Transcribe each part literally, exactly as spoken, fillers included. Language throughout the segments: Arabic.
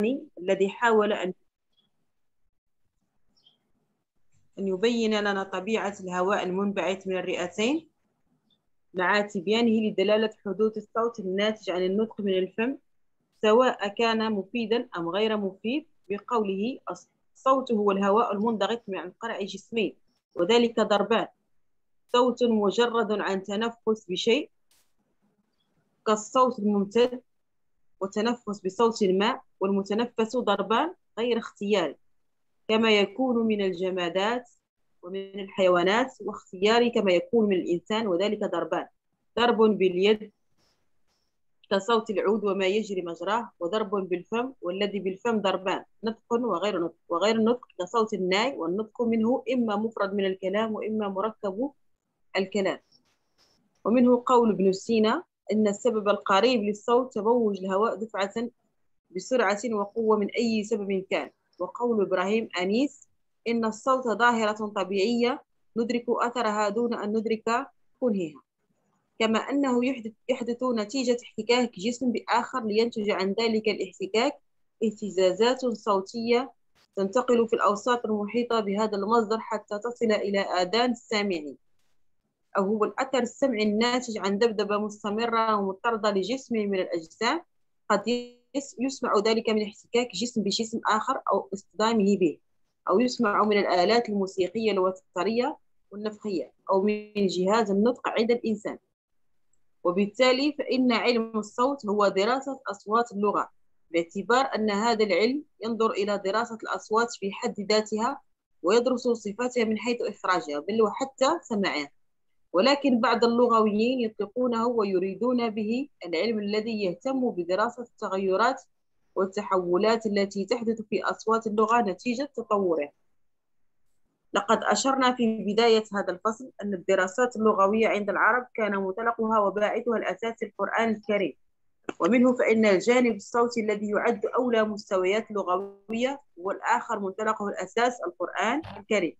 الذي حاول أن أن يبين لنا طبيعة الهواء المنبعث من الرئتين مع تبيانه لدلالة حدوث الصوت الناتج عن النطق من الفم سواء كان مفيدا أم غير مفيد، بقوله الصوت هو الهواء المنضغط من قرع جسمين وذلك ضربان: صوت مجرد عن تنفس بشيء كالصوت الممتد وتنفس بصوت الماء، والمتنفس ضربان غير اختياري كما يكون من الجمادات ومن الحيوانات، واختياري كما يكون من الإنسان وذلك ضربان: ضرب باليد كصوت العود وما يجري مجراه، وضرب بالفم والذي بالفم ضربان: نطق وغير نطق، وغير النطق كصوت الناي والنطق منه إما مفرد من الكلام وإما مركب الكلام. ومنه قول ابن سينا إن السبب القريب للصوت تموج الهواء دفعة بسرعة وقوة من أي سبب كان. وقول إبراهيم أنيس إن الصوت ظاهرة طبيعية ندرك أثرها دون أن ندرك كنهها، كما أنه يحدث, يحدث نتيجة احتكاك جسم بآخر لينتج عن ذلك الاحتكاك اهتزازات صوتية تنتقل في الأوساط المحيطة بهذا المصدر حتى تصل إلى آذان السامعين، أو هو الأثر السمعي الناتج عن دبدبة مستمرة ومضطردة لجسم من الأجسام، قد يسمع ذلك من احتكاك جسم بجسم آخر أو اصطدامه به، أو يسمع من الآلات الموسيقية الوترية والنفخية، أو من جهاز النطق عند الإنسان. وبالتالي فإن علم الصوت هو دراسة أصوات اللغة، باعتبار أن هذا العلم ينظر إلى دراسة الأصوات في حد ذاتها ويدرس صفاتها من حيث إخراجها بل وحتى سماعها. ولكن بعض اللغويين يطلقونه ويريدون به العلم الذي يهتم بدراسة التغيرات والتحولات التي تحدث في أصوات اللغة نتيجة تطورها. لقد أشرنا في بداية هذا الفصل أن الدراسات اللغوية عند العرب كان منطلقها وباعثها الأساسي القرآن الكريم، ومنه فإن الجانب الصوتي الذي يعد أولى مستويات لغوية والآخر منطلقه الأساس القرآن الكريم،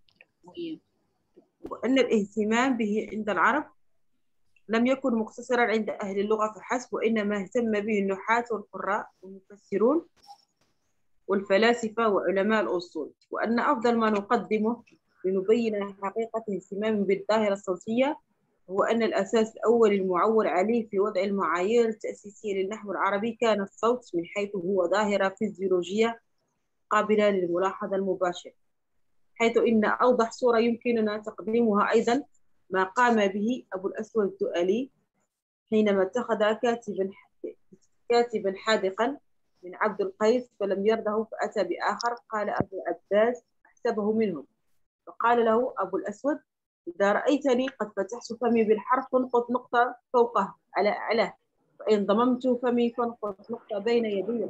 وأن الاهتمام به عند العرب لم يكن مقتصرا عند أهل اللغة فحسب، وإنما اهتم به النحاة والقراء والمفسرون والفلاسفة وعلماء الأصول، وأن أفضل ما نقدمه لنبين حقيقة اهتمام بالظاهرة الصوتية هو أن الأساس الأول المعول عليه في وضع المعايير التأسيسية للنحو العربي كان الصوت، من حيث هو ظاهرة فيزيولوجية قابلة للملاحظة المباشرة، حيث إن أوضح صورة يمكننا تقديمها أيضا ما قام به أبو الأسود الدؤلي حينما اتخذ كاتبا كاتبا حاذقا من عبد القيس فلم يرضه فأتى بآخر قال أبو العباس أحسبه منهم، فقال له أبو الأسود: إذا رأيتني قد فتحت فمي بالحرف فانقط نقطة فوقه على أعلاه، فإن ضممت فمي فانقط نقطة بين يدي،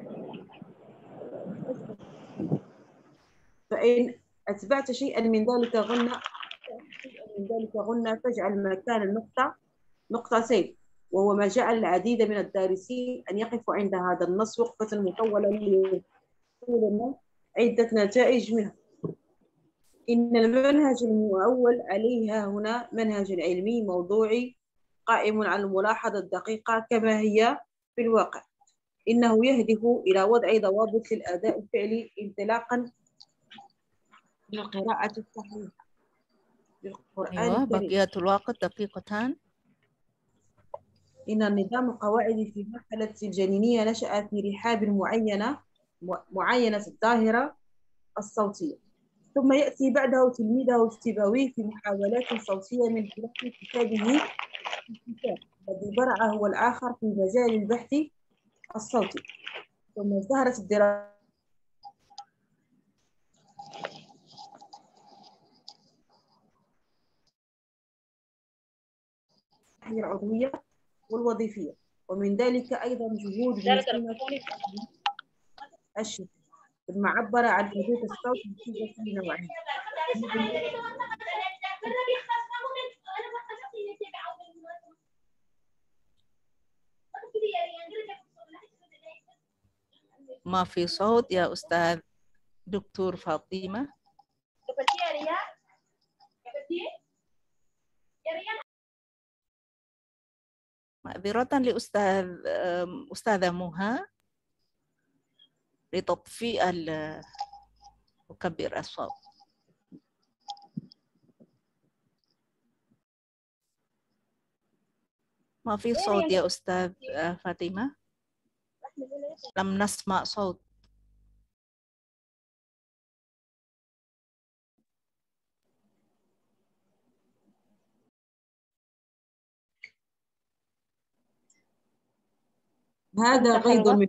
فإن أتبعت شيئا من ذلك غنى من ذلك غنى فاجعل مكان النقطة نقطتين، وهو ما جعل العديد من الدارسين أن يقفوا عند هذا النص وقفة مطولة ليقولون عدة نتائج منها. إن المنهج المؤول عليها هنا منهج علمي موضوعي قائم على الملاحظة الدقيقة كما هي في الواقع، إنه يهدف إلى وضع ضوابط للأداء الفعلي انطلاقا من القراءة الصحيحة للقرآن أيوة الكريم. بقيت الوقت دقيقتان. إن النظام القواعدي في مرحلة الجنينية نشأ في رحاب معينة معينة الظاهرة الصوتية، ثم يأتي بعده تلميذه السيبوي في محاولات صوتية من خلال كتابه الكتاب الذي برع هو الآخر في مجال البحث الصوتي، ثم ظهرت الدراسة العضوية والوظيفية، ومن ذلك أيضا جهود الشفاء ثم عبر عن حدوث الصوت نتيجة نوعين. ما في صوت يا أستاذ دكتور فاطمة. معذرة لأستاذ أستاذة مها. لتطفئ مكبر الصوت. ما في صوت يا أستاذ فاطمة، لم نسمع صوت. هذا غيض من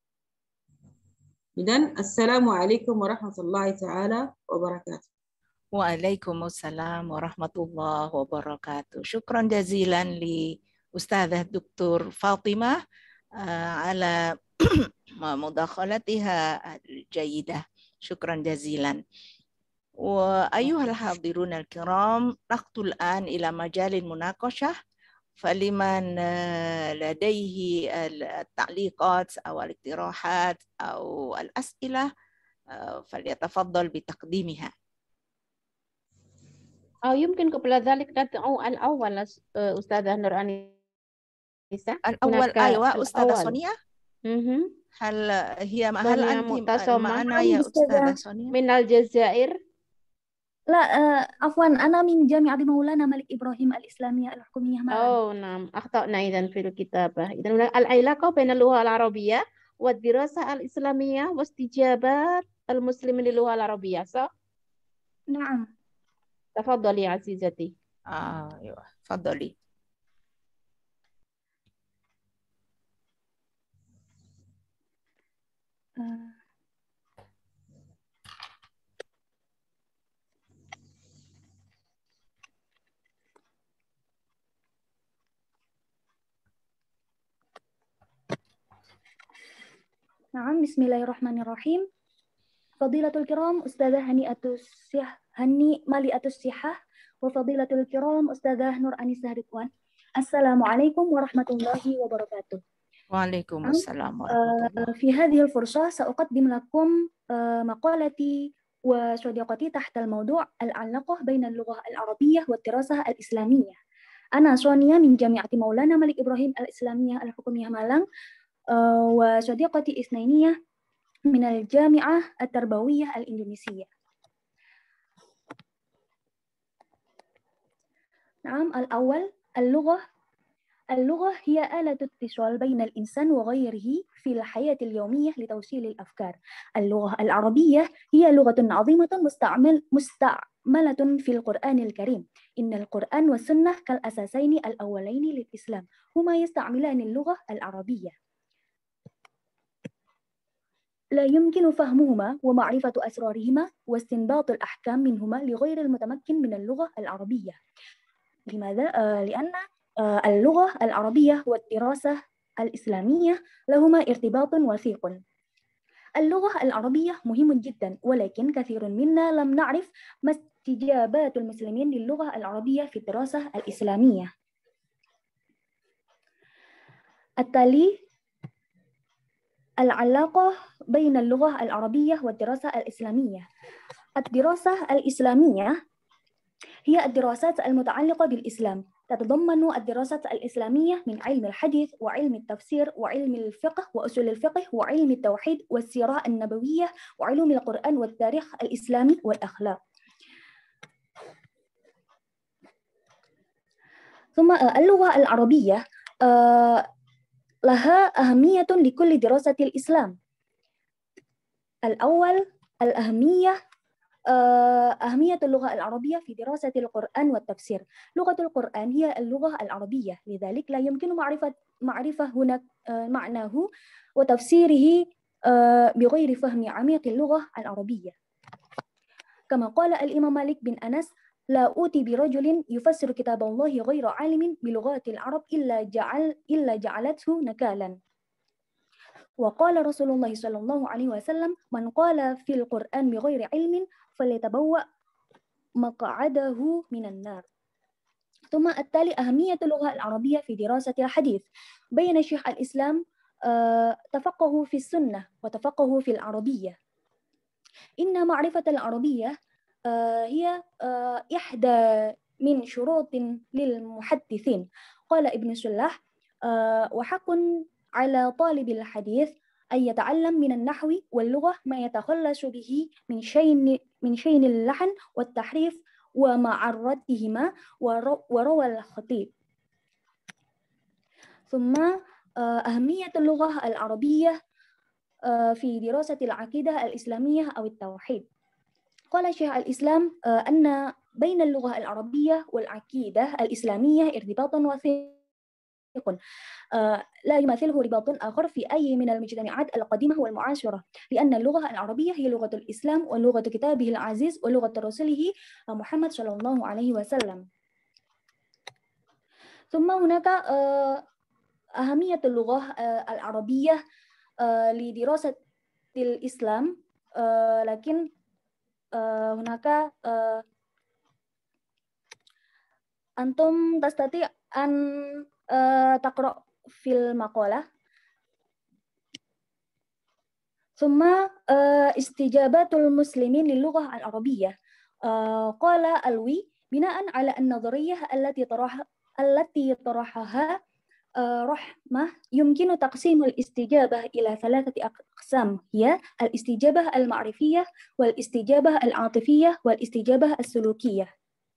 إذن السلام عليكم ورحمة الله تعالى وبركاته. وعليكم السلام ورحمة الله وبركاته. شكرا جزيلا لأستاذة الدكتور فاطمة على مداخلتها الجيدة، شكرا جزيلا. وأيها الحاضرون الكرام، نخطو الآن إلى مجال المناقشة، فلمن لديه التعليقات أو الاقتراحات أو الأسئلة فليتفضل بتقديمها. أو يمكن قبل ذلك ندعو الأول أستاذة نور أنيسة. الأول أيوة أستاذة سونيا. مه. هل هي هل أنت معنا يا أستاذة سونيا؟ من الجزائر. لا آه، عفوا أنا من جامعة مولانا ملك إبراهيم الإسلامية الحكومية مالان. أوه نعم، أخطأنا إذا في الكتابة. إذا العلاقة بين اللغة العربية والدراسة الإسلامية واستجابات المسلمين للغة العربية، صح؟ نعم. تفضلي يا عزيزتي. آه أيوة تفضلي. آه. نعم، بسم الله الرحمن الرحيم. فضيلة الكرام أستاذة هنيئة الصحة هني مالئة الصحة، وفضيلة الكرام أستاذة نور أنيسة رضوان، السلام عليكم ورحمة الله وبركاته. وعليكم السلام ورحمة الله. في هذه الفرصة سأقدم لكم مقالتي وصديقتي تحت الموضوع العلاقة بين اللغة العربية والدراسة الإسلامية. أنا سونيا من جامعة مولانا ملك إبراهيم الإسلامية الحكومية مالان، وصديقتي إثنينية من الجامعة التربوية الإندونيسية. نعم، الأول اللغة. اللغة هي آلة اتصال بين الإنسان وغيره في الحياة اليومية لتوصيل الأفكار. اللغة العربية هي لغة عظيمة مستعمل مستعملة في القرآن الكريم. إن القرآن والسنة كالأساسين الأولين للإسلام، هما يستعملان اللغة العربية. لا يمكن فهمهما ومعرفة أسرارهما واستنباط الأحكام منهما لغير المتمكن من اللغة العربية. لماذا؟ آه لأن آه اللغة العربية والدراسة الإسلامية لهما ارتباط وثيق. اللغة العربية مهم جدا، ولكن كثير منا لم نعرف ما استجابات المسلمين للغة العربية في الدراسة الإسلامية. التالي العلاقة بين اللغة العربية والدراسة الإسلامية. الدراسة الإسلامية هي الدراسات المتعلقة بالإسلام، تتضمن الدراسات الإسلامية من علم الحديث وعلم التفسير وعلم الفقه وأصول الفقه وعلم التوحيد والسيرة النبوية وعلوم القرآن والتاريخ الإسلامي والأخلاق. ثم اللغة العربية لها أهمية لكل دراسة الإسلام. الأول الأهمية أهمية اللغة العربية في دراسة القرآن والتفسير. لغة القرآن هي اللغة العربية، لذلك لا يمكن معرفة معرفة هناك معناه وتفسيره بغير فهم عميق اللغة العربية. كما قال الإمام مالك بن أنس: لا أوتي برجل يفسر كتاب الله غير عالم بلغات العرب إلا جعل إلا جعلته نكالا. وقال رسول الله صلى الله عليه وسلم: من قال في القرآن بغير علم فليتبوأ مقعده من النار. ثم التالي أهمية اللغة العربية في دراسة الحديث. بين شيخ الإسلام تفقهوا في السنة وتفقهوا في العربية. إن معرفة العربية هي إحدى من شروط للمحدثين. قال ابن سلاح: وحق على طالب الحديث أن يتعلم من النحو واللغة ما يتخلص به من شين من شين اللحن والتحريف ومعرتهما. وروى الخطيب. ثم أهمية اللغة العربية في دراسة العقيدة الإسلامية أو التوحيد. قال شيخ الإسلام أن بين اللغة العربية والعقيدة الإسلامية ارتباطا وثيقا لا يماثله رباط آخر في أي من المجتمعات القديمة والمعاصرة، لأن اللغة العربية هي لغة الإسلام ولغة كتابه العزيز ولغة رسوله محمد صلى الله عليه وسلم. ثم هناك أهمية اللغة العربية لدراسة الإسلام، لكن هناك أنتم تستطيع أن تقرأ في المقالة. ثم استجابات المسلمين للغة العربية. قال ألوي بناء على النظرية التي طرح التي طرحها رحمة يمكن تقسيم الاستجابة إلى ثلاثة أقسام، هي الاستجابة المعرفية والاستجابة العاطفية والاستجابة السلوكية.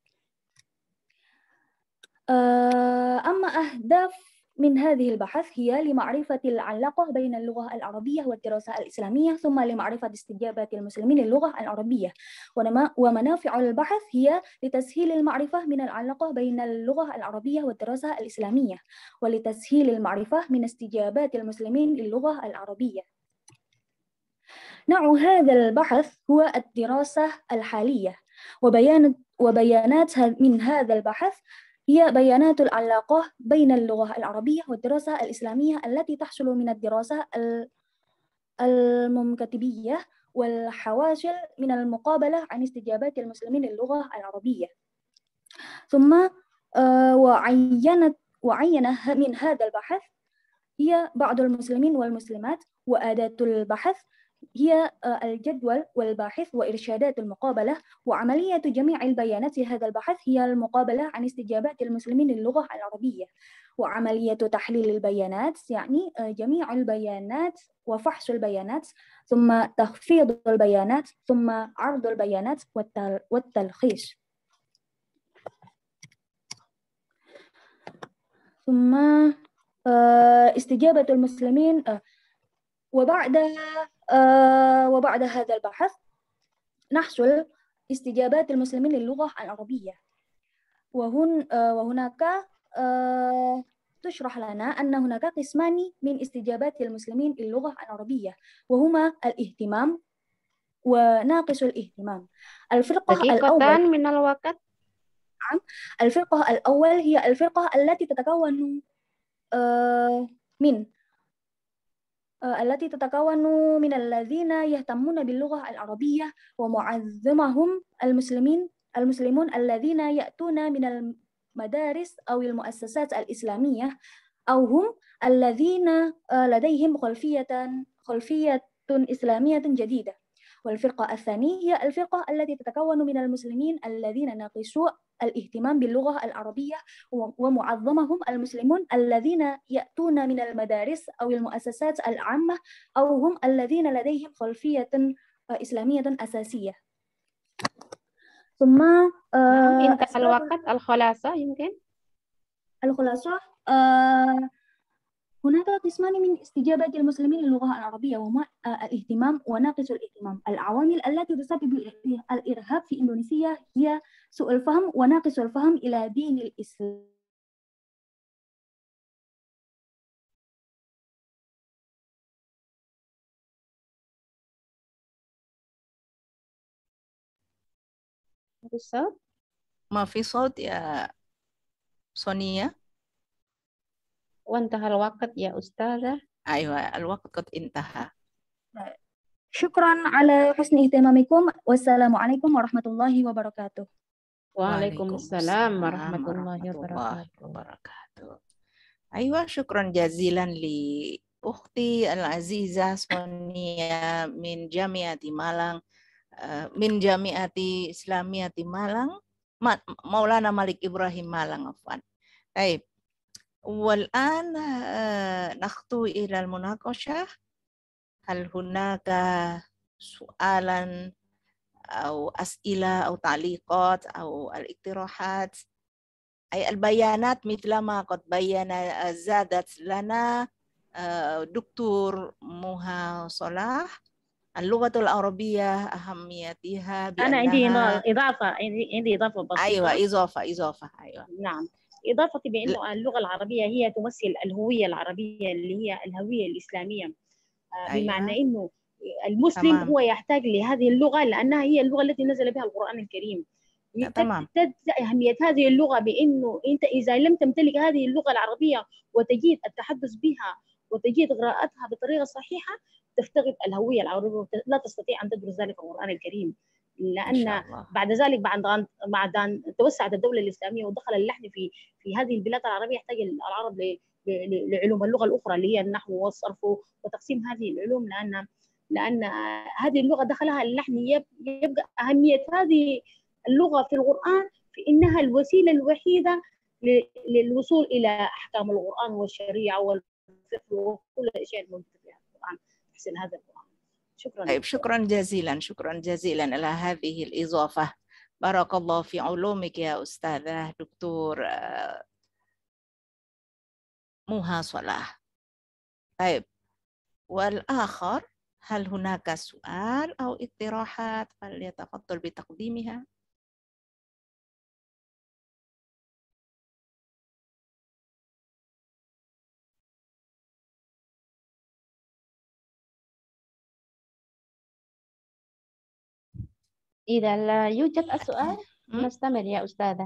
أما أهداف من هذه البحث هي لمعرفة العلاقة بين اللغة العربية والدراسة الإسلامية، ثم لمعرفة استجابات المسلمين للغة العربية. ومنافع البحث هي لتسهيل المعرفة من العلاقة بين اللغة العربية والدراسة الإسلامية، ولتسهيل المعرفة من استجابات المسلمين للغة العربية. نوع هذا البحث هو الدراسة الحالية، وبيان وبيانات من هذا البحث هي بيانات العلاقة بين اللغة العربية والدراسة الإسلامية التي تحصل من الدراسة الممكتبية والحواصل من المقابلة عن استجابات المسلمين للغة العربية. ثم وعينت وعين من هذا البحث هي بعض المسلمين والمسلمات، وأداة البحث هي الجدول والباحث وإرشادات المقابلة. وعملية جميع البيانات في هذا البحث هي المقابلة عن استجابات المسلمين للغة العربية. وعملية تحليل البيانات يعني جميع البيانات وفحص البيانات، ثم تخفيض البيانات، ثم عرض البيانات والتلخيص. ثم استجابة المسلمين. وبعد آه وبعد هذا البحث نحصل استجابات المسلمين للغة العربية. وهن آه وهناك آه تشرح لنا أن هناك قسمان من استجابات المسلمين للغة العربية، وهما الاهتمام وناقص الاهتمام. الفرقة الأول من الوقت. الفرقة الأول هي الفرقة التي تتكون آه من التي تتكون من الذين يهتمون باللغة العربية ومعظمهم المسلمين المسلمون الذين يأتون من المدارس أو المؤسسات الإسلامية، أو هم الذين لديهم خلفية خلفية إسلامية جديدة. والفرقة الثانية هي الفرقة التي تتكون من المسلمين الذين ناقصوا الاهتمام باللغة العربية ومعظمهم المسلمون الذين يأتون من المدارس أو المؤسسات العامة، أو هم الذين لديهم خلفية إسلامية أساسية. ثم انتهى الوقت. الخلاصة يمكن الخلاصة آه هناك قسمان من استجابة المسلمين للغة العربية، وهما الاهتمام وناقص الاهتمام. العوامل التي تسبب الإرهاب في إندونيسيا هي سوء الفهم وناقص الفهم إلى دين الإسلام. ما في صوت يا سونيا. وانتهى الوقت يا أستاذة. أيوة الوقت قد انتهى. شكرا على حسن اهتمامكم، والسلام عليكم ورحمة الله وبركاته. وعليكم السلام ورحمة الله وبركاته. أيوة شكرا جزيلا لأختي العزيزة سونيا من جامعة مالang من جامعة إسلامية مالang مولانا مالك إبراهيم مالang عفوا. طيب والآن نخطو إلى المناقشة. هل هناك سؤالا أو أسئلة أو تعليقات أو الاقتراحات؟ أي البيانات مثلما قد بين زادت لنا دكتور مها صلاح اللغة العربية أهميتها بأنها أنا عندي إضافة عندي عندي إضافة بسيطة. أيوة إضافة إضافة أيوة نعم، إضافتي بأنه اللغة العربية هي تمثل الهوية العربية اللي هي الهوية الإسلامية. أيوة. بمعنى أنه المسلم تمام. هو يحتاج لهذه اللغة لأنها هي اللغة التي نزل بها القرآن الكريم. تمام. أهمية هذه اللغة بأنه أنت إذا لم تمتلك هذه اللغة العربية وتجيد التحدث بها وتجيد قراءتها بطريقة صحيحة تفتقد الهوية العربية، لا تستطيع أن تدرس ذلك القرآن الكريم. لأن بعد ذلك بعد أن بعد أن توسعت الدولة الإسلامية ودخل اللحن في في هذه البلاد العربية يحتاج العرب لعلوم اللغة الأخرى اللي هي النحو والصرف وتقسيم هذه العلوم، لأن لأن هذه اللغة دخلها اللحن. يبقى أهمية هذه اللغة في القرآن في إنها الوسيلة الوحيدة للوصول إلى أحكام القرآن والشريعة والفقه وكل الأشياء الموجودة في القرآن. أحسن هذا القرآن. شكرا. طيب شكرا جزيلا شكرا جزيلا على هذه الإضافة. بارك الله في علومك يا أستاذة دكتور مها صلاح. طيب والآخر، هل هناك سؤال أو اقتراحات؟ فليتفضل بتقديمها. إذا لا يوجد السؤال نستمر يا أستاذة.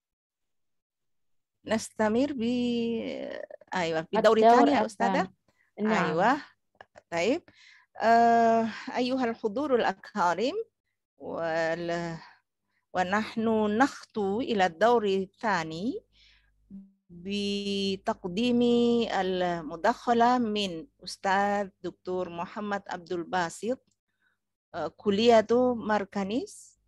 نستمر ب أيوة بالدور الثاني يا أستاذة. نعم. أيوة طيب آه، أيها الحضور الأكارم، وال... ونحن نخطو إلى الدور الثاني بتقديم المداخلة من أستاذ دكتور محمد عبد الباسط، كلية ماركانيس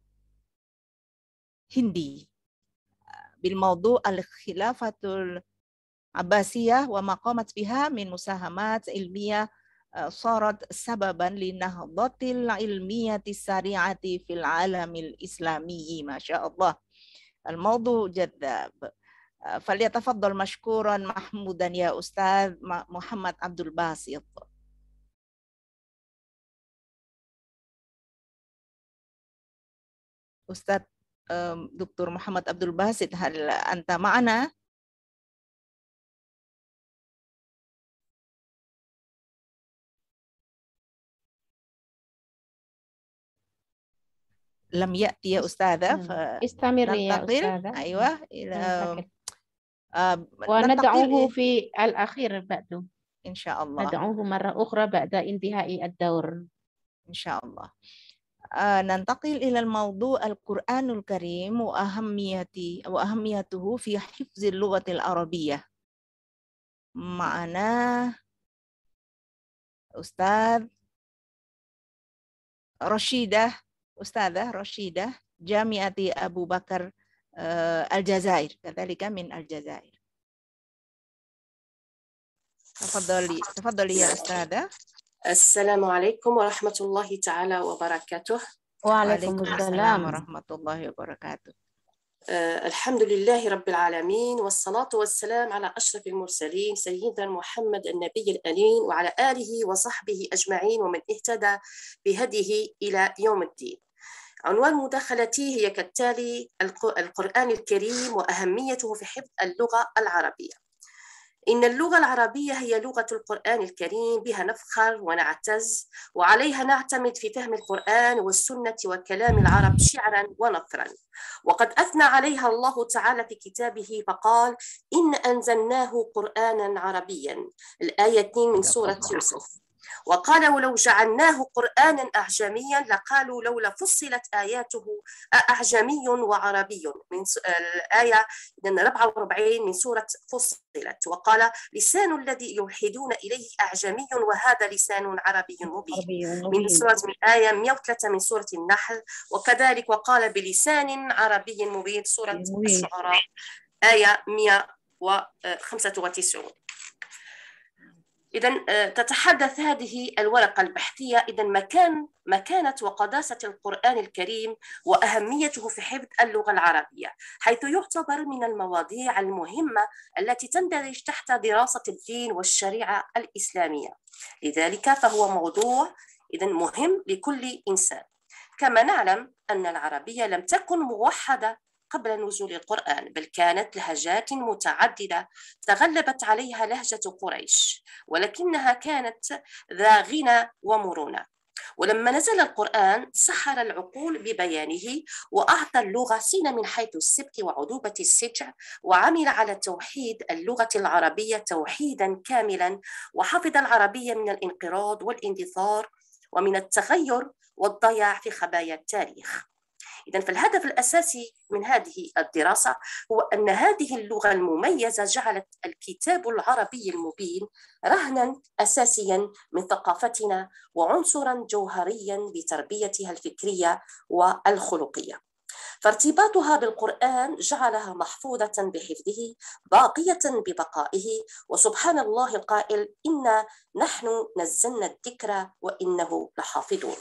هندي، بالموضوع الخلافة العباسية وما قامت بها من مساهمات علمية صارت سببا للنهضة العلمية السريعة في العالم الإسلامي. ما شاء الله، الموضوع جذاب. فليتفضل مشكورا محمودا يا أستاذ محمد عبد الباسط. أستاذ دكتور محمد عبد الباسط، هل أنت معنا؟ لم يأتي يا أستاذة، استمري يا أستاذة. أيوة إلى آه وندعوه في الأخير بعده إن شاء الله. ندعوه مرة أخرى بعد انتهاء الدور إن شاء الله. آه ننتقل إلى الموضوع القرآن الكريم وأهميته وأهميته في حفظ اللغة العربية. معنا أستاذ رشيدة، أستاذة رشيدة جامعة أبو بكر الجزائر، كذلك من الجزائر. تفضلي تفضلي يا أستاذة. السلام عليكم ورحمة الله تعالى وبركاته. وعليكم السلام ورحمة الله وبركاته. آه الحمد لله رب العالمين، والصلاة والسلام على أشرف المرسلين سيدنا محمد النبي الأمين وعلى آله وصحبه أجمعين ومن اهتدى بهديه إلى يوم الدين. عنوان مداخلتي هي كالتالي: القرآن الكريم وأهميته في حفظ اللغة العربية. إن اللغة العربية هي لغة القرآن الكريم، بها نفخر ونعتز، وعليها نعتمد في فهم القرآن والسنة وكلام العرب شعرا ونثرا. وقد أثنى عليها الله تعالى في كتابه فقال: إن أنزلناه قرآنا عربيا، الآية اثنين من سورة يوسف. وقال: ولو جعلناه قرآنا أعجميا لقالوا لولا فصلت آياته أعجمي وعربي، من الآية أربعة وأربعين من سورة فصلت. وقال: لسان الذي يلحدون إليه أعجمي وهذا لسان عربي مبين، من سورة من الآية مئة وثلاثة من سورة النحل. وكذلك وقال: بلسان عربي مبين، سورة الشعراء آية مئة وخمسة وتسعين. إذن تتحدث هذه الورقة البحثية إذن مكان مكانة وقداسة القرآن الكريم وأهميته في حفظ اللغة العربية، حيث يعتبر من المواضيع المهمة التي تندرج تحت دراسة الدين والشريعة الإسلامية، لذلك فهو موضوع إذن مهم لكل إنسان. كما نعلم أن العربية لم تكن موحدة قبل نزول القرآن، بل كانت لهجات متعددة تغلبت عليها لهجة قريش، ولكنها كانت ذا غنى ومرونة. ولما نزل القرآن سحر العقول ببيانه وأعطى اللغة سين من حيث السبت وعذوبة السجع، وعمل على توحيد اللغة العربية توحيدا كاملا، وحفظ العربية من الانقراض والاندثار ومن التغير والضياع في خبايا التاريخ. إذن فالهدف الأساسي من هذه الدراسة هو أن هذه اللغة المميزة جعلت الكتاب العربي المبين رهنا أساسيا من ثقافتنا وعنصرا جوهريا لتربيتها الفكرية والخلقية. فارتباطها بالقرآن جعلها محفوظة بحفظه باقية ببقائه، وسبحان الله القائل إنا نحن نزلنا الذكر وإنه لحافظون.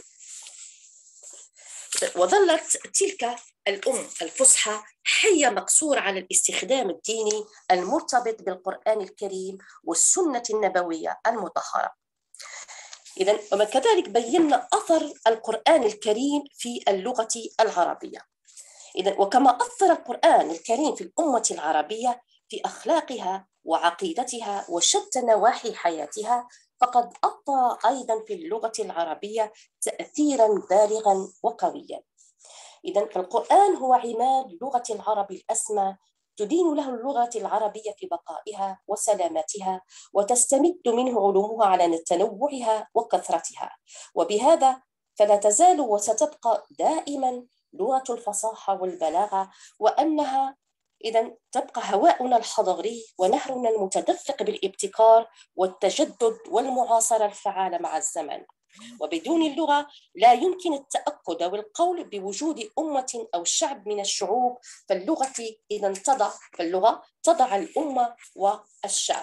وظلت تلك الأم الفصحى حية مقصورة على الاستخدام الديني المرتبط بالقرآن الكريم والسنة النبوية المطهرة. إذن وكذلك بينا أثر القرآن الكريم في اللغة العربية. إذن وكما أثر القرآن الكريم في الأمة العربية في أخلاقها وعقيدتها وشتى نواحي حياتها، فقد أثر أيضا في اللغة العربية تأثيرا بالغا وقويا. إذن القرآن هو عماد لغة العرب الأسمى، تدين له اللغة العربية في بقائها وسلامتها، وتستمد منه علومها على تنوعها وكثرتها، وبهذا فلا تزال وستبقى دائما لغة الفصاحة والبلاغة، وأنها إذن تبقى هواؤنا الحضاري ونهرنا المتدفق بالابتكار والتجدد والمعاصرة الفعالة مع الزمن. وبدون اللغة لا يمكن التأكد والقول بوجود أمة أو شعب من الشعوب، فاللغة إذن تضع فاللغة تضع الأمة والشعب.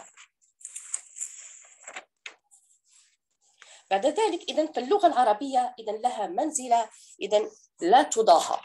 بعد ذلك إذن فاللغة العربية إذن لها منزلة إذن لا تضاهى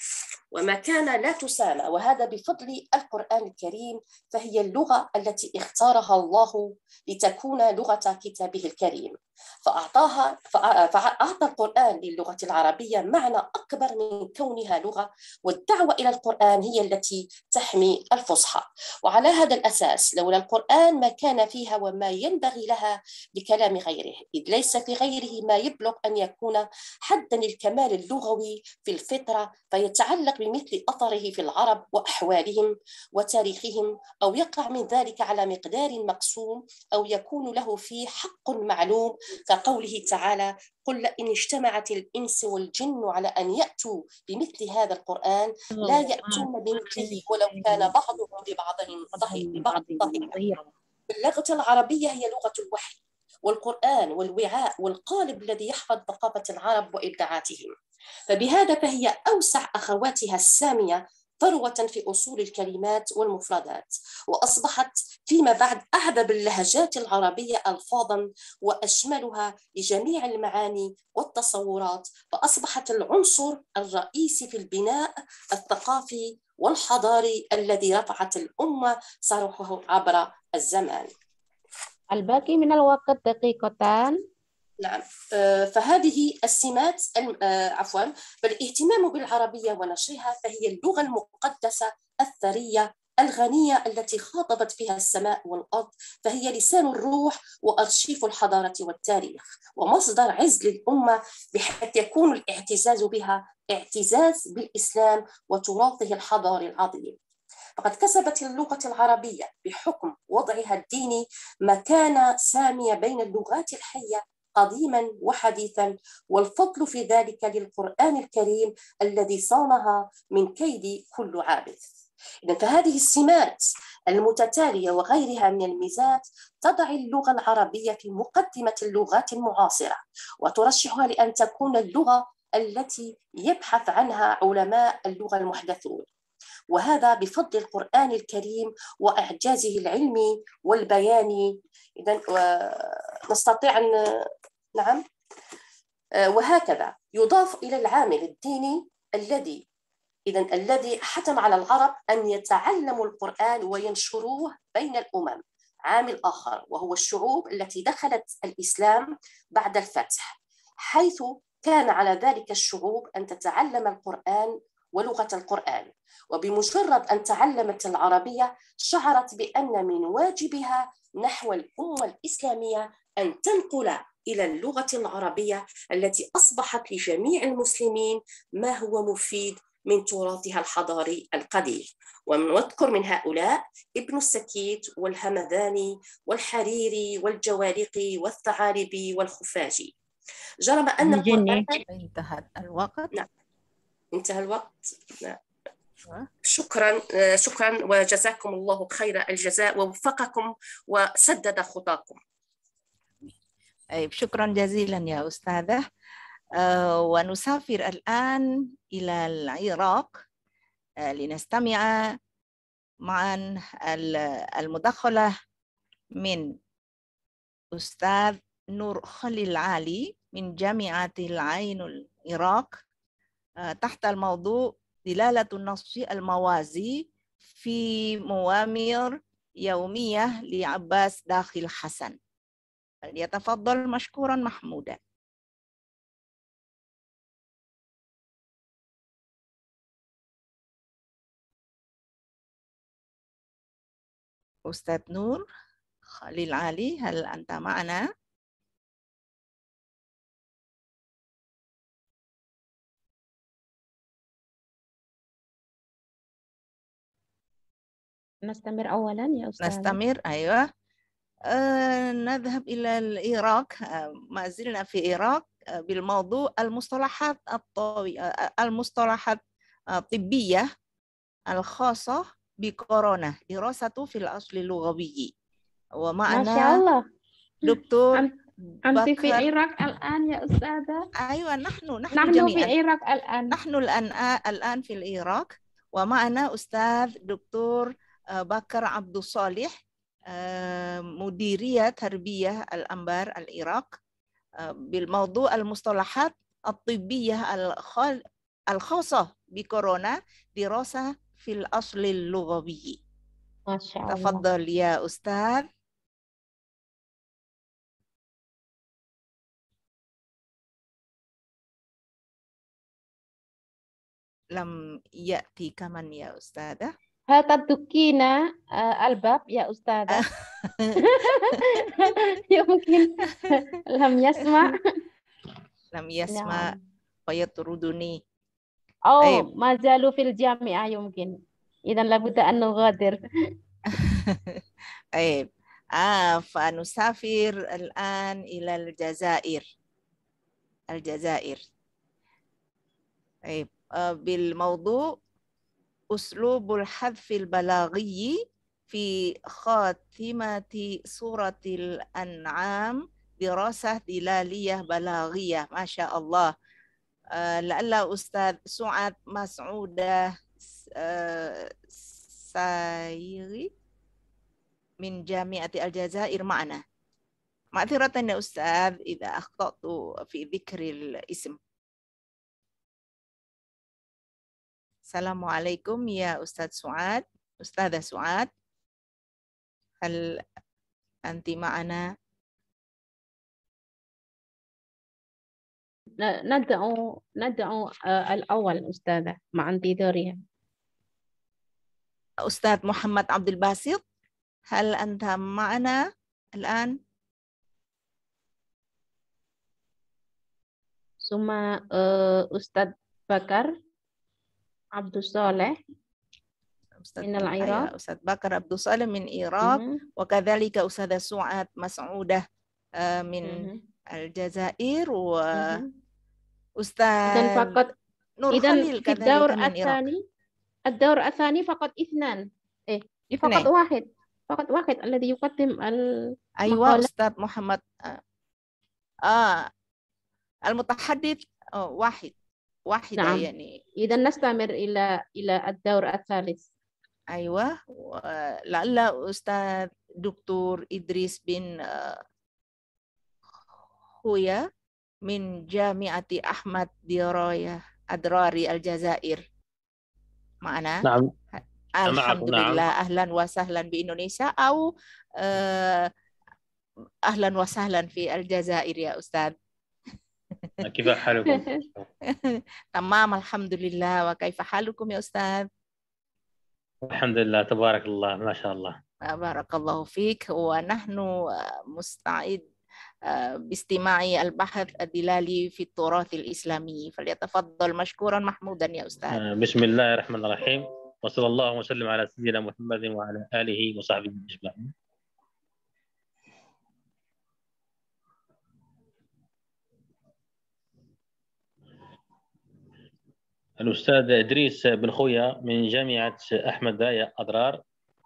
ومكانة لا تسامى، وهذا بفضل القرآن الكريم، فهي اللغة التي اختارها الله لتكون لغة كتابه الكريم، فأعطاها فأعطى القرآن للغة العربية معنى أكبر من كونها لغة، والدعوة إلى القرآن هي التي تحمي الفصحى. وعلى هذا الأساس لولا القرآن ما كان فيها وما ينبغي لها بكلام غيره، إذ ليس في غيره ما يبلغ أن يكون حدا للكمال اللغوي في الفطرة، فيتعلق بمثل أثره في العرب وأحوالهم وتاريخهم، أو يقع من ذلك على مقدار مقسوم، أو يكون له فيه حق معلوم، كقوله تعالى: قل إن اجتمعت الإنس والجن على أن يأتوا بمثل هذا القرآن لا يأتون بمثله ولو كان بعضهم لبعضهم ظهيرا. اللغة العربية هي لغة الوحي والقرآن والوعاء والقالب الذي يحفظ ثقافة العرب وإبداعاتهم، فبهذا فهي أوسع أخواتها السامية ثروة في أصول الكلمات والمفردات، وأصبحت فيما بعد أعذب اللهجات العربية ألفاظاً وأشملها لجميع المعاني والتصورات، فأصبحت العنصر الرئيسي في البناء الثقافي والحضاري الذي رفعت الأمة صاروخه عبر الزمان. الباقي من الوقت دقيقتان. نعم، فهذه السمات عفوا فالاهتمام بالعربية ونشرها، فهي اللغة المقدسة الثرية الغنية التي خاطبت فيها السماء والأرض، فهي لسان الروح وأرشيف الحضارة والتاريخ ومصدر عز للأمة، بحيث يكون الاعتزاز بها اعتزاز بالإسلام وتراثه الحضاري العظيم. فقد كسبت اللغة العربية بحكم وضعها الديني مكانة سامية بين اللغات الحية قديما وحديثا، والفضل في ذلك للقرآن الكريم الذي صانها من كيد كل عابث. إذن فهذه السمات المتتالية وغيرها من الميزات تضع اللغة العربية في مقدمة اللغات المعاصرة، وترشحها لأن تكون اللغة التي يبحث عنها علماء اللغة المحدثون. وهذا بفضل القرآن الكريم وإعجازه العلمي والبياني. إذن نستطيع أن نعم وهكذا يضاف إلى العامل الديني الذي إذن الذي حتم على العرب أن يتعلموا القرآن وينشروه بين الأمم عامل آخر، وهو الشعوب التي دخلت الإسلام بعد الفتح، حيث كان على ذلك الشعوب أن تتعلم القرآن ولغة القرآن، وبمجرد أن تعلمت العربية شعرت بأن من واجبها نحو الأمة الإسلامية أن تنقل إلى اللغة العربية التي أصبحت لجميع المسلمين ما هو مفيد من تراثها الحضاري القديم. ونذكر من هؤلاء ابن السكيت والهمذاني والحريري والجوالقي والثعالبي والخفاجي. جرم أن القرآن انتهى الوقت. نعم انتهى الوقت. نعم. شكرا شكرا وجزاكم الله خير الجزاء ووفقكم وسدد خطاكم. شكرا جزيلا يا أستاذة. ونسافر الآن إلى العراق لنستمع معا المداخلة من أستاذ نور خليل علي من جامعة العين العراق تحت الموضوع دلالة النص الموازي في موامر يومية لعباس داخل حسن. يتفضل مشكورا محمودا. أستاذ نور خليل علي، هل أنت معنا؟ نستمر أولا يا أستاذ. نستمر أيوة. آه نذهب إلى العراق. آه ما زلنا في العراق آه بالموضوع المصطلحات الطبية آه المصطلحات الطبية الخاصة بكورونا، دراسة في الأصل اللغوي. ومعنا ما شاء الله دكتور أنت في العراق الآن يا أستاذة؟ أيوة نحن نحن, نحن جميعا في العراق الآن. نحن الآن الآن في العراق. ومعنا أستاذ دكتور بكر عبد الصالح مديرية تربية الأنبار العراق بالموضوع المصطلحات الطبية الخاصة بكورونا، دراسة في الأصل اللغوي. ما شاء الله. تفضل يا أستاذ. لم يأتي كمان يا أستاذة. هل تدقين الباب يا أستاذة؟ يمكن لم يسمع. لم يسمع نعم. ويطردني. أو طيب. ما زالوا في الجامعة يمكن، إذا لابد أن نغادر. طيب آه فنسافر الآن إلى الجزائر. الجزائر طيب آه بالموضوع أسلوب الحذف البلاغي في خاتمة سورة الأنعام، دراسة دلالية بلاغية. ما شاء الله. آه لعل أستاذ سعاد مسعودة آه سايغي من جامعة الجزائر معنا. معذرة يا أستاذ إذا أخطأت في ذكر الاسم. السلام عليكم يا أستاذ سعاد. أستاذة سعاد، هل أنت معنا؟ ندعو ندعو الأول أستاذة مع انتظارها. أستاذ محمد عبد الباسط، هل أنت معنا الآن؟ ثم أستاذ بكر عبد الصالح من العراق. أستاذ بكر عبد الصالح من العراق، وكذلك أستاذة سعاد مسعودة من الجزائر، وأستاذ فقط نور خليل كذلك الدور من الثاني العراق. الدور الثاني فقط اثنان. إيه اثنين. فقط واحد فقط واحد الذي يقدم المقالة. أيوة أستاذ محمد. آه المتحدث واحد. واحدة نعم. يعني. إذا نستمر إلى إلى الدور الثالث. أيوة، لعل أستاذ دكتور إدريس بن خويا من جامعة أحمد دراية أدراري الجزائر معنا. نعم. الحمد لله. نعم. أهلا وسهلا بإندونيسيا أو أهلا وسهلا في الجزائر يا أستاذ. كيف حالكم؟ تمام الحمد لله. وكيف حالكم يا أستاذ؟ الحمد لله تبارك الله ما شاء الله. بارك الله فيك. ونحن مستعد باستماع البحث الدلالي في التراث الإسلامي، فليتفضل مشكورا محمودا يا أستاذ. بسم الله الرحمن الرحيم، وصلى الله وسلم على سيدنا محمد وعلى آله وصحبه أجمعين. الأستاذ إدريس بن خويا من جامعة أحمد دراية أدرار،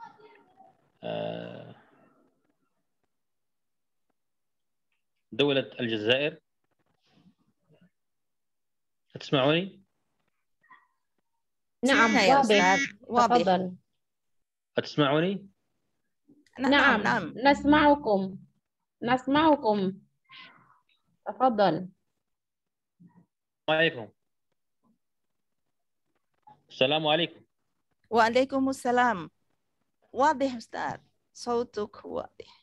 دولة الجزائر. تسمعوني؟ نعم يا أستاذ واضح. تفضل. تسمعوني؟ نعم نعم نسمعكم نسمعكم تفضل. عليكم. السلام عليكم. وعليكم السلام. واضح أستاذ، صوتك واضح.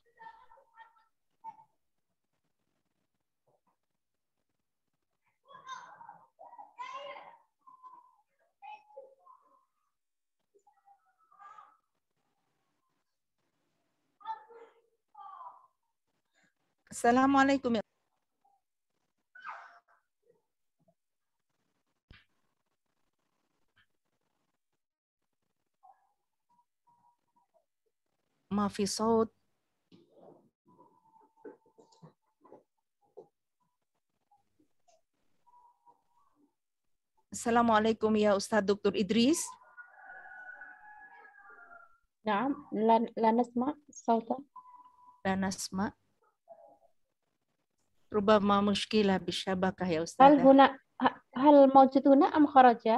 السلام عليكم. ما في صوت. السلام عليكم يا أستاذ دكتور إدريس. نعم لا, لا نسمع صوتا. لا نسمع. ربما مشكلة بالشبكة يا أستاذ. هل هنا هل موجود هنا أم خرج؟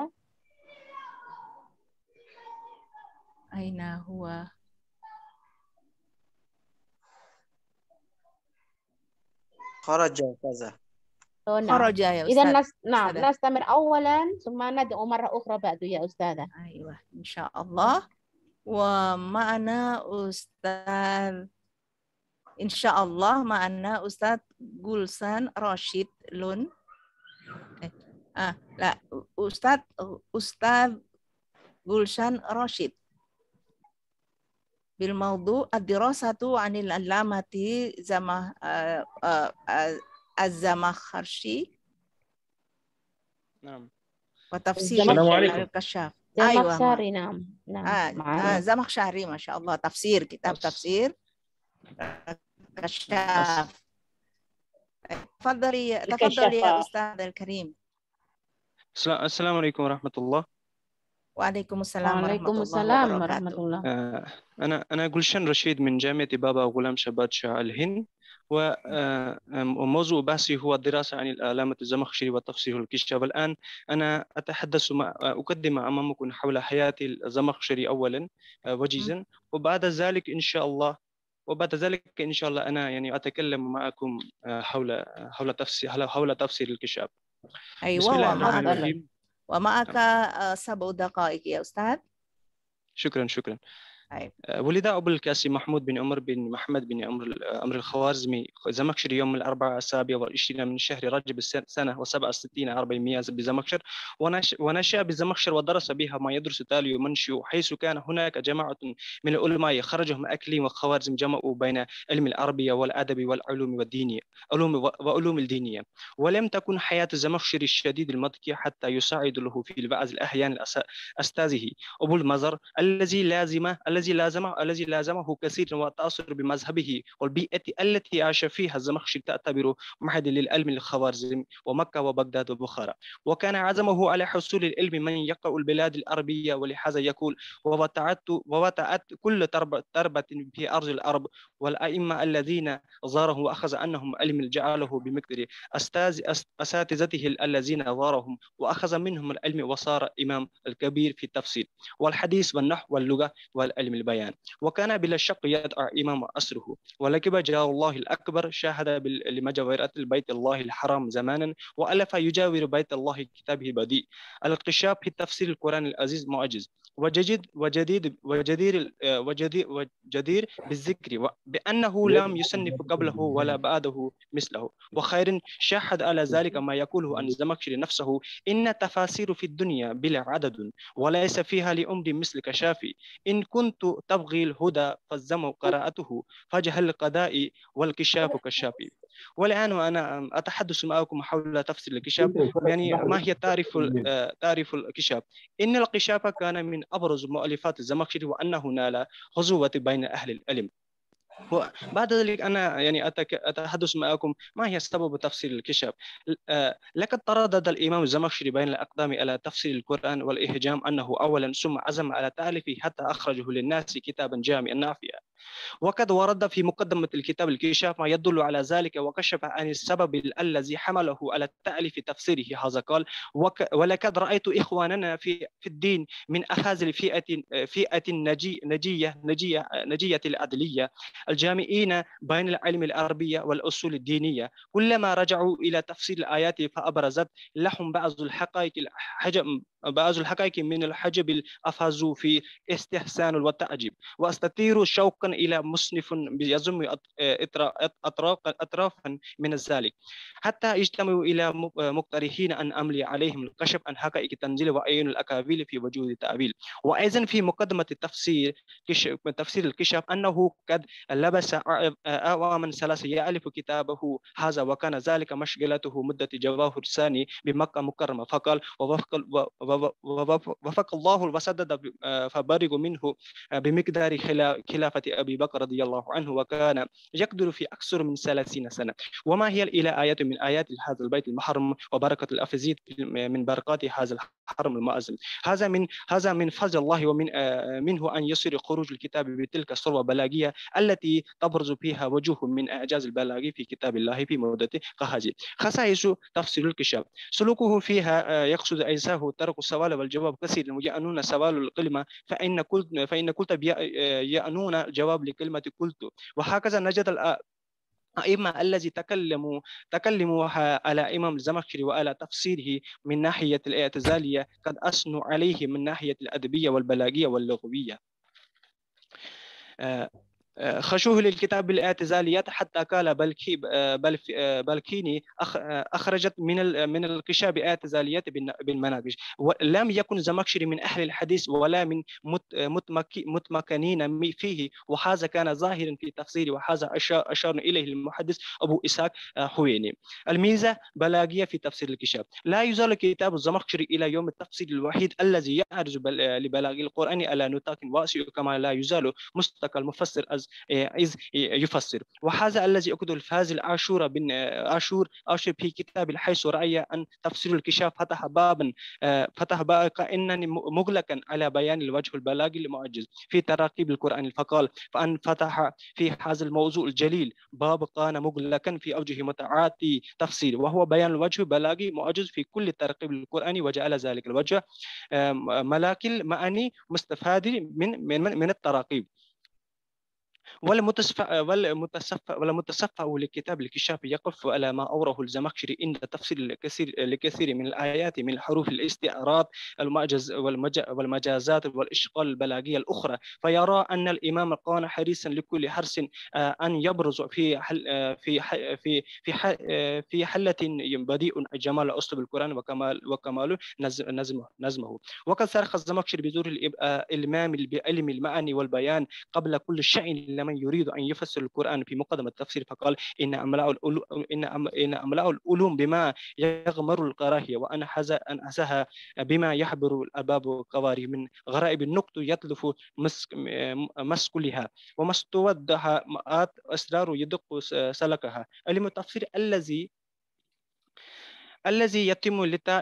أين هو؟ خرج كذا. خرج يا أستاذ. إذا نس... نعم نستمر أولا ثم ندعو مرة أخرى بعد يا أستاذة. أيوة إن شاء الله. ومعنا أستاذ إن شاء الله معنا أستاذ جولسان راشد لون. آه لا أستاذ أستاذ جولشان راشد بالموضوع الدراسة عن العلامة زمخ الزمخشري. نعم. وتفسير الكشاف. زمخشري. نعم نعم. آه زمخشري ما شاء الله. تفسير كتاب تفسير كشاف. تفضلي تفضلي يا أستاذ الكريم. السلام عليكم ورحمة الله. وعليكم السلام وعليكم السلام ورحمة الله. أنا أنا جولشان رشيد من جامعة بابا غلام شبات شاه الهند، وموضوع بحثي هو الدراسة عن العلامة الزمخشري وتفسير الكشاف. الآن أنا أتحدث مع أقدم أمامكم حول حياة الزمخشري أولا وجيزا، وبعد ذلك إن شاء الله وبعد ذلك إن شاء الله أنا يعني أتكلم معكم حول حول تفسير حول تفسير الكشاف. أيوة. بسم الله الرحمن الرحيم. ومعك سبع دقائق يا أستاذ. شكرا شكرا. أيوة. ولد أبو القاسم محمود بن عمر بن محمد بن عمر عمر الخوارزمي زمخشري يوم الأربعاء السابع والعشرين من شهر رجب سنة وسبع وستين أربعمائة بزمخشر، ونشأ بزمخشر ودرس بها ما يدرس تالي ومنشئ، حيث كان هناك جماعة من العلماء خرجهم أكليم وخوارزم جمعوا بين علم العربية والأدب والعلوم والدينية علوم وعلوم الدينية. ولم تكن حياة الزمخشري الشديد المضكي حتى يساعد له في بعض الأحيان أستاذه أبو المزر الذي لازم الذي لازمه الذي لازمه كثيرا والتأثر بمذهبه والبيئة التي عاش فيها الزمخشري تعتبر معهدا للعلم الخوارزم ومكة وبغداد وبخارى. وكان عزمه على حصول العلم من يقع البلاد العربية، ولهذا يقول: ووطأت ووطأت كل تربة في أرض العرب، والأئمة الذين زارهم وأخذ عنهم علم جعله بمقدر أساتذته الذين زارهم وأخذ منهم العلم، وصار إمام الكبير في التفسير والحديث والنحو واللغة والعلم البيان. وكان بلا شك يدعى إمام أسره، ولكب جار الله الأكبر شاهد لمجاورات البيت الله الحرام زمانا، وألف يجاور بيت الله كتابه بديء القشاب في تفسير القرآن العزيز معجز وجديد وجديد وجدير وجدير وجدير بالذكر بأنه لم يصنف قبله ولا بعده مثله. وخير شاهد على ذلك ما يقوله عن الزمخشري نفسه: إن تفاسير في الدنيا بلا عدد، وليس فيها لأمر مثلك شافي. إن كنت تبغي الهدى فالزم قراءته، فجهل القضاء والكشاف كشافي. والآن وأنا أتحدث معكم حول تفسير الكشاف. يعني ما هي تعرف تعرف الكشاف؟ إن الكشاف كان من أبرز مؤلفات الزمخشري، وأنه نال خزوة بين أهل العلم. وبعد ذلك أنا يعني أتحدث معكم ما هي سبب تفسير الكشاف. لقد تردد الإمام الزمخشري بين الأقدام على تفسير القرآن والإهجام أنه أولا ثم عزم على تأليفه حتى أخرجه للناس كتابا جامعا نافعا. وقد ورد في مقدمة الكتاب الكشاف ما يدل على ذلك، وكشف عن السبب الذي حمله على تأليف تفسيره. هذا قال: ولقد رأيت إخواننا في في الدين من أفاضل فئة فئة نجي نجية نجية نجية العدلية الجامعين بين العلم العربية والأصول الدينية، كلما رجعوا إلى تفسير الآيات فأبرزت لهم بعض الحقائق الحجم بعض الحقائق من الحجب الأفاز في استحسان والتعجب، واستثير شوقا إلى مصنف يضم أطرافا من ذلك، حتى اجتمعوا إلى مقترحين أن أملي عليهم الكشف عن حقائق التنزيل وعين الأكاذيب في وجود التأويل. وأيضا في مقدمة التفسير تفسير الكشاف أنه قد لبس أعواما ثلاثة يألف كتابه هذا، وكان ذلك مشغلته مدة جواهر الثاني بمكة مكرمة. فقال: ووفق, ووفق الله وسدد فبرق منه بمقدار خلافة أبي بكر رضي الله عنه، وكان يقدر في أكثر من ثلاثين سنة. وما هي إلى آيات من آيات هذا البيت المحرم وبركة الأفزيد من بركات هذا الحرم المعظم. هذا من هذا من فضل الله، ومن منه أن يصير خروج الكتاب بتلك الصورة البلاغية التي تبرز فيها وجوه من إعجاز البلاغ في كتاب الله في مدة كهذه. خصائص تفسير الكشاف: سلوكه فيها يقصد أجزاه ترك السؤال والجواب كثيرا، ويأنون سؤال الكلمة فإن قلت فإن قلت يأنون جواب لكلمة قلت. وهكذا نجد الأئمة الذي تكلموا تكلموا على إمام الزمخشري وعلى تفسيره من ناحية الاعتزالية قد أثنوا عليه من ناحية الأدبية والبلاغية واللغوية. خشوه للكتاب بالاعتزاليات حتى قال بلكي بلكيني أخرجت من من الكشاف اعتزاليات بالمناقش. ولم يكن زمخشري من أهل الحديث ولا من متمكنين فيه، وهذا كان ظاهرا في تفسيره، وهذا أشار إليه المحدث أبو إسحاق حويني. الميزة بلاغية في تفسير الكشاف: لا يزال كتاب الزمخشري إلى يوم التفسير الوحيد الذي يعرض لبلاغ القرآن على نطاق واسع، كما لا يزال مستقل المفسر إذ يفسر. وهذا الذي أكد الفازل عاشور بن عاشور عاشور في كتاب حيث رأي أن تفسير الكشاف فتح بابا فتح بابا كأنني مغلقا على بيان الوجه البلاغي المعجز في تراقيب القرآن، فقال: فأن فتح في هذا الموضوع الجليل باب كان مغلقا في أوجه متعاطي تفسير، وهو بيان الوجه البلاغي معجز في كل تراقيب القرآن، وجعل ذلك الوجه ملاك المعاني مستفاد من من من التراقيب. والمتصفى والمتصفى والمتصفى لكتاب الكشاف يقف على ما أوره الزمخشري عند تفسير الكثير لكثير من الآيات من الحروف الاستعارات المعجز والمجازات والإشغال البلاغية الأخرى، فيرى أن الإمام كان حريصا لكل حرس أن يبرز في حل في في في في حلة بديء جمال أسلوب القرآن وكمال وكمال نظمه نظمه وقد صرخ الزمخشري بزور الإلمام بعلم المعاني والبيان قبل كل شيء إلى من يريد أن يفسر القرآن في مقدمة التفسير فقال إن أملاء العلوم إن إن أملاء العلوم بما يغمر الكراهية وأن حز أن أسها بما يحبر الألباب والقواري من غرائب النقط يتلف مسك مسكلها ومستودها مآت أسرار يدق سلكها. علم التفسير الذي الذي يتم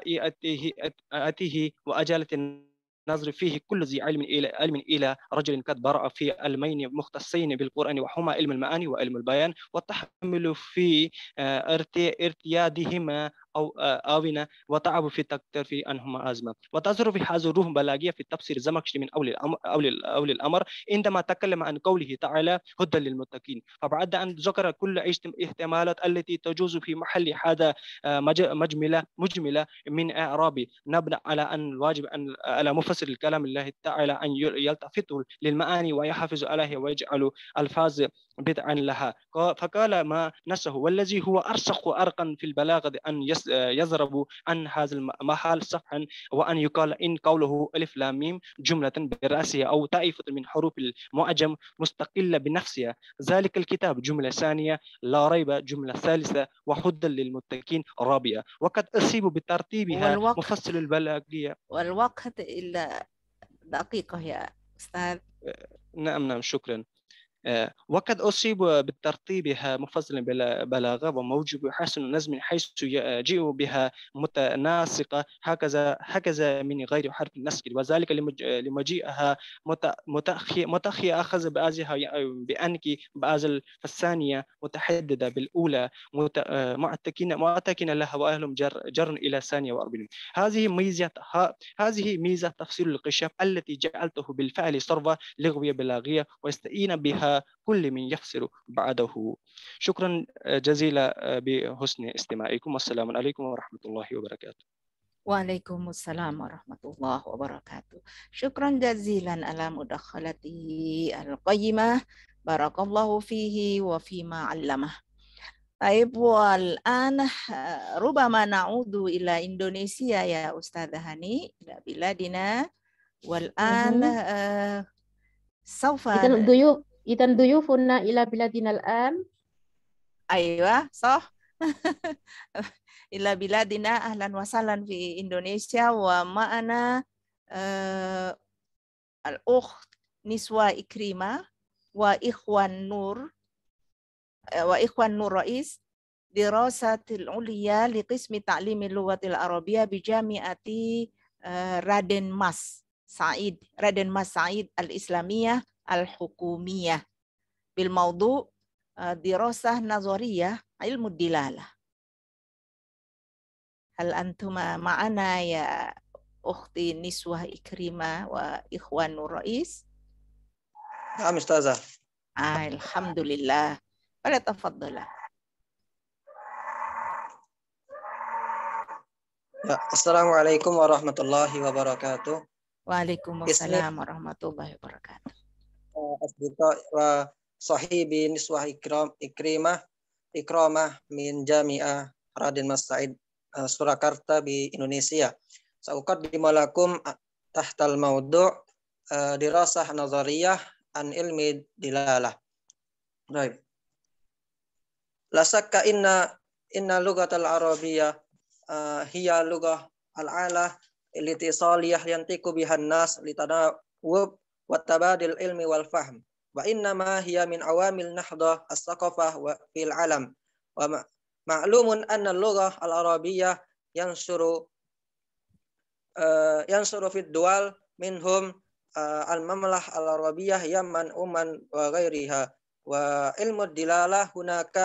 لتأتيه وأجالة النظر فيه كل ذي علم إلى علم إلى رجل قد برأ في علمين مختصين بالقرآن وهما علم المعاني وعلم البيان والتحمل في ارتيادهما أو آونة وتعب في التكتر عنهما أزمة. وتظهر في هذا الروح بلاغية في التفسير الزمخشري من أول الأمر أول الأمر عندما تكلم عن قوله تعالى هدى للمتقين، فبعد أن ذكر كل احتمالات التي تجوز في محل هذا مجملة مجملة من إعراب نبنى على أن الواجب أن على مفسر الكلام الله تعالى أن يلتفت للمعاني ويحافظ عليها ويجعل ألفاظ بدعا لها. فقال ما نفسه والذي هو أرسخ أرقا في البلاغة أن يضرب عن هذا المحال صفحا وأن يقال إن قوله ألف لام ميم جملة برأسها أو طائفة من حروف المعجم مستقلة بنفسها، ذلك الكتاب جملة ثانية، لا ريب جملة ثالثة، وهدى للمتقين رابعة. وقد أصيب بترتيبها مفصل البلاغية. والوقت إلا دقيقة يا أستاذ. نعم نعم شكرا. وقد أصيب بترتيبها مفصلا بلاغة وموجب حسن النظم حيث يجيء بها متناسقة هكذا هكذا من غير حرف النسق، وذلك لمجيئها متأخي أخذ بأزها بأنك بأزل الثانية متحددة بالأولى معتكين معتكين لها وأهلهم جر, جر إلى ثانية وأربعين. هذه ميزة هذه ميزة تفسير القشاف التي جعلته بالفعل صرفة لغوية بلاغية واستعين بها كل من يفسر بعده. شكرا جزيلا بحسن استماعكم والسلام عليكم ورحمة الله وبركاته. وعليكم السلام ورحمة الله وبركاته. شكرا جزيلا على مداخلته القيمة، بارك الله فيه وفيما علمه. طيب والآن ربما نعود إلى إندونيسيا يا أستاذة هاني، إلى بلادنا. والآن آه سوف إذن ضيوف إذن ضيوفنا إلى بلادنا الآن. أيوة صح. إلى بلادنا، أهلا وسهلا في إندونيسيا. ومعنا آه الأخت نسوة إكريمة وإخوان نور آه وإخوان نور رئيس دراسة العليا لقسم تعليم اللغة العربية بجامعة آه رادن ماس سعيد رادن ماس سعيد الإسلامية الحكومية بالموضوع دراسة نظرية علم الدلالة. هل أنتما معنا يا أختي نسوة إكريمة وإخوان الرئيس؟ نعم أستاذة. آه الحمد لله، فليتفضل. السلام عليكم ورحمة الله وبركاته. وعليكم السلام ورحمة الله وبركاته. أصدقاء وصحيبي نسوة إكرام إكريمة إكرامة من جامعة رادن ماس سعيد سurakarta بإندونيسيا. سأقدم لكم تحت الموضوع دراسة نظرية عن علم الدلالة. طيب. لا شك إن إن اللغة العربية هي اللغة الأعلى الاتصالية ينطق بها الناس لتناوب وتبادل العلم والفهم، وإنما هي من عوامل نهضة الثقافة في العالم. ومعلوم أن اللغة العربية ينشر ينشر في الدول منهم المملكة العربية يمن عمان وغيرها. وعلم الدلالة هناك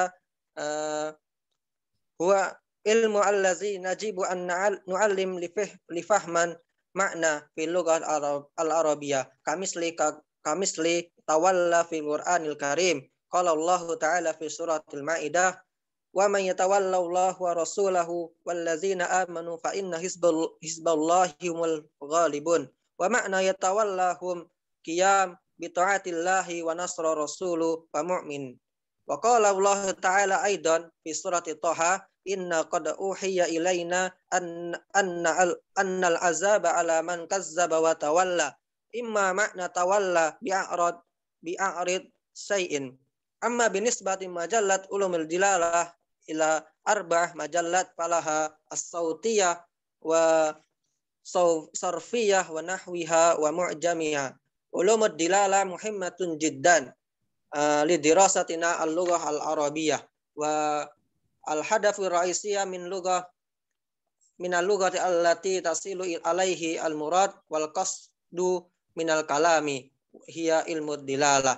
هو علم الذي نجب أن نعلم لفهما معنى في اللغة العربية كمثل كمثل تولى في القرآن الكريم. قال الله تعالى في سورة المائدة: ومن يتولى الله ورسوله والذين آمنوا فإن حزب الله هم الغالبون. ومعنى يتولى هم قيام بطاعة الله ونصر رسوله ومؤمن. وقال الله تعالى أيضا في سورة طه: إنا قد أوحي إلينا أن أن أن العذاب على من كذب وتولى. إما معنى تولى بأعرض بأعرض syai'in. Amma binisbati majallat ulumul dilalah ila arba'ah majallat falaha as-sautiyah wa sarfiyah wa nahwiha wa mu'jamiyah. Ulumud dilalah muhimmatun jiddan uh, li dirasatina al-lughah al-arabiyyah wa al-hadafu ra'isiyah min lughah min al-lughati allati tasilu alaihi al-murad wal qasdu min al-kalami hiya ilmud dilalah.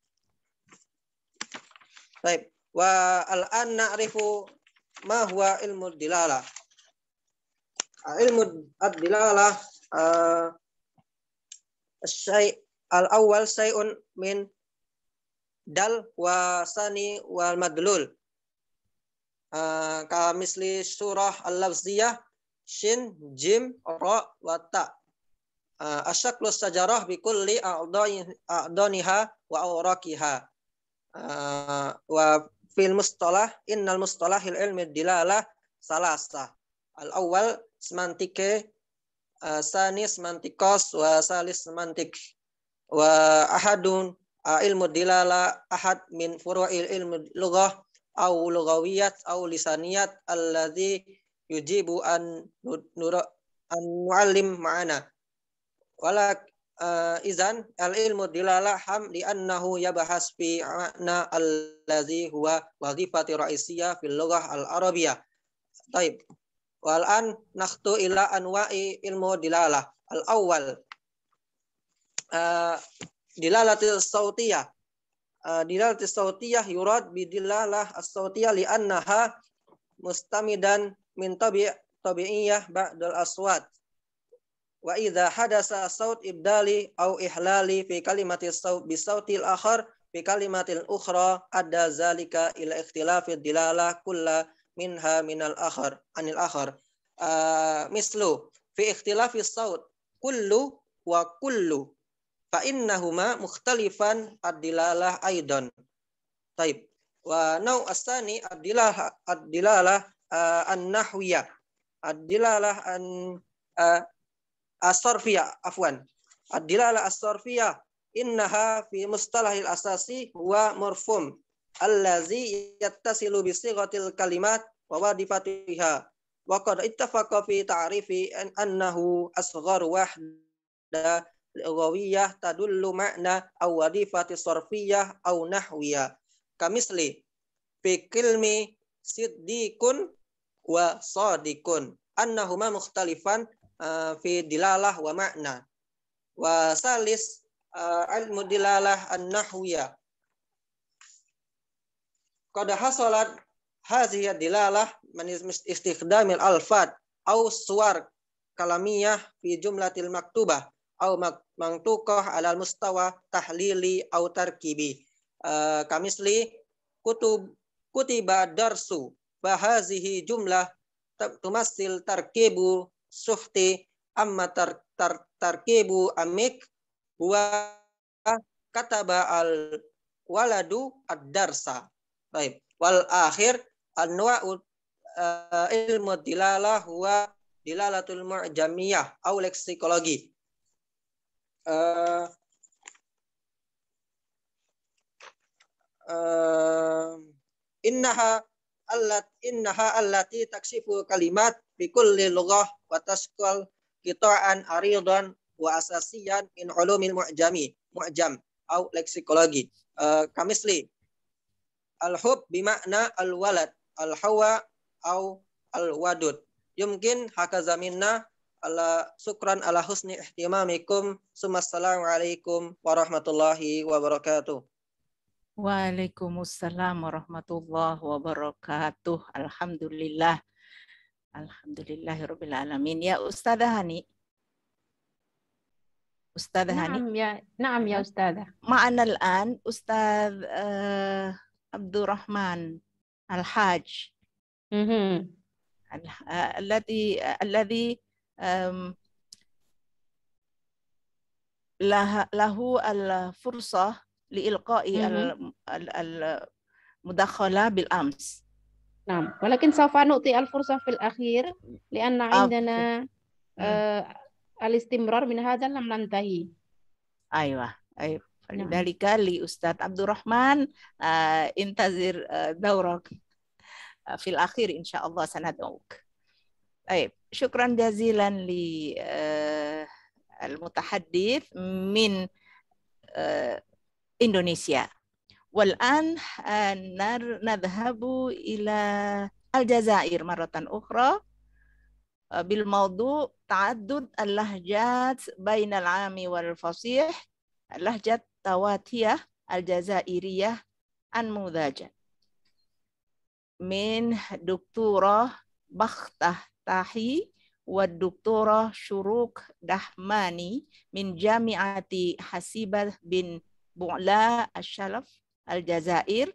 Baik, wa al-an na'rifu ma huwa ilmud dilalah. Ilmu ad-dilalah uh, syai' al-awwal syai'un min dal wa sani wal madlul. Uh, ka misli surah al-lafziyah shin jim ra wa ta. Uh, asyaklu sajarah bi kulli a'daniha wa awraqiha. Uh, wa fil mustalah innal mustalahil ilmi dilalah salasa. Al-awwal semantike, uh, sani semantikos, wa salis semantik, wa ahadun uh, ilmu dilala ahad min furu'il ilmu lughah au lughawiyat au lisaniyat alladhi yujibu an nura an muallim ma'ana. Wala uh, izan al ilmu dilala ham li annahu yabahas fi ma'na alladhi huwa wadhifati ra'isiyah fil lughah al-arabiyyah. Taib. Wal'an nakhtu ila anwa'i ilmu dilalah. Al-awwal uh, dilalatil sautiyah. Uh, dilalatil sautiyah yurad bidilalah as-sautiyah li'annaha mustamidan min tabi' tabi'iyah ba'dal aswat. Wa idha hadasa saut ibdali au ihlali fi kalimatil saut bisautil akhar fi kalimatil ukhra adda zalika ila ikhtilafid dilalah kulla minha minal akhar anil akhar uh, mislu fi ikhtilafi saut kullu wa kullu fa innahuma mukhtalifan ad-dilalah aidan. Taib. Wa nau asani ad-dilalah ad-dilalah uh, an-nahwiyah ad-dilalah an uh, as-sarfiyah afwan ad-dilalah as-sarfiyah innaha fi mustalahil asasi wa murfum allazi yattasilu bi sighatil kalimat wa wadifatiha wa qad ittafaqa fi ta'rifi annahu asghar wahda lughawiyyah tadullu ma'na aw wadifati sarfiyyah aw nahwiyah kamisli fi kilmi siddiqun wa sadiqun annahuma mukhtalifan uh, fi dilalah wa ma'na wa salis uh, ilmu dilalah an-nahwiyah. Qad hasalat hadhihi dilalah min istikhdamil alfat aw suwar kalamiyah fi jumlatil maktubah aw mangtuqah alal mustawa tahlili aw tarkibi. Uh, kamisli kutub kutiba darsu bahazihi jumlah tumassil tarkibu suhti amma tar, tar, tarkibu amik wa kataba al waladu ad-darsa. Baik. Wal akhir anwa'u uh, ilmu dilalah huwa dilalatul mu'jamiyah atau leksikologi. Uh, uh, innaha allat innaha allati taksifu kalimat bi kulli lughah wa tasqal qita'an aridan wa asasiyan min ulumil mu'jami mu'jam atau leksikologi. Uh, kamisli al-hub bimakna al-walad, al-hawa au al-wadud. Yumkin hakaza minna ala sukran ala husni ihtimamikum. Assalamu alaikum warahmatullahi wabarakatuh. Waalaikumsalam warahmatullahi wabarakatuh. Alhamdulillah. Alhamdulillahirabbil alamin. Ya Ustadzah Hani. Ustadzah Hani. Naam ya, naam ya Ustadzah. Ma'ana al-an Ustadz uh, Abdurrahman Al-Hajj الذي الذي له الفرصة لإلقاء المداخلة بالأمس. نعم ولكن سوف نعطي الفرصة في الأخير لأن عندنا الاستمرار من هذا لم ننتهي. أيوة أيوة فلذلك لأستاذ عبد الرحمن انتظر دورك في الأخير إن شاء الله سندعوك. طيب شكرا جزيلا للمتحدث من إندونيسيا. والآن نذهب إلى الجزائر مرة أخرى بالموضوع تعدد اللهجات بين العام والفصيح، اللهجة التواتية الجزائرية النموذجة، من دكتورة بختة تاحي والدكتورة شروق دحماني من جامعة حسيبة بن بوعلا الشلف الجزائر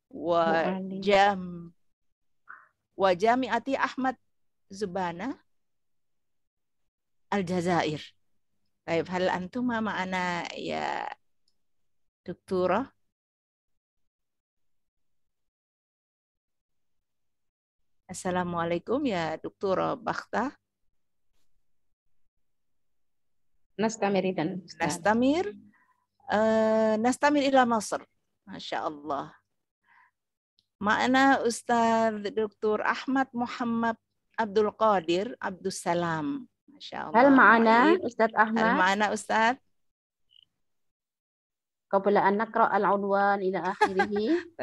وجام وجامعة أحمد زبانة الجزائر. طيب هل أنتما معنا يا دكتورة؟ السلام عليكم يا دكتورة بختة. نستمر إذا. نستمر آه نستمر إلى مصر. ما شاء الله. معنا أستاذ دكتور أحمد محمد عبد القادر عبد السلام. ما شاء الله. هل معنا معين. أستاذ أحمد؟ هل معنا أستاذ؟ قبل أن نقرأ العنوان إلى آخره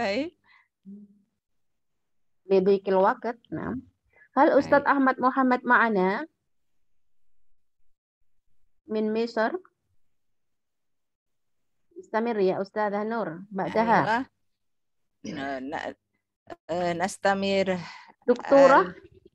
لضيق الوقت. نعم. هل أستاذ أحمد محمد معنا من مصر؟ استمر يا أستاذة نور بعدها. أيوة. نستمر. دكتورة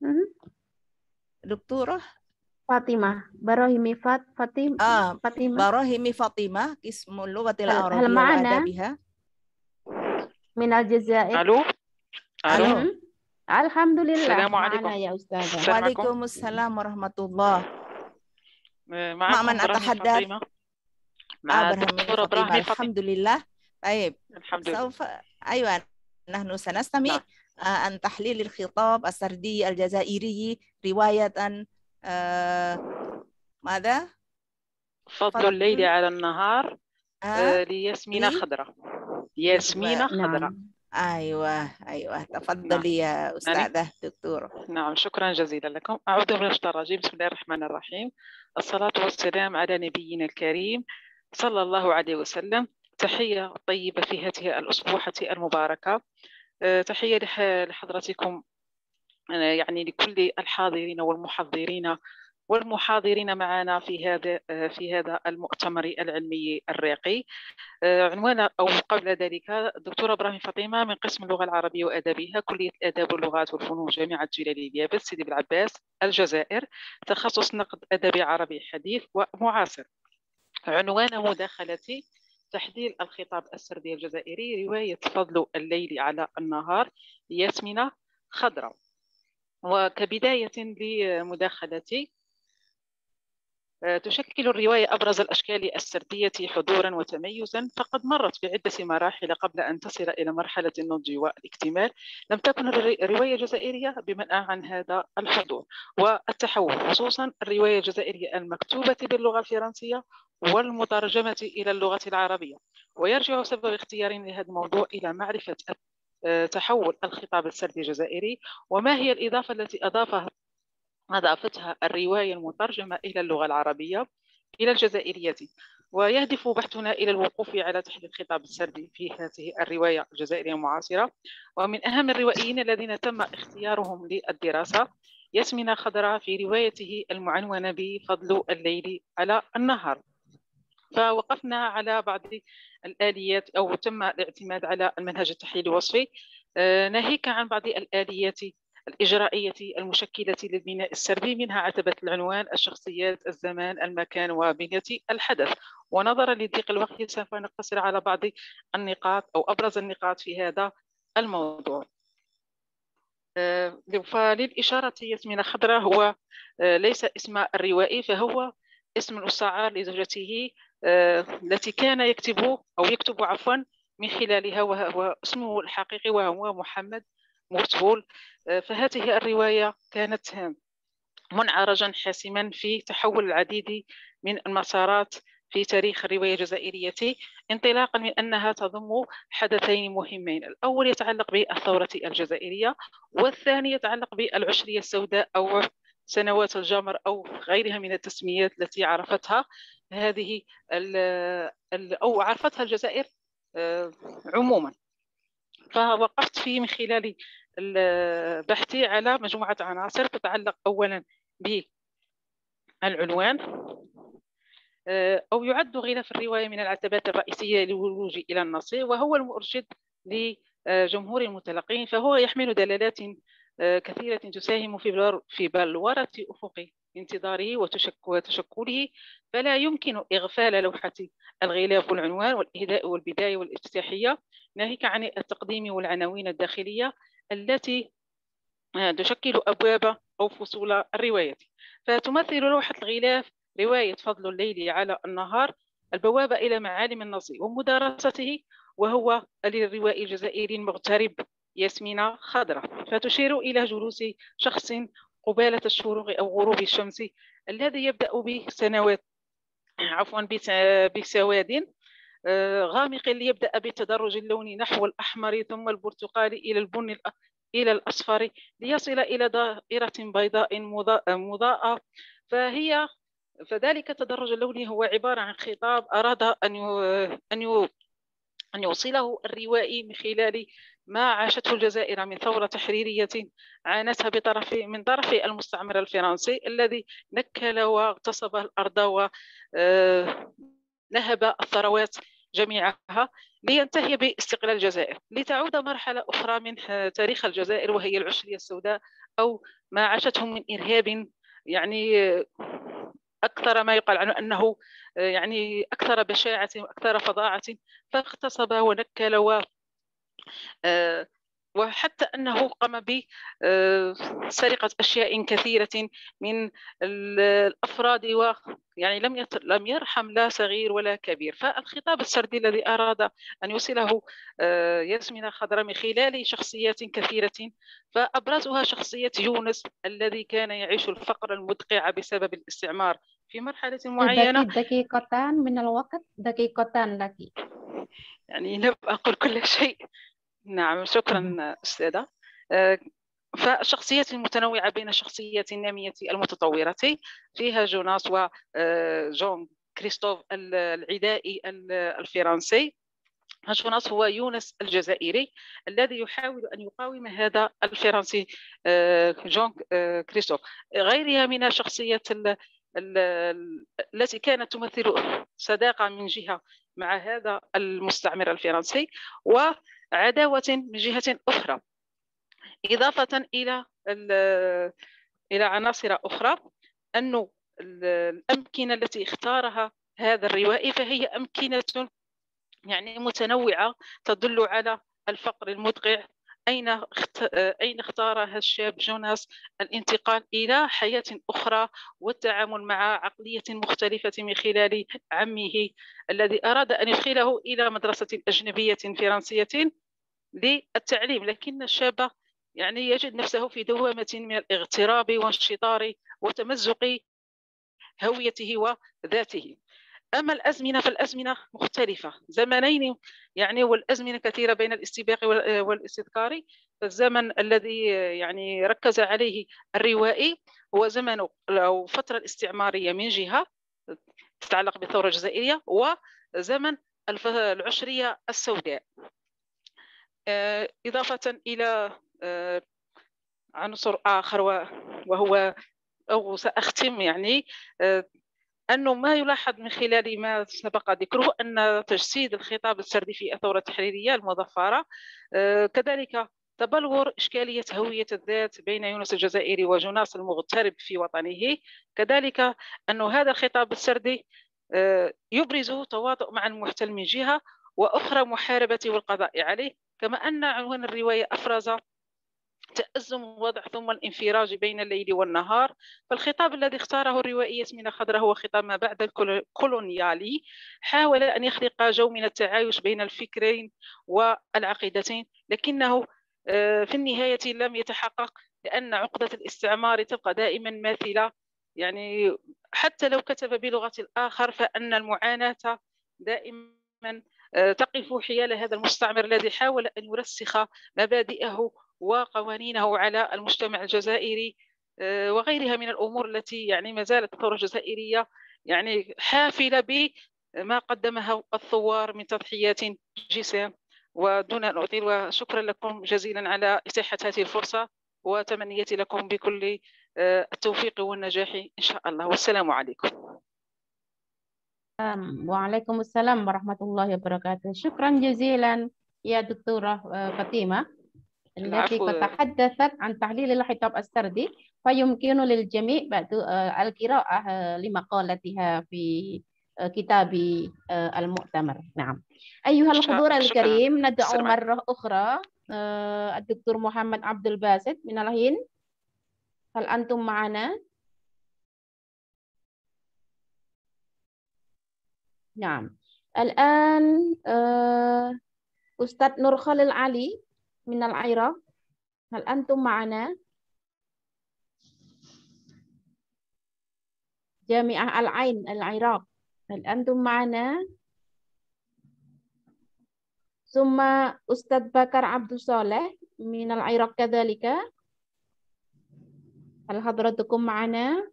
دكتورة فاطمة براهيمي فات فاطمة آه فاطمة براهيمي فاطمة قسم اللغة هل, العربية هل معنا وآدابها من الجزائر؟ ألو ألو ألو. الحمد لله. السلام عليكم. معنا يا أستاذة. وعليكم السلام ورحمة الله. مع من أتحدث؟ مع آه الدكتورة إبراهيم الحمد لله. طيب الحمد لله. سوف أيوة نحن سنستمع نعم. عن تحليل الخطاب السردي الجزائري رواية آه ماذا؟ فضل الليل على النهار آه لياسمينة خضراء. ياسمينة خضراء. أيوة أيوة تفضلي نعم. يا أستاذة دكتورة. نعم شكرا جزيلا لكم. أعوذ بالله من الشيطان الرجيم. بسم الله الرحمن الرحيم. الصلاة والسلام على نبينا الكريم صلى الله عليه وسلم. تحية طيبة في هذه الأسبوعة المباركة. تحية لحضرتكم يعني لكل الحاضرين والمحضرين والمحاضرين معنا في هذا في هذا المؤتمر العلمي الراقي. عنوان أو قبل ذلك الدكتورة إبراهيم فاطمة من قسم اللغة العربية وآدابها كلية الآداب واللغات والفنون جامعة جلالي اليابس سيدي بالعباس الجزائر، تخصص نقد أدبي عربي حديث ومعاصر. عنوان مداخلتي تحليل الخطاب السردي الجزائري رواية فضل الليل على النهار لياسمينة خضراء. وكبداية لمداخلتي، تشكل الرواية أبرز الأشكال السردية حضورا وتميزا، فقد مرت بعدة مراحل قبل أن تصل إلى مرحلة النضج والاكتمال. لم تكن الرواية الجزائرية بمنأى عن هذا الحضور والتحول، خصوصا الرواية الجزائرية المكتوبة باللغة الفرنسية والمترجمة إلى اللغة العربية. ويرجع سبب اختياري لهذا الموضوع إلى معرفة تحول الخطاب السردي الجزائري، وما هي الإضافة التي أضافها أضافتها الرواية المترجمة إلى اللغة العربية إلى الجزائرية. ويهدف بحثنا إلى الوقوف على تحليل الخطاب السردي في هذه الرواية الجزائرية المعاصرة. ومن أهم الروائيين الذين تم اختيارهم للدراسة ياسمينة خضراء في روايته المعنونة بفضل الليل على النهار. فوقفنا على بعض الآليات أو تم الاعتماد على المنهج التحليلي الوصفي، ناهيك عن بعض الآليات الإجرائية المشكلة للبناء السردي، منها عتبة العنوان، الشخصيات، الزمان، المكان، وبنية الحدث. ونظرا لضيق الوقت سوف نقتصر على بعض النقاط أو أبرز النقاط في هذا الموضوع. فللإشارة ياسمينة خضراء هو ليس اسم الروائي، فهو اسم المستعار لزوجته التي كان يكتب أو يكتب عفوا من خلالها، وهو اسمه الحقيقي وهو محمد مرتبول. فهذه الرواية كانت منعرجا حاسما في تحول العديد من المسارات في تاريخ الرواية الجزائرية، انطلاقا من أنها تضم حدثين مهمين. الأول يتعلق بالثورة الجزائرية، والثاني يتعلق بالعشرية السوداء أو سنوات الجمر أو غيرها من التسميات التي عرفتها هذه أو عرفتها الجزائر عموما. فوقفت فيه من خلال بحثي على مجموعة عناصر تتعلق أولا بالعنوان، أو يعد غلاف الرواية من العتبات الرئيسية للولوج إلى النص، وهو المرشد لجمهور المتلقين، فهو يحمل دلالات كثيرة تساهم في بلورة أفق انتظاره وتشكله، فلا يمكن إغفال لوحة الغلاف والعنوان والإهداء والبداية والافتتاحية، ناهيك عن التقديم والعناوين الداخلية التي تشكل أبواب أو فصول الرواية. فتمثل لوحة الغلاف رواية فضل الليل على النهار البوابة إلى معالم النص ومدارسته، وهو للروائي الجزائري المغترب ياسمين خضراء، فتشير إلى جلوس شخص قبالة الشروق أو غروب الشمس الذي يبدأ بسنوات عفوا بسواد غامق ليبدأ بتدرج اللون نحو الأحمر ثم البرتقالي إلى البني إلى الأصفر ليصل إلى دائرة بيضاء مضاءة. فهي فذلك تدرج اللون هو عبارة عن خطاب أراد أن أن أن يوصله الروائي من خلال ما عاشته الجزائر من ثورة تحريرية عانتها بطرف من طرف المستعمر الفرنسي الذي نكل واغتصب الأرض ونهب الثروات جميعها لينتهي باستقلال الجزائر، لتعود مرحلة أخرى من تاريخ الجزائر وهي العشرية السوداء أو ما عاشته من إرهاب، يعني أكثر ما يقال عنه أنه يعني أكثر بشاعة وأكثر فظاعة، فاغتصب ونكل و وحتى أنه قام بسرقة أشياء كثيرة من الأفراد، ويعني لم لم يرحم لا صغير ولا كبير. فالخطاب السردي الذي أراد أن يوصله ياسمين خضراء من خلال شخصيات كثيرة، فأبرزها شخصية يونس الذي كان يعيش الفقر المدقع بسبب الاستعمار في مرحلة معينة. دقيقتان من الوقت، دقيقتان لك. يعني لم أقل كل شيء. نعم شكرا أستاذة. فالشخصيات المتنوعة بين الشخصيات النامية المتطورة، فيها جوناس وجون كريستوف العدائي الفرنسي. جوناس هو يونس الجزائري الذي يحاول أن يقاوم هذا الفرنسي جون كريستوف. غيرها من الشخصيات التي كانت تمثل صداقة من جهة مع هذا المستعمر الفرنسي وعداوة من جهة أخرى، إضافة إلى إلى عناصر أخرى. أن الأمكنة التي اختارها هذا الروائي فهي أمكنة يعني متنوعة تدل على الفقر المدقع. أين أين اختار هذا الشاب جوناس الانتقال إلى حياة أخرى والتعامل مع عقلية مختلفة من خلال عمه الذي أراد أن يدخله إلى مدرسة أجنبية فرنسية للتعليم، لكن الشاب يعني يجد نفسه في دوامة من الاغتراب والانشطار وتمزق هويته وذاته. أما الأزمنة فالأزمنة مختلفة، زمنين يعني والأزمنة كثيرة بين الاستباق والاستذكار. فالزمن الذي يعني ركز عليه الروائي هو زمن أو فترة الاستعمارية من جهة تتعلق بالثورة الجزائرية، وزمن العشرية السوداء، إضافة إلى عنصر آخر وهو أو سأختم يعني أنه ما يلاحظ من خلال ما سبق ذكره أن تجسيد الخطاب السردي في الثورة التحريرية المظفرة كذلك تبلور إشكالية هوية الذات بين يونس الجزائري وجوناس المغترب في وطنه، كذلك أن هذا الخطاب السردي يبرز تواطؤ مع المحتل من جهة وأخرى محاربة والقضاء عليه، كما أن عنوان الرواية أفرز تأزم الوضع ثم الانفراج بين الليل والنهار. فالخطاب الذي اختاره الروائي ياسمين خضراء هو خطاب ما بعد الكولونيالي، حاول أن يخلق جو من التعايش بين الفكرين والعقيدتين، لكنه في النهاية لم يتحقق، لأن عقدة الاستعمار تبقى دائما ماثلة يعني حتى لو كتب بلغة الآخر فأن المعاناة دائما تقف حيال هذا المستعمر الذي حاول أن يرسخ مبادئه وقوانينه على المجتمع الجزائري وغيرها من الأمور التي يعني ما زالت الثورة الجزائرية يعني حافلة بما قدمها الثوار من تضحيات جسام. ودون أن أطيل، وشكرا لكم جزيلا على إتاحة هذه الفرصة، وتمنياتي لكم بكل التوفيق والنجاح إن شاء الله، والسلام عليكم. وعليكم السلام ورحمة الله وبركاته. شكرا جزيلا يا دكتورة فاطمة التي تحدثت عن تحليل الخطاب السردي، فيمكن للجميع بعد القراءة لمقالتها في كتاب المؤتمر. نعم. أيها الحضور الكريم، ندعو مرة أخرى الدكتور محمد عبد الباسط من الهند. هل أنتم معنا؟ نعم. الآن أستاذ نور خالد علي من العراق، هل أنتم معنا؟ جامعة العين العراق، هل أنتم معنا؟ ثم أستاذ بكر عبد الصالح من العراق كذلك، هل حضرتكم معنا؟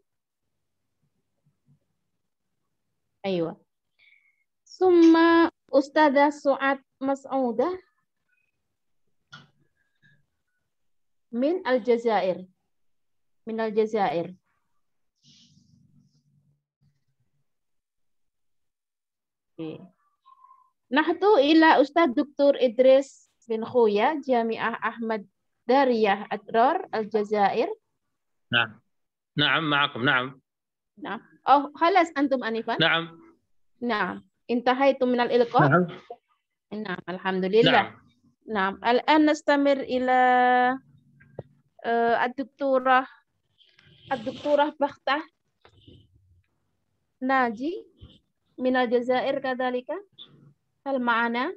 أيوة. ثم أستاذة سعاد مسعودة من الجزائر، من الجزائر. نحن إلى أستاذ دكتور إدريس بن خويا جامعة أحمد دارية أدرار الجزائر. نعم نعم معكم. نعم نعم. أو خلاص أنتم أنفا؟ نعم نعم انتهيتم من الإلقاء؟ نعم نعم الحمد لله. نعم. نعم الآن نستمر إلى الدكتورة الدكتورة بختة ناجي من الجزائر كذلك، هل معنا؟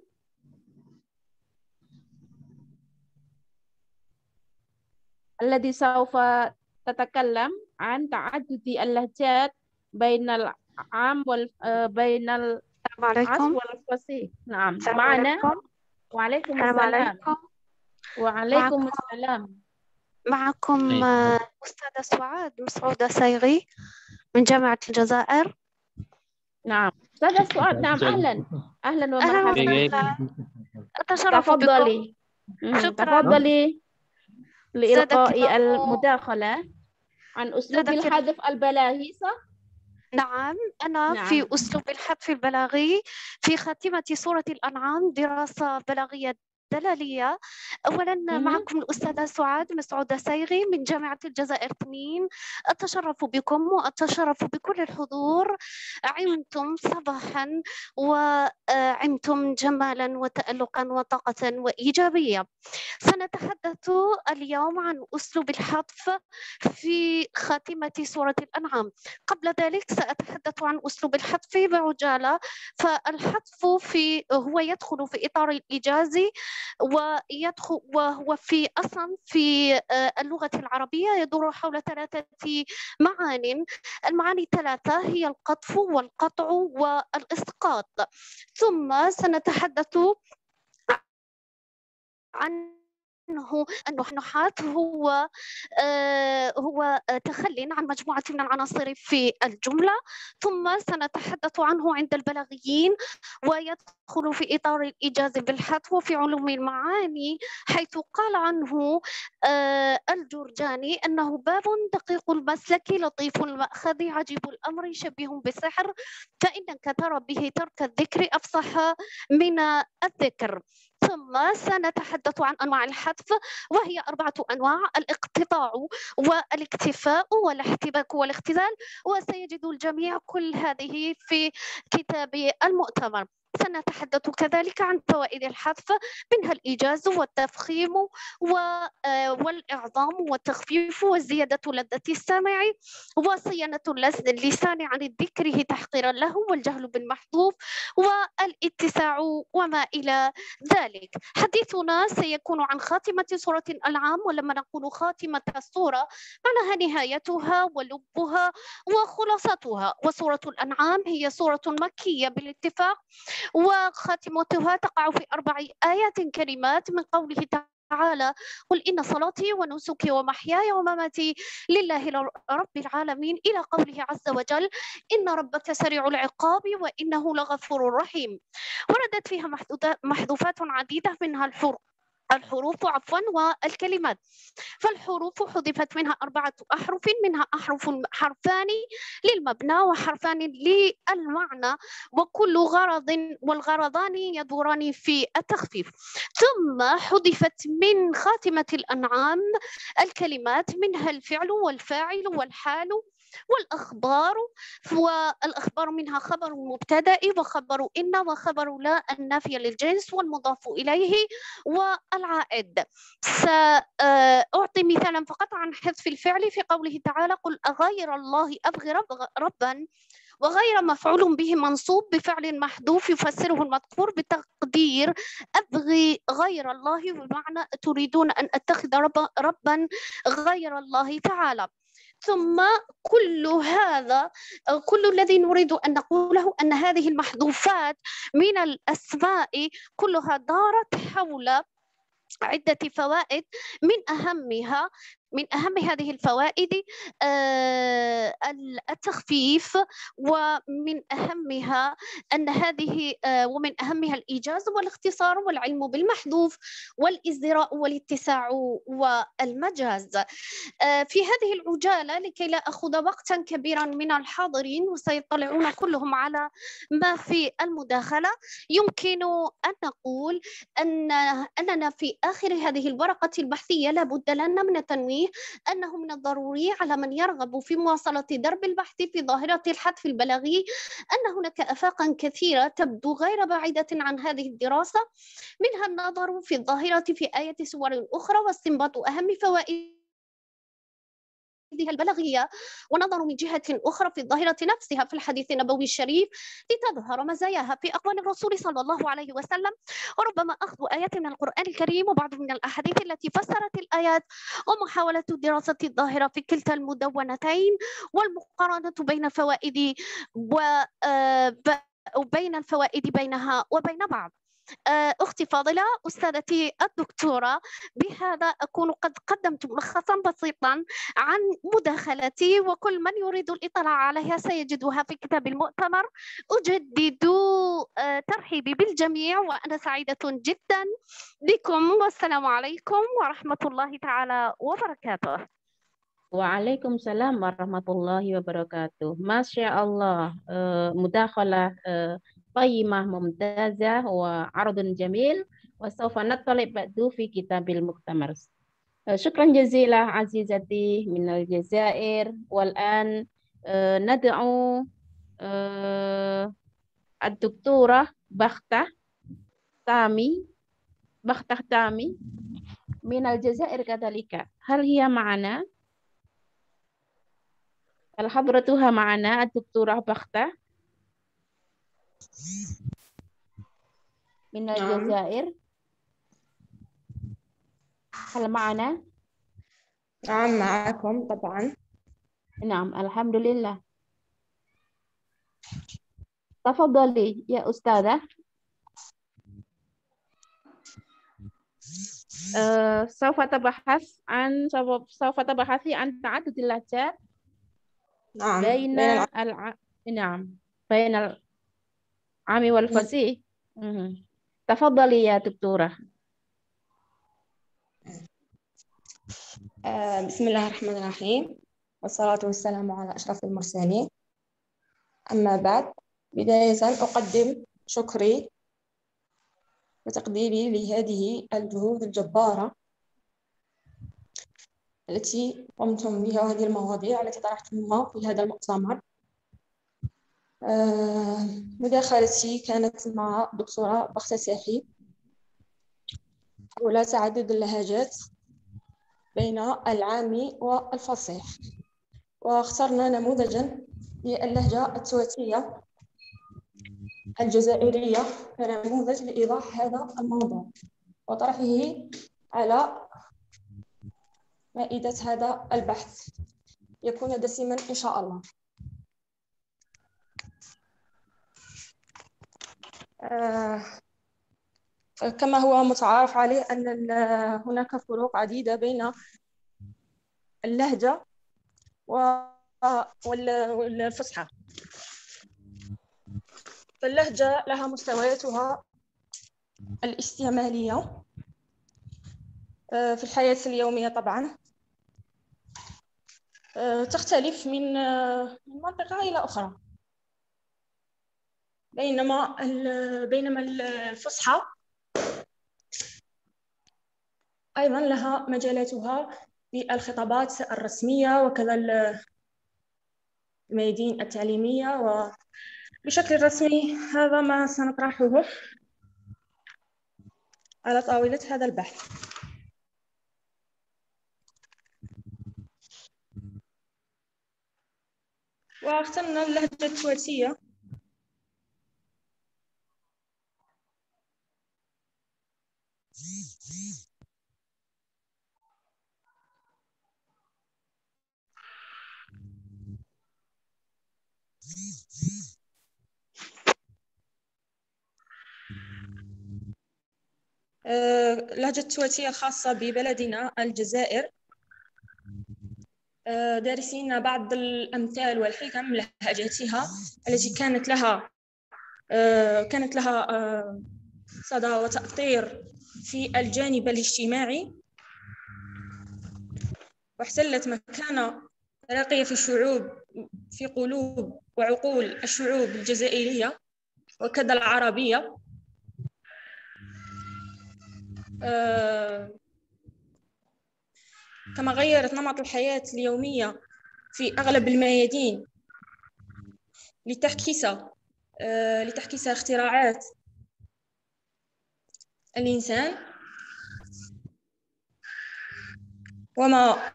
الذي سوف تتكلم عن تعدد اللهجات بين العام وال بين العام والفصيح. نعم معنا. وعليكم السلام. وعليكم السلام. معكم أستاذة سعاد مسعودة صيغي من جامعة الجزائر. نعم أستاذة سعاد. نعم أهلا أهلا ومرحبا. أتشرف تفضلي. تفضلي لإلقاء المداخلة عن أسلوب الحذف البلاغي، صح؟ نعم أنا نعم. في أسلوب الحذف البلاغي في خاتمة سورة الأنعام، دراسة بلاغية دلالية. أولا معكم الأستاذة سعاد مسعودة صيغي من جامعة الجزائر اثنين. أتشرف بكم وأتشرف بكل الحضور. عمتم صباحا وعمتم جمالا وتألقا وطاقة وإيجابية. سنتحدث اليوم عن أسلوب الحذف في خاتمة سورة الأنعام. قبل ذلك سأتحدث عن أسلوب الحذف بعجالة. فالحذف في هو يدخل في إطار الإيجازي، ويدخل وهو في أصلا في اللغة العربية يدور حول ثلاثة معان. المعاني الثلاثة هي القطف والقطع والإسقاط. ثم سنتحدث عن أنه النحات هو آه هو تخلي عن مجموعة من العناصر في الجملة. ثم سنتحدث عنه عند البلاغيين، ويدخل في إطار الإيجاز بالحذف وفي علوم المعاني، حيث قال عنه آه الجرجاني أنه باب دقيق المسلك لطيف المأخذ عجيب الأمر شبيه بالسحر، فإنك ترى به ترك الذكر أفصح من الذكر. ثم سنتحدث عن أنواع الحذف، وهي أربعة أنواع: الاقتطاع والاكتفاء والاحتباك والاختزال، وسيجد الجميع كل هذه في كتاب المؤتمر. سنتحدث كذلك عن فوائد الحذف، منها الإيجاز والتفخيم والإعظام والتخفيف وزيادة لذة السامع وصيانة اللسان عن الذكر تحقيرا له والجهل بالمحذوف والاتساع وما إلى ذلك. حديثنا سيكون عن خاتمة سورة الأنعام، ولما نقول خاتمة السورة معناها نهايتها ولبها وخلاصتها. وسورة الأنعام هي سورة مكية بالاتفاق، وخاتمتها تقع في أربع آيات كريمات من قوله تعالى: قل إن صلاتي ونسكي ومحياي ومماتي لله رب العالمين، إلى قوله عز وجل: إن ربك سريع العقاب وإنه لغفور رحيم. وردت فيها محذوفات عديدة، منها الحروف الحروف عفوا والكلمات. فالحروف حذفت منها أربعة أحرف، منها أحرف حرفان للمبنى وحرفان للمعنى، وكل غرض والغرضان يدوران في التخفيف. ثم حذفت من خاتمة الأنعام الكلمات، منها الفعل والفاعل والحال والأخبار. والأخبار منها خبر المبتدأ وخبر إن وخبر لا النافية للجنس والمضاف إليه والعائد. سأعطي مثالا فقط عن حذف الفعل في قوله تعالى: قل أغير الله أبغي ربا، وغير مفعول به منصوب بفعل محذوف يفسره المذكور بتقدير أبغي غير الله، بمعنى تريدون أن أتخذ ربا, ربا غير الله تعالى. ثم كل هذا كل الذي نريد أن نقوله أن هذه المحذوفات من الأسماء كلها دارت حول عدة فوائد، من أهمها من أهم هذه الفوائد آه التخفيف، ومن أهمها أن هذه آه ومن أهمها الإيجاز والاختصار والعلم بالمحذوف والازدراء والاتساع والمجاز. آه في هذه العجالة لكي لا أخذ وقتا كبيرا من الحاضرين وسيطلعون كلهم على ما في المداخلة، يمكن أن نقول أن أننا في آخر هذه الورقة البحثية لابد لنا من التنويه أنه من الضروري على من يرغب في مواصلة درب البحث في ظاهرة الحذف البلاغي أن هناك آفاقا كثيرة تبدو غير بعيدة عن هذه الدراسة، منها النظر في الظاهرة في آية سور أخرى واستنباط أهم فوائد البلاغية، ونظر من جهة أخرى في الظاهرة نفسها في الحديث النبوي الشريف لتظهر مزاياها في أقوال الرسول صلى الله عليه وسلم، وربما أخذ آيات من القرآن الكريم وبعض من الأحاديث التي فسرت الآيات، ومحاولة دراسة الظاهرة في كلتا المدونتين والمقارنة بين الفوائد وبين الفوائد بينها وبين بعض. أختي فاضلة أستاذتي الدكتورة، بهذا أكون قد قدمت ملخصا بسيطا عن مداخلتي، وكل من يريد الاطلاع عليها سيجدها في كتاب المؤتمر. أجدد ترحيبي بالجميع وأنا سعيدة جدا بكم، والسلام عليكم ورحمة الله تعالى وبركاته. وعليكم السلام ورحمة الله وبركاته. ما شاء الله، مداخلة قيمة ممتازة وعرض جميل، وسوف نطلع بعد في كتاب المؤتمر. شكرا جزيلا عزيزتي من الجزائر. والآن ندعو الدكتورة بختة تامي بختة تامي من الجزائر كذلك. هل هي معنا؟ هل حضرتها معنا الدكتورة بختة من الجزائر؟ هل معنا؟ نعم معكم طبعا. نعم الحمد لله. تفضلي يا أستاذة. أه سوف تبحث عن سوف تبحثي عن تعدد اللهجات. نعم بين الع... نعم بين العام والفصيح. تفضلي يا دكتورة. آه بسم الله الرحمن الرحيم، والصلاة والسلام على أشرف المرسلين. أما بعد، بداية أقدم شكري وتقديري لهذه الجهود الجبارة التي قمتم بها، وهذه المواضيع التي طرحتموها في هذا المؤتمر. آه مداخلتي كانت مع دكتورة بختة ساحي حول تعدد اللهجات بين العامي والفصيح، واخترنا نموذجا للهجة التواتية الجزائرية كنموذج لإيضاح هذا الموضوع وطرحه على مائدة هذا البحث. يكون دسما إن شاء الله. آه كما هو متعارف عليه أن هناك فروق عديدة بين اللهجة والفصحى. فاللهجة لها مستوياتها الاستعمالية في الحياة اليومية طبعا، تختلف من منطقة إلى أخرى، بينما بينما الفصحى أيضا لها مجالاتها في الخطابات الرسمية وكذا الميادين التعليمية. وبشكل رسمي هذا ما سنطرحه على طاولة هذا البحث. واخترنا اللهجة التواتية اللهجة التواتية الخاصة ببلدنا الجزائر. دارسين بعض الأمثال والحكم لهجتها التي كانت لها كانت لها صدى وتأثير في الجانب الاجتماعي، واحتلت مكانة راقية في الشعوب في قلوب وعقول الشعوب الجزائرية وكذا العربية. كما غيرت نمط الحياة اليومية في أغلب الميادين لتحكيس لتحكيس اختراعات الإنسان وما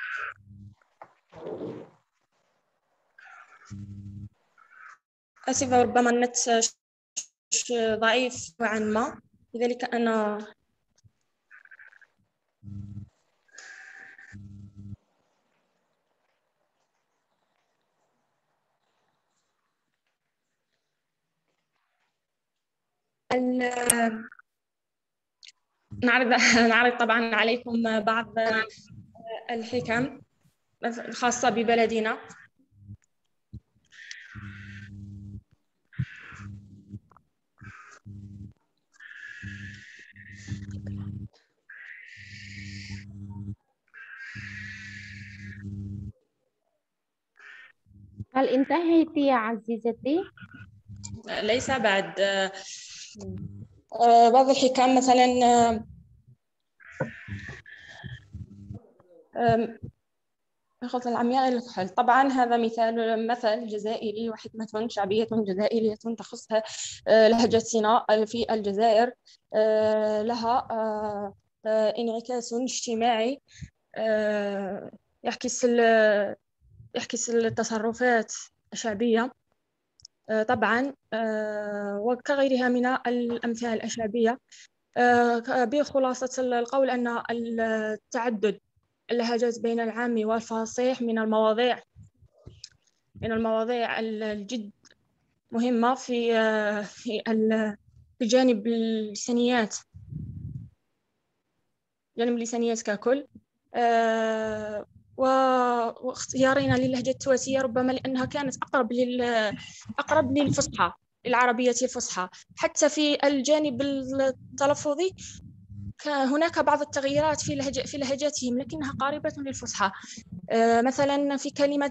أسف ربما النت ضعيف نوعا ما، لذلك أنا نعرض نعرض طبعا عليكم بعض الحكم الخاصة ببلدنا. هل انتهيت يا عزيزتي؟ ليس بعد. بعض الحكم مثلا أخذ العمياء إلى الكحل. طبعا هذا مثال مثل جزائري وحكمة شعبية جزائرية تخص لهجتنا في الجزائر، لها انعكاس اجتماعي يعكس يعكس التصرفات الشعبية طبعا، وكغيرها من الأمثال الشعبية. بخلاصة القول أن التعدد اللهجات بين العامي والفصيح من المواضيع من المواضيع الجد مهمة في في في جانب اللسانيات جانب اللسانيات ككل. واختيارنا للهجة التواتية ربما لأنها كانت أقرب لل أقرب للفصحى للعربية الفصحى. حتى في الجانب التلفظي هناك بعض التغييرات في لهج... في لهجاتهم لكنها قريبة للفصحى. مثلا في كلمة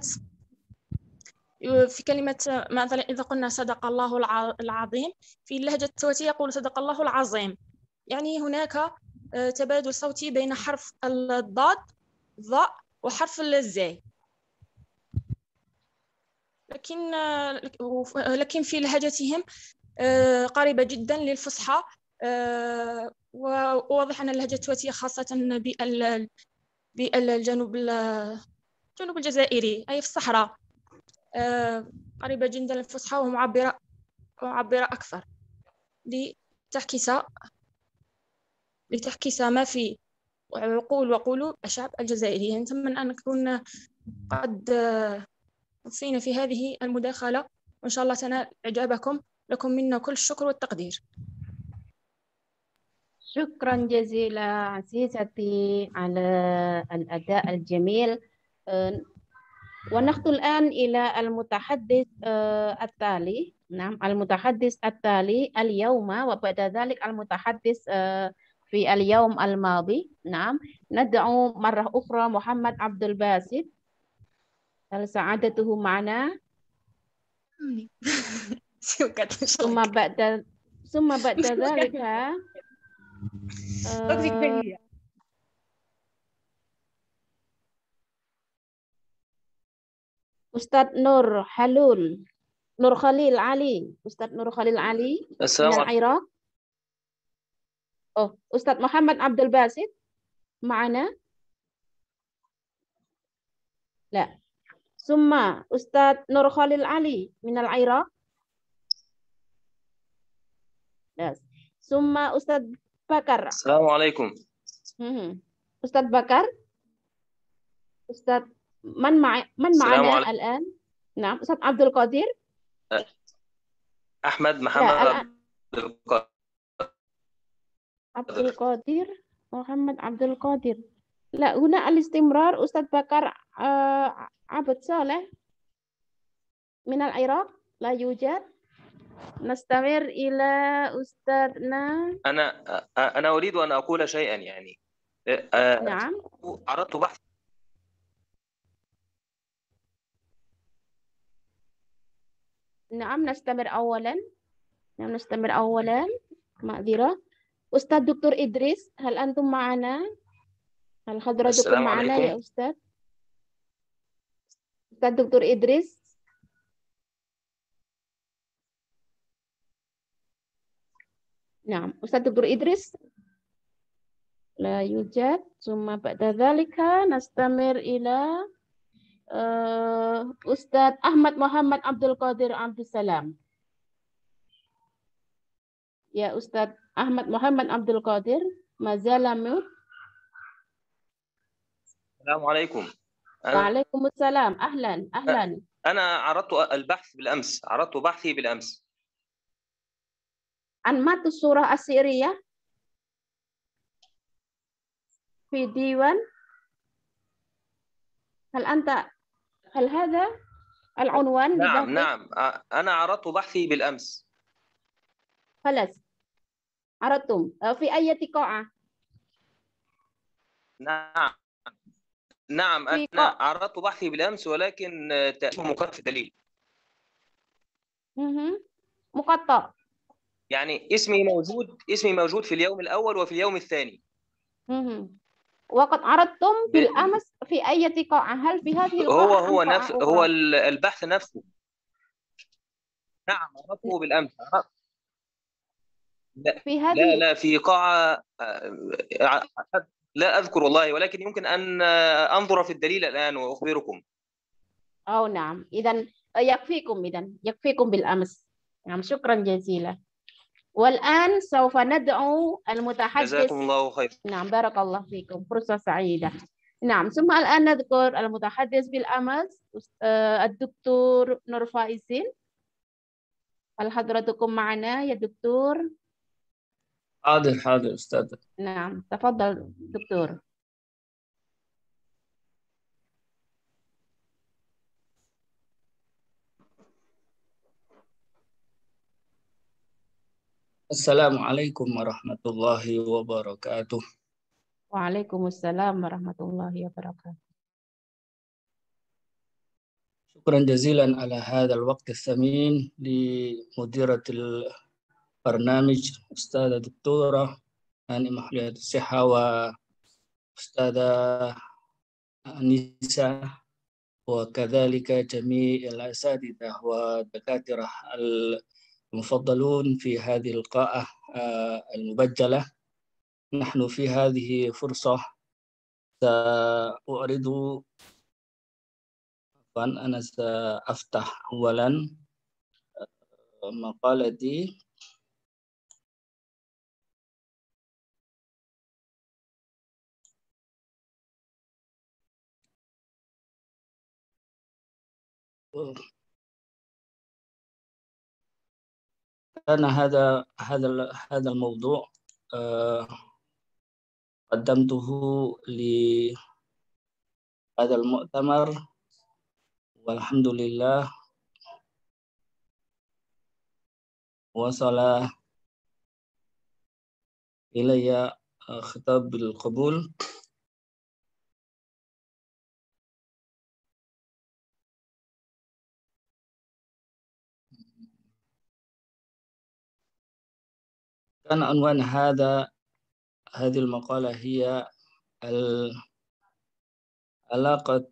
في كلمة مثلا إذا قلنا صدق الله العظيم، في اللهجة التواتية يقول صدق الله العظيم، يعني هناك تبادل صوتي بين حرف الضاد الضاء وحرف الزاي. لكن لكن في لهجتهم قريبة جدا للفصحى، وواضح أن اللهجة التواتية خاصة بالجنوب الجنوب الجزائري أي في الصحراء قريبة جدا للفصحى ومعبرة معبرة أكثر لتعكس لتعكس ما في عقول وقلوب الشعب الجزائري. نتمنى أن نكون قد وفينا في هذه المداخلة، وإن شاء الله تنال إعجابكم. لكم منا كل الشكر والتقدير. شكرا جزيلا عزيزتي على الأداء الجميل. ونخطو الآن إلى المتحدث التالي. نعم، المتحدث التالي اليوم وبعد ذلك المتحدث في اليوم الماضي. نعم، ندعو مرة أخرى محمد عبد الباسط. هل سعادته معنا؟ ثم بعد ثم بعد ذلك آه أستاذ نور حلول نور خليل علي أستاذ نور خليل علي من العراق. أوه. أستاذ محمد عبد الباسط معنا؟ لا. ثم أستاذ نور خليل علي من العراق. yes. ثم أستاذ بكر. السلام عليكم. أستاذ بكر. أستاذ من مع من معنا عليكم. الآن؟ نعم، أستاذ عبد القادر. أحمد محمد عبد القادر. عبد القادر محمد عبد القادر. لا، هنا الاستمرار أستاذ بكر آه عبد صالح من العراق لا يوجد. نستمر إلى أستاذنا. أنا أنا أريد أن أقول شيئا يعني. نعم. عرضت بحث. نعم، نستمر أولا. نعم نستمر أولا. معذرة. أستاذ دكتور إدريس، هل أنتم معنا؟ هل حضرتكم معنا عليكم. يا أستاذ؟ أستاذ دكتور إدريس. نعم، أستاذ دكتور إدريس لا يوجد. ثم بعد ذلك نستمر إلى أستاذ أحمد محمد عبد القادر عبد السلام. يا أستاذ أحمد محمد عبد القادر ما زال موت. السلام عليكم. وعليكم السلام. أهلا أهلا. أنا عرضت البحث بالأمس، عرضت بحثي بالأمس عن مات السورة السيرية في ديوان. هل أنت هل هذا العنوان؟ نعم ببحث؟ نعم أنا عرضت بحثي بالأمس. خلاص عرضتم في أي قاعة؟ نعم نعم أنا قا... عرضت بحثي بالأمس ولكن تأتيهم مقطع في الدليل. مقطع يعني اسمي موجود اسمي موجود في اليوم الأول وفي اليوم الثاني. وقد عرضتم بالأمس في أي قاعة؟ هل في هذه القاعة؟ هو هو نفس هو البحث نفسه. نعم عرضته بالأمس. عرض... لا في هذه لا لا في قاعة لا أذكر والله، ولكن يمكن أن أنظر في الدليل الآن وأخبركم. أو نعم، إذا يكفيكم إذا يكفيكم بالأمس. نعم، شكرا جزيلا. والآن سوف ندعو المتحدث. جزاكم الله خير. نعم، بارك الله فيكم، فرصة سعيدة. نعم، ثم الآن نذكر المتحدث بالأمس الدكتور نور فائزين. هل حضرتكم معنا يا دكتور؟ حاضر حاضر أستاذ. نعم، تفضل دكتور. السلام عليكم ورحمة الله وبركاته. وعليكم السلام ورحمة الله وبركاته. شكرا جزيلا على هذا الوقت الثمين لمديرة البرنامج أستاذة دكتورة هاني محلية الصحة وأستاذة أنيسة وكذلك جميع الأساتذة والدكاترة المفضلون في هذه القاعة المبجلة. نحن في هذه فرصة سأعرض أنا سأفتح أولا مقالتي. كان هذا هذا هذا الموضوع قدمته لهذا المؤتمر، والحمد لله وصل إلي خطاب بالقبول. كان عنوان هذا هذه المقالة هي علاقة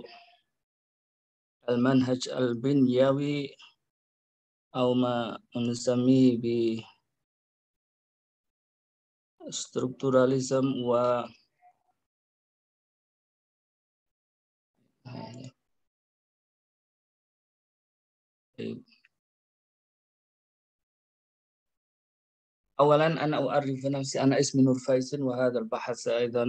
المنهج البنيوي أو ما نسميه ب strukturalism و أولا أنا أعرف نفسي، أنا اسمي نور فايزن، وهذا البحث أيضا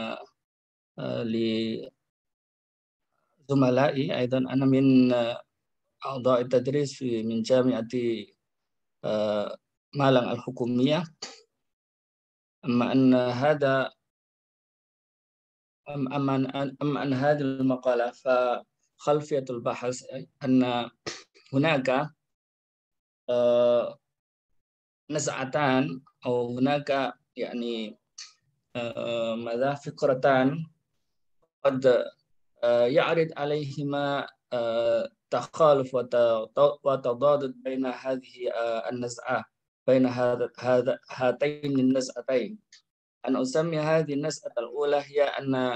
لزملائي أيضا. أنا من أعضاء التدريس في من جامعة مالان الحكومية. أما أن هذا أما أن أما أن هذه المقالة فخلفية البحث أن هناك نزعتان أو هناك يعني ماذا فكرتان قد يعرض عليهما تخالف وتضاد بين هذه النزعة بين هذا هذا هاتين النزعتين. أنا أسمي هذه النزعة الأولى هي أن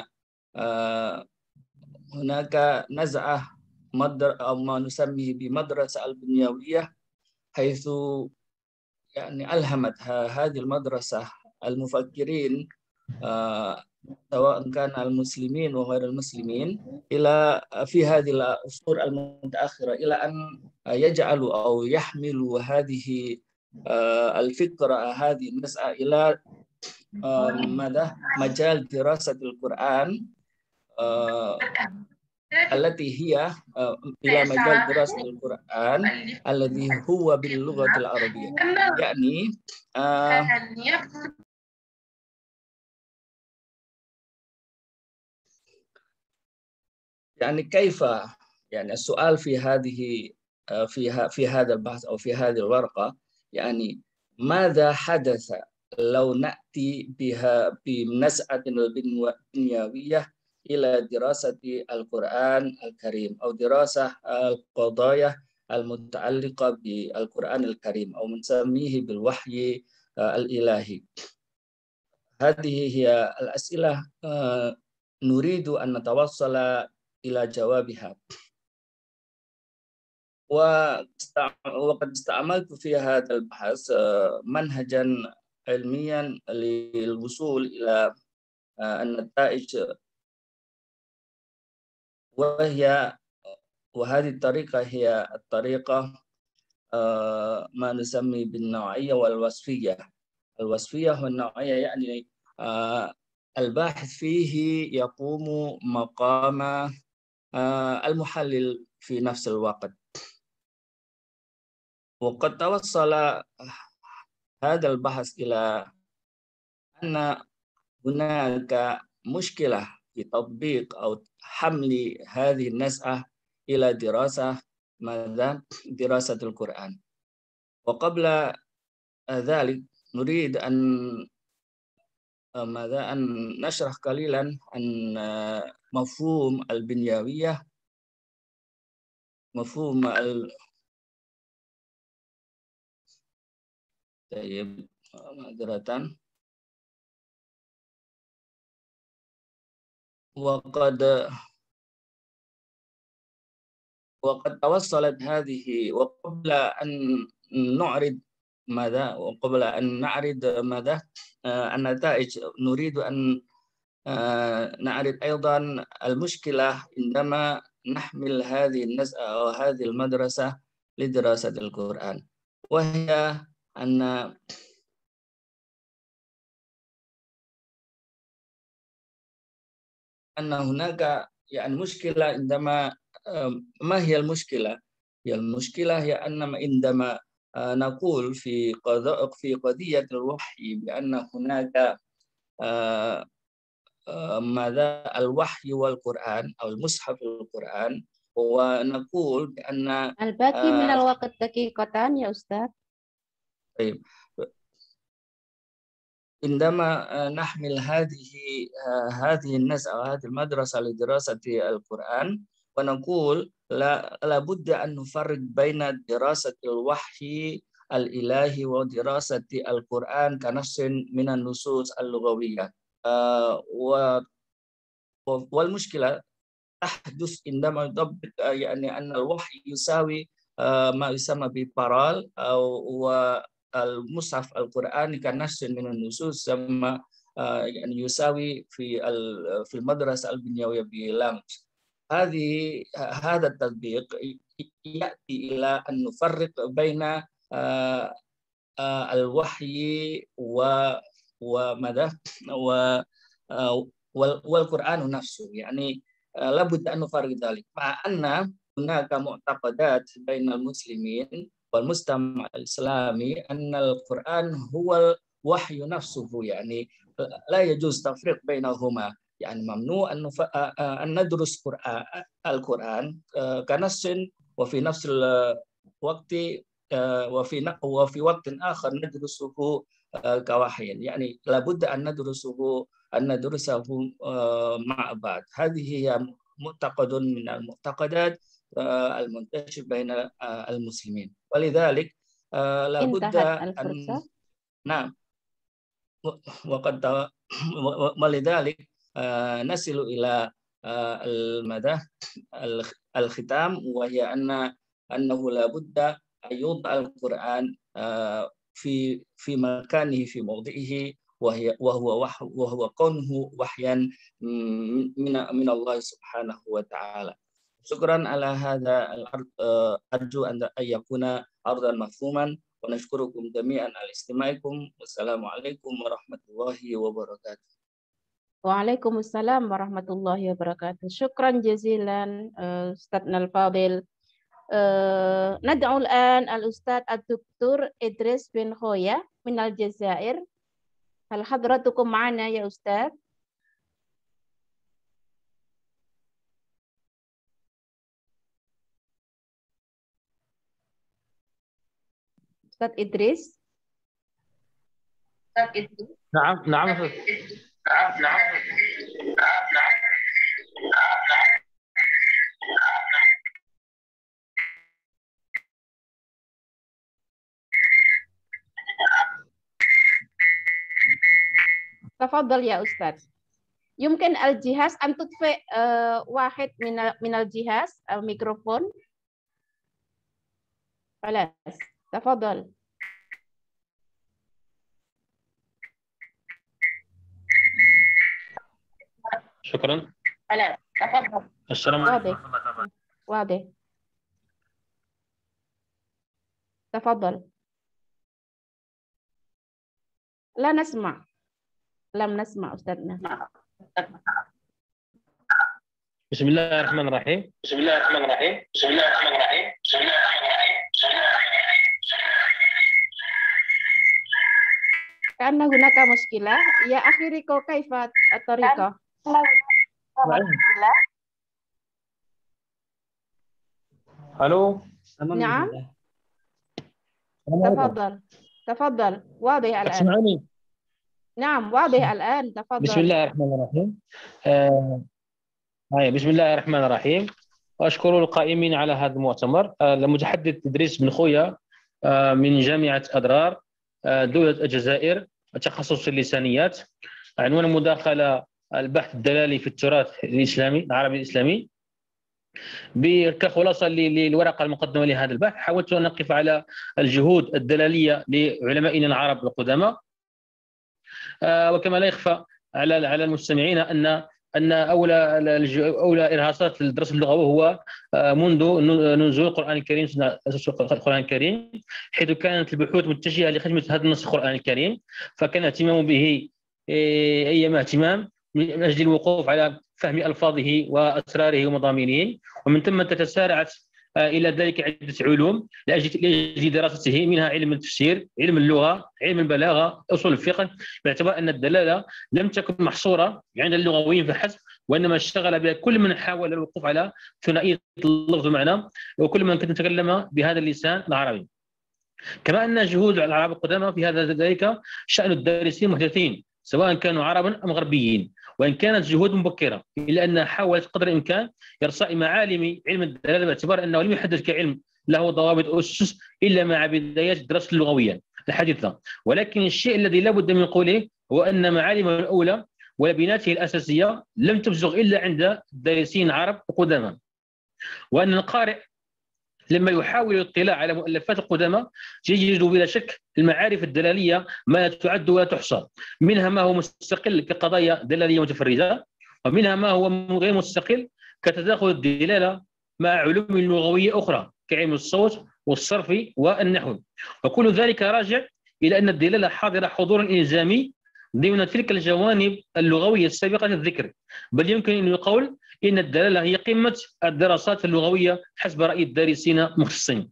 هناك نزعة مدر أو ما نسميه بمدرسة البنيوية، حيث يعني ألهمت هذه المدرسة المفكرين سواء كان المسلمين وغير المسلمين إلى في هذه العصور المتأخرة إلى أن يجعلوا أو يحملوا هذه الفكرة هذه النزعة إلى ماذا مجال دراسة القرآن، التي هي إلى مجال دراسة القرآن الذي هو باللغة العربية. يعني يعني كيف يعني السؤال في هذه في في هذا البحث أو في هذه الورقة، يعني ماذا حدث لو نأتي بها بنزعة البنيوية إلى دراسة القرآن الكريم أو دراسة القضايا المتعلقة بالقرآن الكريم أو نسميه بالوحي الإلهي. هذه هي الأسئلة نريد أن نتوصل إلى جوابها. وقد استعملت في هذا البحث منهجا علميا للوصول إلى النتائج، وهي وهذه الطريقة هي الطريقة ما نسمي بالنوعية والوصفية. الوصفية والنوعية يعني الباحث فيه يقوم مقام المحلل في نفس الوقت. وقد توصل هذا البحث إلى أن هناك مشكلة في تطبيق أو حمل هذه النزعة إلى دراسة ماذا؟ دراسة القرآن. وقبل ذلك نريد أن ماذا أن نشرح قليلا عن مفهوم البنيوية، مفهوم ال طيب معذرة. وقد وقد توصلت هذه، وقبل أن نعرض ماذا وقبل أن نعرض ماذا النتائج، نريد أن نعرض أيضا المشكلة عندما نحمل هذه النزعة أو هذه المدرسة لدراسة القرآن، وهي أن أن هناك يعني مشكلة عندما، ما هي المشكلة؟ هي المشكلة هي أن عندما نقول في قضاء في قضية الوحي بأن هناك ماذا الوحي والقرآن أو المصحف القرآن، ونقول بأن الباقي من الوقت دقيقتان يا أستاذ. طيب، عندما نحمل هذه هذه النزعة هذه المدرسة لدراسة القرآن ونقول لا لابد أن نفرق بين دراسة الوحي الإلهي ودراسة القرآن كنص من النصوص اللغوية، والمشكلة تحدث عندما يطبق يعني أن الوحي يساوي ما يسمى ببارال أو المصحف القرآني كنص من النصوص، ثم يعني يساوي في في المدرسة البنيوية بلامس. هذه هذا التطبيق يأتي إلى أن نفرق بين الوحي و وماذا والقرآن نفسه، يعني لابد أن نفرق ذلك، مع أن هناك معتقدات بين المسلمين والمجتمع الإسلامي أن القرآن هو الوحي نفسه، يعني لا يجوز تفريق بينهما، يعني ممنوع أن أن ندرس القرآن كنص وفي نفس الوقت وفي وفي وقت آخر ندرسه كوحي، يعني لابد أن ندرسه أن ندرسه مع بعض. هذه هي معتقد من المعتقدات المنتشر بين المسلمين، ولذلك لابد أن نعم وقد ولذلك نصل إلى المدى الختام، وهي أن أنه لابد أن يوضع القرآن في في مكانه في موضعه، وهي وهو وهو كونه وحيا من من الله سبحانه وتعالى. شكرا على هذا العرض، أرجو أن يكون عرضا مفهوما، ونشكركم جميعا على استماعكم، والسلام عليكم ورحمة الله وبركاته. وعليكم السلام ورحمة الله وبركاته. شكرا جزيلا أستاذنا الفاضل. ندعو الآن الأستاذ الدكتور إدريس بن خويا من الجزائر. هل حضرتكم معنا يا أستاذ؟ أستاذ إدريس؟ نعم نعم نعم نعم تفضل يا أستاذ. يمكن الجهاز أن تطفئ واحد من من الجهاز الميكروفون. خلاص تفضل. شكرا. خلاص تفضل. السلام عليكم. واضح واضح. تفضل. لا نسمع. لم نسمع أستاذنا. بسم الله الرحمن الرحيم. بسم الله الرحمن الرحيم. بسم الله الرحمن الرحيم. بسم الله الرحمن الرحيم. كأن هناك مشكلة. يا أخي ريكو كيف الطريقة؟ ألو. نعم. تفضل تفضل. واضح الآن. تسمعني؟ نعم واضح الآن. تفضل. بسم الله الرحمن الرحيم. آه... بسم الله الرحمن الرحيم. وأشكر القائمين على هذا المؤتمر. المتحدث إدريس بن خويا من جامعة أضرار دولة الجزائر، تخصص اللسانيات. عنوان المداخلة: البحث الدلالي في التراث الإسلامي العربي الإسلامي. كخلاصة للورقة المقدمة لهذا البحث، حاولت أن أقف على الجهود الدلالية لعلمائنا العرب القدماء، وكما لا يخفى على على المستمعين أن أن أولى أولى إرهاصات الدرس اللغوي هو منذ نزول القرآن الكريم القرآن الكريم، حيث كانت البحوث متجهة لخدمة هذا النص القرآن الكريم، فكان اهتمام به أيما اهتمام من أجل الوقوف على فهم ألفاظه وأسراره ومضامينه، ومن ثم تتسارعت إلى ذلك عدة علوم لأجل دراسته، منها علم التفسير، علم اللغة، علم البلاغة، أصول الفقه، باعتبار أن الدلالة لم تكن محصورة عند اللغويين فحسب، وإنما اشتغل بها كل من حاول الوقوف على ثنائية اللفظ والمعنى، وكل من كان يتكلم بهذا اللسان العربي. كما أن جهود العرب القدامى في هذا ذلك شأن الدارسين المحدثين سواء كانوا عربا أم غربيين، وإن كانت جهود مبكرة إلا أنها حاولت قدر الإمكان إرساء معالم علم الدلالة، باعتبار أنه لم يحدث كعلم له ضوابط أسس إلا مع بدايات الدراسة اللغوية الحديثة. ولكن الشيء الذي لا بد من قوله هو أن معالمه الأولى وبناته الأساسية لم تبزغ إلا عند الدارسين العرب القدامى، وأن القارئ لما يحاول الاطلاع على مؤلفات القدماء يجد بلا شك المعارف الدلالية ما تعد ولا تحصى، منها ما هو مستقل كقضايا دلالية متفردة، ومنها ما هو غير مستقل كتداخل الدلالة مع علوم لغوية أخرى كعلم الصوت والصرف والنحو، وكل ذلك راجع إلى أن الدلالة حاضرة حضورا إلزامي ضمن تلك الجوانب اللغوية السابقة للذكر، بل يمكن أن يقول إن الدلالة هي قمة الدراسات اللغوية حسب رأي الدارسين المختصين.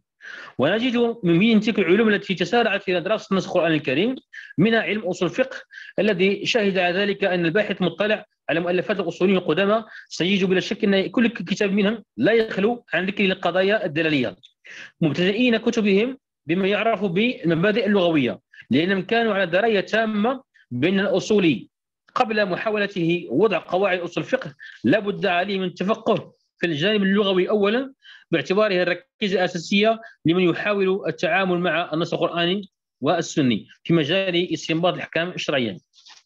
ونجد من بين تلك العلوم التي تسارعت إلى دراسة نص القرآن الكريم منها علم أصول الفقه، الذي شهد على ذلك أن الباحث مطلع على مؤلفات الأصوليين القدامى سيجد بلا شك أن كل كتاب منهم لا يخلو عن ذكر القضايا الدلالية، مبتدئين كتبهم بما يعرف بالمبادئ اللغوية، لأنهم كانوا على دراية تامة بين الأصولي قبل محاولته وضع قواعد أصول الفقه لا بد عليه من التفقه في الجانب اللغوي أولا، باعتباره الركيزة الأساسية لمن يحاول التعامل مع النص القرآني والسني في مجال استنباط الأحكام الشرعية.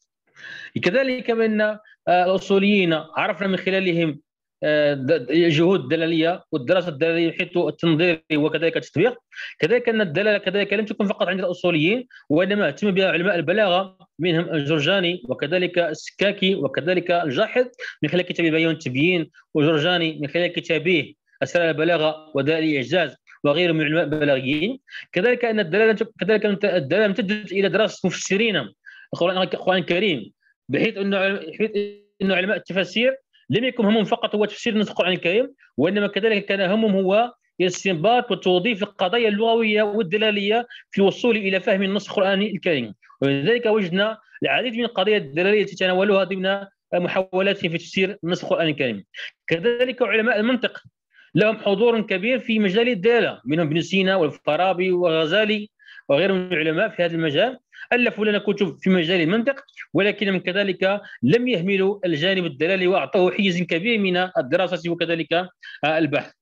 كذلك بأن الأصوليين عرفنا من خلالهم جهود الدلالية والدراسة الدلالية حيث التنظير وكذلك التطبيق. كذلك أن الدلالة كذلك لم تكن فقط عند الأصوليين، وإنما اهتم بها علماء البلاغة منهم الجرجاني وكذلك السكاكي وكذلك الجاحظ من خلال كتاب بيان التبيين، وجرجاني من خلال كتابه أسرار البلاغة ودلائل الإعجاز وغيرهم من علماء البلاغيين. كذلك أن الدلالة كذلك الدلالة امتدت إلى دراسة مفسرين القرآن الكريم، بحيث أنه أن علماء التفاسير لم يكن همهم فقط هو تفسير نص القرآن الكريم، وإنما كذلك كان همهم هو الاستنباط وتوظيف القضايا اللغوية والدلالية في الوصول إلى فهم النص القرآني الكريم. ولذلك وجدنا العديد من القضايا الدلالية التي تناولوها ضمن محاولاتهم في تفسير النص القرآني الكريم. كذلك علماء المنطق لهم حضور كبير في مجال الدلالة، منهم ابن سينا والفارابي وغزالي وغيرهم من العلماء في هذا المجال، ألفوا لنا كتب في مجال المنطق، ولكنهم كذلك لم يهملوا الجانب الدلالي وأعطوه حيز كبير من الدراسة وكذلك البحث.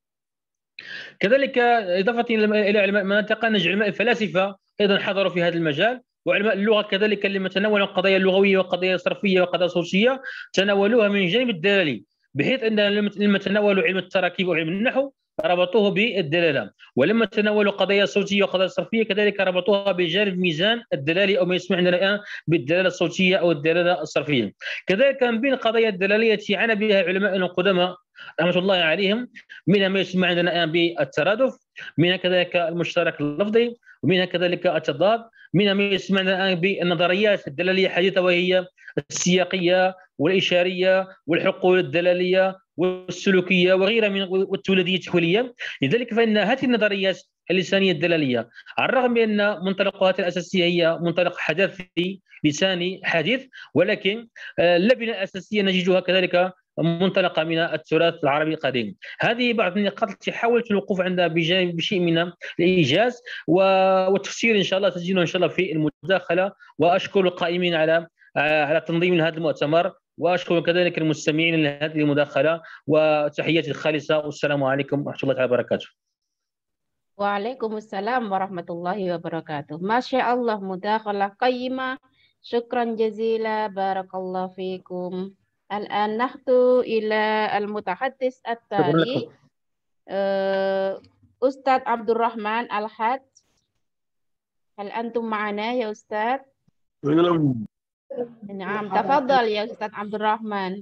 كذلك إضافة إلى علماء المنطق نجد علماء الفلاسفة أيضا حضروا في هذا المجال، وعلماء اللغة كذلك لما تناولوا القضايا اللغوية والقضايا الصرفية والقضايا الصوتية تناولوها من الجانب الدلالي، بحيث أن لما تناولوا علم التراكيب وعلم النحو ربطوه بالدلالة، ولما تناولوا قضايا صوتية وقضايا صرفية كذلك ربطوها بجانب ميزان الدلالي أو ما يسمى عندنا الآن بالدلالة الصوتية أو الدلالة الصرفية. كذلك من بين القضايا الدلالية التي عانى بها علماء القدماء رحمة الله عليهم منها ما يسمى عندنا الآن بالترادف، منها كذلك المشترك اللفظي، ومنها كذلك التضاد، منها ما يسمى عندنا الآن بالنظريات الدلالية الحديثة وهي السياقية والإشارية والحقول الدلالية والسلوكية وغيرها من والتوليدية التحويلية. لذلك فإن هذه النظريات اللسانية الدلالية على الرغم من أن منطلقها الأساسية هي منطلق حداثي لساني حديث، ولكن اللبنة الأساسية نجدها كذلك منطلقة من التراث العربي القديم. هذه بعض النقاط التي حاولت الوقوف عندها بجانب بشيء من الإيجاز والتفسير إن شاء الله تسجيله إن شاء الله في المداخلة. وأشكر القائمين على على تنظيم هذا المؤتمر، وأشكر كذلك المستمعين لهذه المداخلة، وتحياتي الخالصة والسلام عليكم ورحمة الله وبركاته. وعليكم السلام ورحمة الله وبركاته. ما شاء الله مداخلة قيمة، شكرا جزيلا، بارك الله فيكم. الآن نحن إلى المتحدث التالي أستاذ عبد الرحمن الحاد، هل أنتم معنا يا أستاذ؟ نعم، تفضل يا أستاذ عبد الرحمن.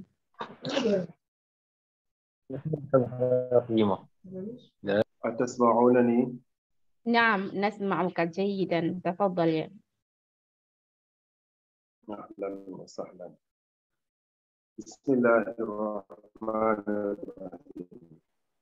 أتسمعونني؟ نعم نسمعك جيدا، تفضل يا. أهلا وسهلا. بسم الله الرحمن الرحيم.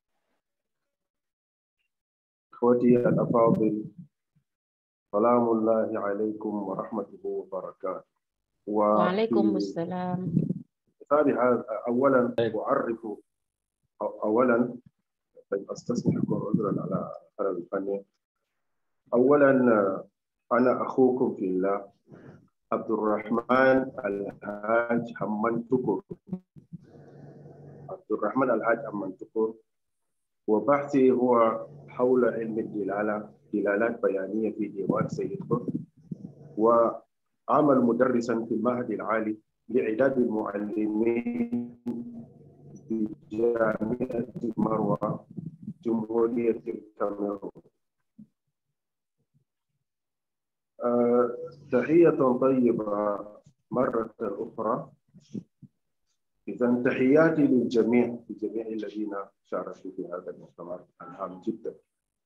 إخوتي الأفاضل، سلام الله عليكم ورحمته وبركاته. وعليكم السلام. هذا أولا أعرف أولا أستسمحكم عذرا على خلل الفني. أولا أنا أخوكم في الله عبد الرحمن الحاج حمد تكر. عبد الرحمن الحاج حمد تكر، وبحثي هو حول علم الدلالة، دلالات بيانية في ديوان سيد قطب، وعمل مدرسا في المعهد العالي لإعداد المعلمين في جامعة مروة جمهورية الكاميرون. أه تحية طيبة مرة أخرى. إذا تحياتي للجميع، لجميع الذين شاركوا في هذا المؤتمر الهام جدا.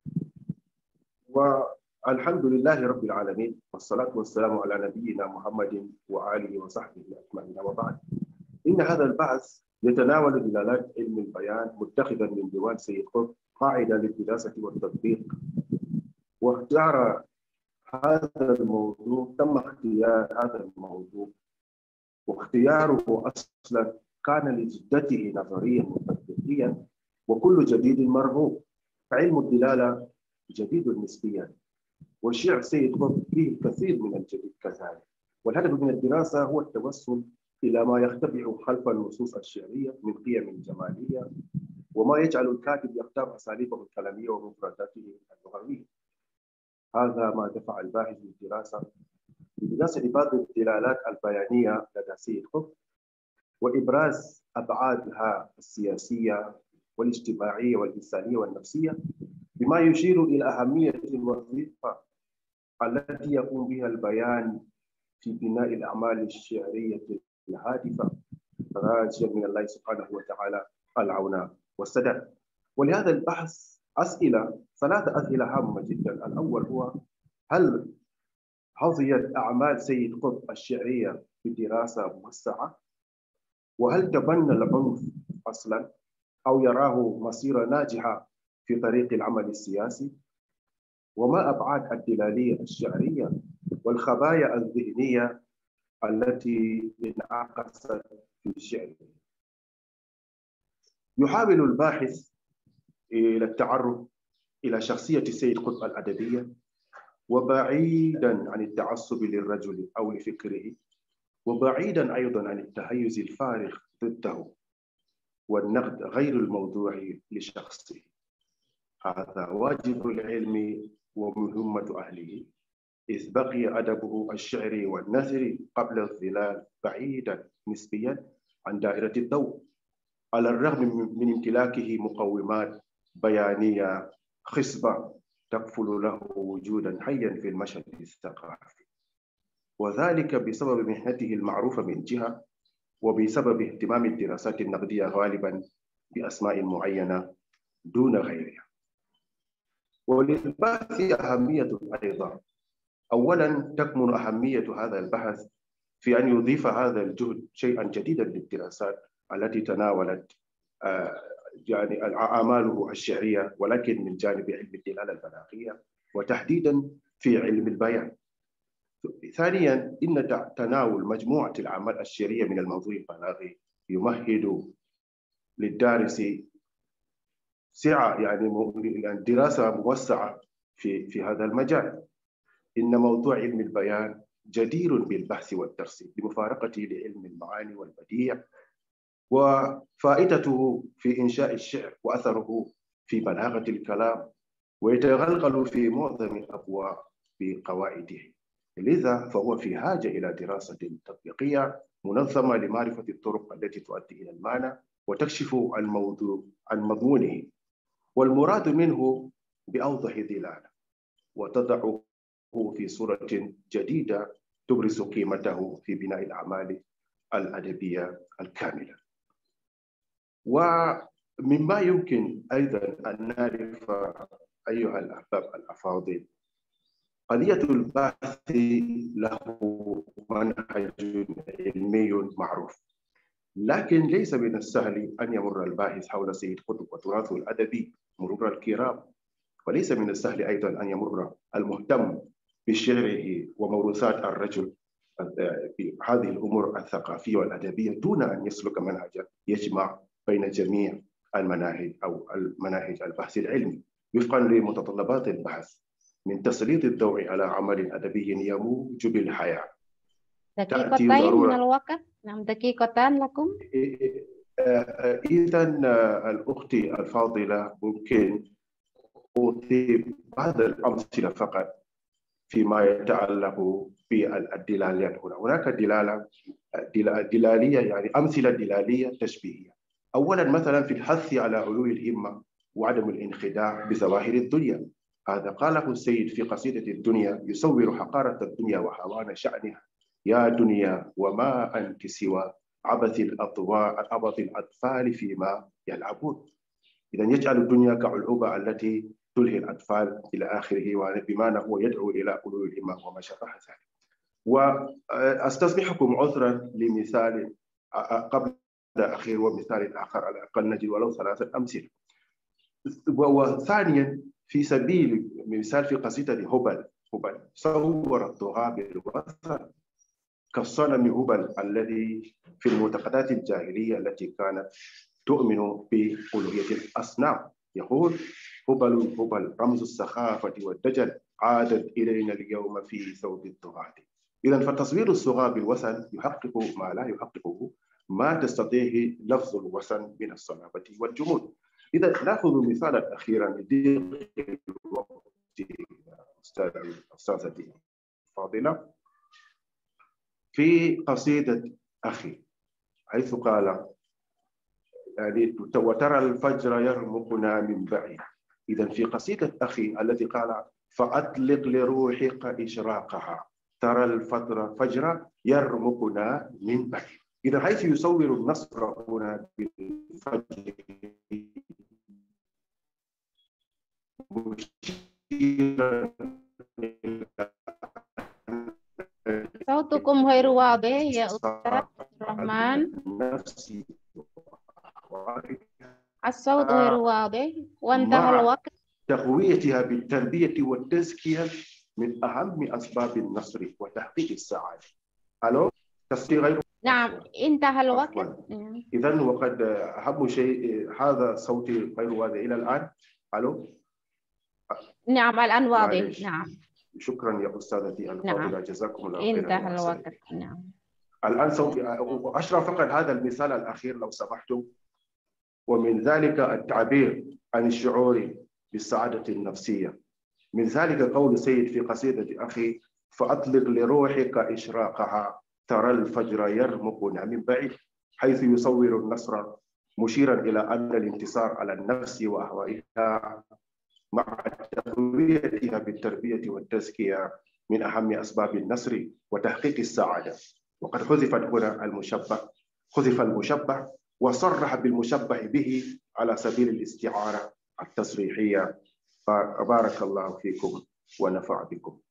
والحمد لله رب العالمين، والصلاة والسلام على نبينا محمد وآله وصحبه أجمعين. وبعد، إن هذا البحث يتناول دلالات علم البيان متخذا من ديوان سيد قطب قاعدة للدراسة والتطبيق. واختار هذا الموضوع، تم اختيار هذا الموضوع، واختياره أصلا كان لجدته نظريا وتطبيقيا، وكل جديد مرغوب. فعلم الدلالة جديد نسبيا، والشعر سيد قطب فيه كثير من الجديد كذلك. والهدف من الدراسة هو التوصل إلى ما يختبئ خلف النصوص الشعرية من قيم جمالية، وما يجعل الكاتب يختار أساليبه الكلامية ومفرداته اللغوية. هذا ما دفع الباحث للدراسة بدراسة بعض الدلالات البيانية لدى سيد قطب، وإبراز أبعادها السياسية والاجتماعية والإنسانية والنفسية، بما يشير إلى أهمية الوظيفة التي يقوم بها البيان في بناء الأعمال الشعرية الهادفة، راجيا من الله سبحانه وتعالى العون والسداد. ولهذا البحث أسئلة، ثلاثة أسئلة هامة جدا. الأول هو: هل حظيت أعمال سيد قطب الشعرية بدراسة موسعة؟ وهل تبنى العنف أصلا أو يراه مسيرة ناجحة في طريق العمل السياسي؟ وما أبعاد الدلالية الشعرية والخبايا الذهنية التي انعكست في شعره؟ يحاول الباحث إلى التعرف إلى شخصية سيد قطب الأدبية، وبعيدا عن التعصب للرجل أو لفكره، وبعيدا أيضا عن التحيز الفارغ ضده والنقد غير الموضوعي لشخصه. هذا واجب العلم ومهمة أهله، إذ بقي أدبه الشعري والنثري قبل الظلال بعيدا نسبيا عن دائرة الضوء، على الرغم من امتلاكه مقومات بيانية خصبة تكفل له وجودا حيا في المشهد الثقافي، وذلك بسبب محنته المعروفة من جهة، وبسبب اهتمام الدراسات النقدية غالبا بأسماء معينة دون غيرها. وللبحث أهمية أيضا. أولا، تكمن أهمية هذا البحث في أن يضيف هذا الجهد شيئا جديدا للدراسات التي تناولت يعني أعماله الشعرية، ولكن من جانب علم الدلالة البلاغية، وتحديدا في علم البيان. ثانيا، إن تناول مجموعة الأعمال الشعرية من الموضوع البلاغي يمهد للدارس سعة، يعني دراسة موسعة في في هذا المجال. إن موضوع علم البيان جدير بالبحث والدرس بمفارقته لعلم المعاني والبديع، وفائدته في إنشاء الشعر وأثره في بلاغة الكلام، ويتغلغل في معظم أبواب بقواعده. لذا فهو في حاجة إلى دراسة تطبيقية منظمة لمعرفة الطرق التي تؤدي إلى المعنى وتكشف الموضوع عن مضمونه. والمراد منه بأوضح دلالة وتضعه في صورة جديدة تبرز قيمته في بناء الأعمال الأدبية الكاملة. ومما يمكن أيضا أن نعرف أيها الأحباب الأفاضل، قضية البحث له منهج علمي معروف، لكن ليس من السهل أن يمر الباحث حول سيد قطب وتراثه الأدبي مرور الكرام، وليس من السهل أيضا أن يمر المهتم بشعره وموروثات الرجل بهذه الأمور الثقافية والأدبية دون أن يسلك منهجا يجمع بين جميع المناهج أو المناهج البحث العلمي وفقا لمتطلبات البحث من تسليط الضوء على عمل أدبي يموج بالحياة. دقيقتين من الوقت. نعم دقيقتان لكم. إذا الأخت الفاضلة ممكن أضيف بعض الأمثلة فقط فيما يتعلق بالدلالات. هنا هناك دلالة دلالية، يعني أمثلة دلالية تشبيهية. أولا مثلا في الحث على علو الهمة وعدم الانخداع بظواهر الدنيا، هذا قاله السيد في قصيدة الدنيا يصور حقارة الدنيا وهوان شأنها: يا دنيا وما أنت سوى عبث الأطواء عبث الأطفال فيما يلعبون. إذا يجعل الدنيا كعلوبة التي تلهي الأطفال إلى آخره، وبما هو يدعو إلى علو الهمة وما شابه ذلك. وأستصبحكم عذرا لمثال قبل الأخير ومثال آخر على الأقل نجد ولو ثلاثة أمثلة. وثانيا في سبيل مثال في قصيدة هبل، هبل صور الطغاة بالوثن كالصنم هبل الذي في المعتقدات الجاهلية التي كانت تؤمن بألوهية الأصنام. يقول: هبل هبل رمز السخافة والدجل عادت إلينا اليوم في ثوب الطغاة. إذا فتصوير الصغاة بالوثن يحقق ما لا يحققه ما تستطيعه لفظ الوثن من الصلابة والجمود. إذا نأخذ مثالا أخيرا لضيق الوقت أستاذتي الفاضلة في قصيدة أخي، حيث قال يعني وترى الفجر يرمقنا من بعيد. إذا في قصيدة أخي التي قال فأطلق لروحك إشراقها ترى الفجر فجر يرمقنا من بعيد. إذا حيث يصور النصر هنا بالفجر صوتكم غير واضح يا أستاذ الرحمن. الصوت غير واضح وانتهى الوقت. تقويتها بالتربية والتزكية من أهم أسباب النصر وتحقيق السعادة. ألو تصديق غير نعم انتهى الوقت. إذن وقد أهم شيء هذا صوتي غير واضح إلى الآن. ألو نعم الآن واضح. نعم شكرا يا أستاذتي الفاضلة. نعم. جزاكم الله خيرا. انتهى الوقت. نعم الآن صوتي أشرح فقط هذا المثال الأخير لو سمحتم، ومن ذلك التعبير عن الشعور بالسعادة النفسية. من ذلك قول سيد في قصيدة أخي فأطلق لروحك إشراقها ترى الفجر يرمقنا من بعيد، حيث يصور النصر مشيرا إلى أن الانتصار على النفس وأهوائها مع تقويتها بالتربية والتزكية من أهم أسباب النصر وتحقيق السعادة. وقد حذفت هنا المشبه، حذف المشبه وصرح بالمشبه به على سبيل الاستعارة التصريحية. فبارك الله فيكم ونفع بكم.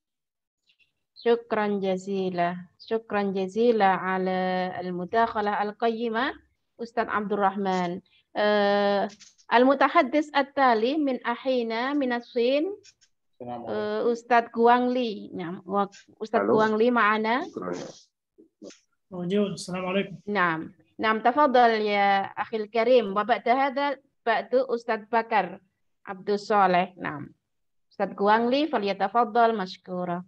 شكرا جزيلا، شكرا جزيلا على المداخلة القيمة أستاذ عبد الرحمن. أه المتحدث التالي من أخينا من الصين أه أستاذ جوان لي. نعم أستاذ جوان لي معنا. موجود. السلام عليكم. نعم نعم تفضل يا أخي الكريم. وبعد هذا بعد أستاذ بكر عبد الصالح. نعم أستاذ جوان لي فليتفضل مشكورا.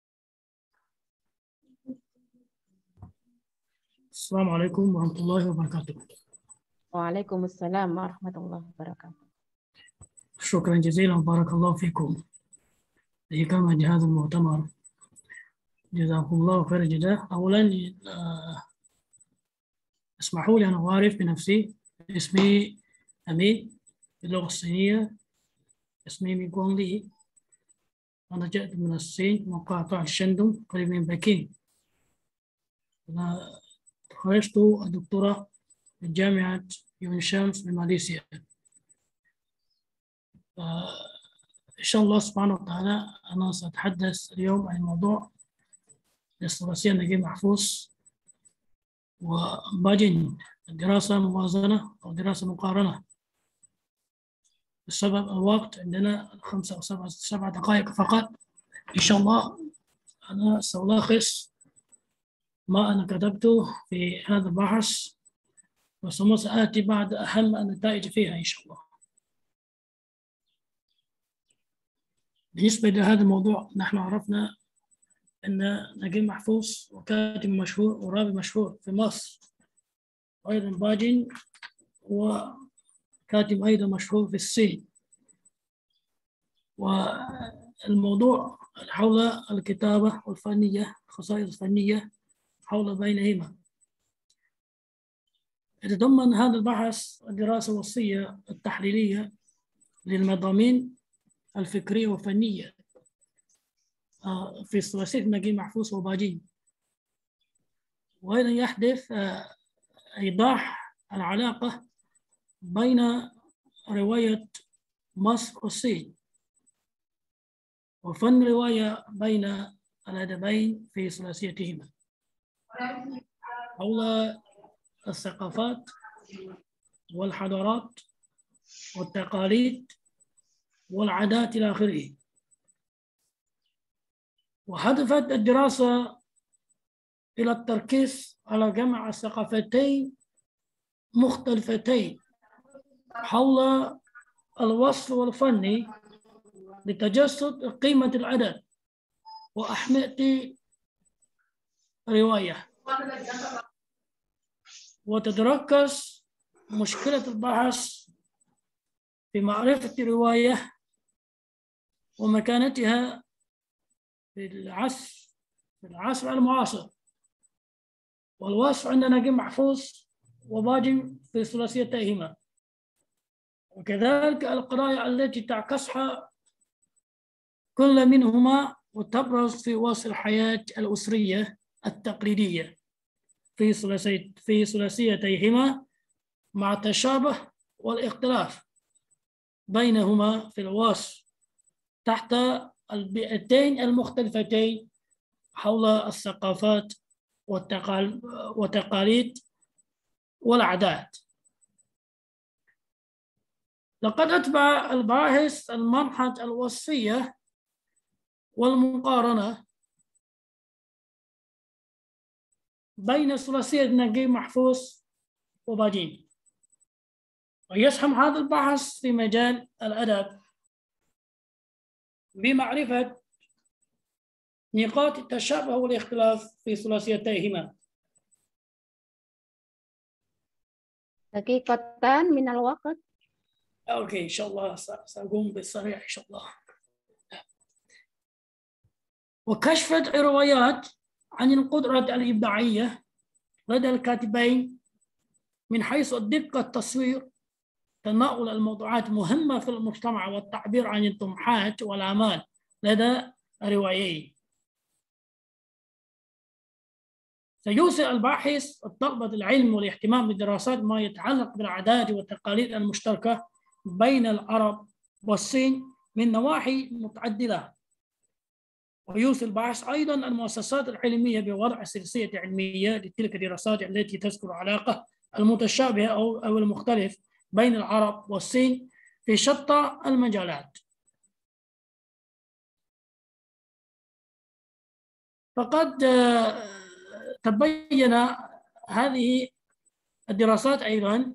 السلام عليكم ورحمة الله وبركاته. وعليكم السلام ورحمة الله وبركاته. شكرا جزيلا وبارك الله فيكم لإقامة هذا المؤتمر. جزاكم الله خير الجزاء. أولا اسمحوا لي أن أعرف بنفسي. اسمي أمين باللغة الصينية. اسمي ميغوان لي، أنا جئت من الصين مقاطعة شندong قريب من بكين. أنا تخرجت الدكتوراه من جامعة يون شمس من ماليزيا. إن شاء الله سبحانه وتعالى أنا سأتحدث اليوم عن موضوع الثلاثية نجيب محفوظ وباجين، دراسة موازنة أو دراسة مقارنة. بسبب الوقت عندنا خمسة أو سبع سبع دقائق فقط، إن شاء الله أنا سألخص ما أنا كتبته في هذا البحث، وثم سآتي بعد أهم النتائج فيها إن شاء الله. بالنسبة لهذا الموضوع، نحن عرفنا أن نجيب محفوظ وكاتب مشهور ورابي مشهور في مصر، وأيضا باجين وكاتب أيضا مشهور في الصين. والموضوع حول الكتابة والفنية، الخصائص الفنية حول بينهما. يتضمن هذا البحث الدراسة الوصفية التحليلية للمضامين الفكرية والفنية في ثلاثية نجيب محفوظ وباجين، وأيضا يحدث إيضاح العلاقة بين رواية مصر والصين وفن رواية بين الأدبين في ثلاثيتهما حول الثقافات والحضارات والتقاليد والعادات إلى آخره. وهدفت الدراسة إلى التركيز على جمع الثقافتين مختلفتين حول الوصف والفني لتجسد قيمة الأدب وأهمية الرواية، وتتركز مشكلة البحث في معرفة الرواية ومكانتها في العصر في العصر المعاصر. والوصف عند نجيب محفوظ وباجين في ثلاثيتيهما، وكذلك القضايا التي تعكسها كل منهما وتبرز في وصف الحياة الأسرية التقليدية في ثلاثي في ثلاثيتيهما، مع التشابه والاختلاف بينهما في الوصف تحت البيئتين المختلفتين حول الثقافات والتقاليد والعادات. لقد أتبع الباحث المنهج الوصفية والمقارنة بين ثلاثية نجيب محفوظ وباجين، ويسهم هذا البحث في مجال الأدب بمعرفة نقاط التشابه والاختلاف في ثلاثيتيهما. دقيقتان من الوقت. أوكي، إن شاء الله سأقوم بالسريع إن شاء الله. وكشفت روايات عن القدرة الإبداعية لدى الكاتبين من حيث الدقة التصوير، تناول الموضوعات مهمة في المجتمع والتعبير عن الطموحات والآمال لدى الروايين. سيوصي الباحث الطلبة العلم والاهتمام بدراسات ما يتعلق بالعادات والتقاليد المشتركة بين العرب والصين من نواحي متعددة. ويوصي الباحث أيضا المؤسسات العلمية بوضع سلسلة علمية لتلك الدراسات التي تذكر العلاقة المتشابهة أو أو المختلف بين العرب والصين في شتى المجالات. فقد تبين هذه الدراسات أيضا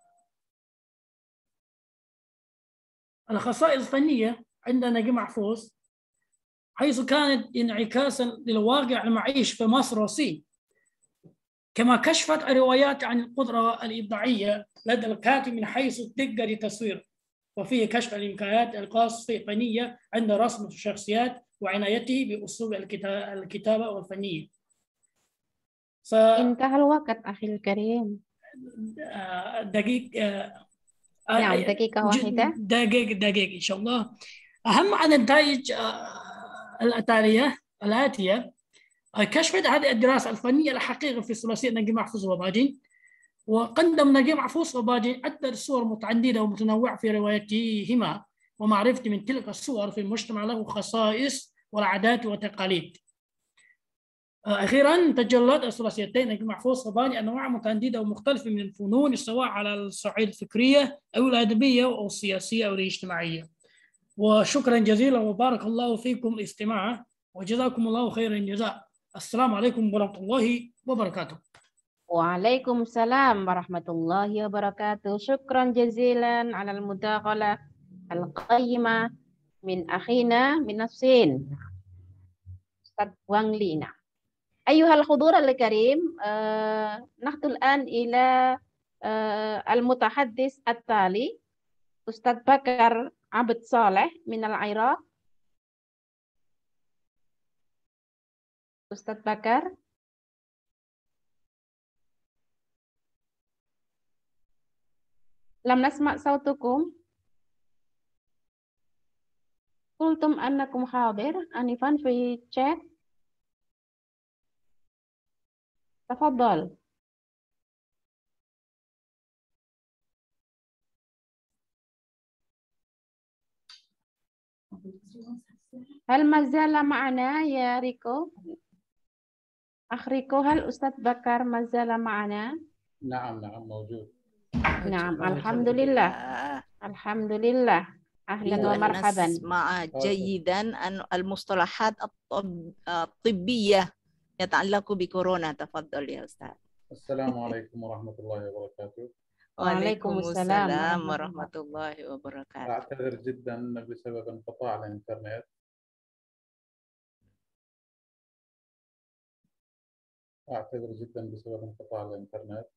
الخصائص الفنية عند نجيب محفوظ، حيث كانت انعكاسا للواقع المعيش في مصر والصين، كما كشفت الروايات عن القدرة الإبداعية لدى الكاتب من حيث الدقة للتصوير، وفيه كشف الإمكانيات الخاصة الفنية عند رسم الشخصيات وعنايته بأسلوب الكتابة والفنية. ف... انتهى الوقت أخي الكريم. دقيق نعم دقيقة واحدة. دقيقة دقيقة إن شاء الله. أهم النتائج الأتالية الآتية: كشفت هذه الدراسة الفنية الحقيقة في ثلاثية نجيب محفوظ وباجين، وقدم نجيب محفوظ وباجين عدة صور متعددة ومتنوعة في رواياتهما، ومعرفة من تلك الصور في المجتمع له خصائص والعادات والتقاليد. أخيرا تجلت الثلاثيتين نجيب محفوظ وباجي أنواع متعددة ومختلفة من الفنون، سواء على الصعيد الفكرية أو الأدبية أو السياسية أو الاجتماعية. وشكرا جزيلا وبارك الله فيكم استماعا، وجزاكم الله خير الجزاء. السلام عليكم ورحمة الله وبركاته. وعليكم السلام ورحمة الله وبركاته. شكرا جزيلا على المداخلة القيمة من أخينا من الصين أستاذ وانغ لينا. أيها الحضور الكريم، آه نحن الآن إلى آه المتحدث التالي أستاذ بكر عبد صالح من العراق. أستاذ بكر. لم نسمع صوتكم. قلتم أنكم حاضر آنفا في الشات. تفضل. هل ما زال معنا يا ريكو؟ أخ ريكو، هل أستاذ بكر ما زال معنا؟ نعم نعم موجود. نعم الحمد لله الحمد لله. أهلا ومرحبا. نسمع جيدا أن المصطلحات الطبية يتعلق بكورونا. تفضل يا أستاذ. السلام عليكم ورحمة الله وبركاته. وعليكم السلام ورحمة الله وبركاته. أعتذر جدا بسبب انقطاع الإنترنت. أعتذر جدا بسبب انقطاع الإنترنت.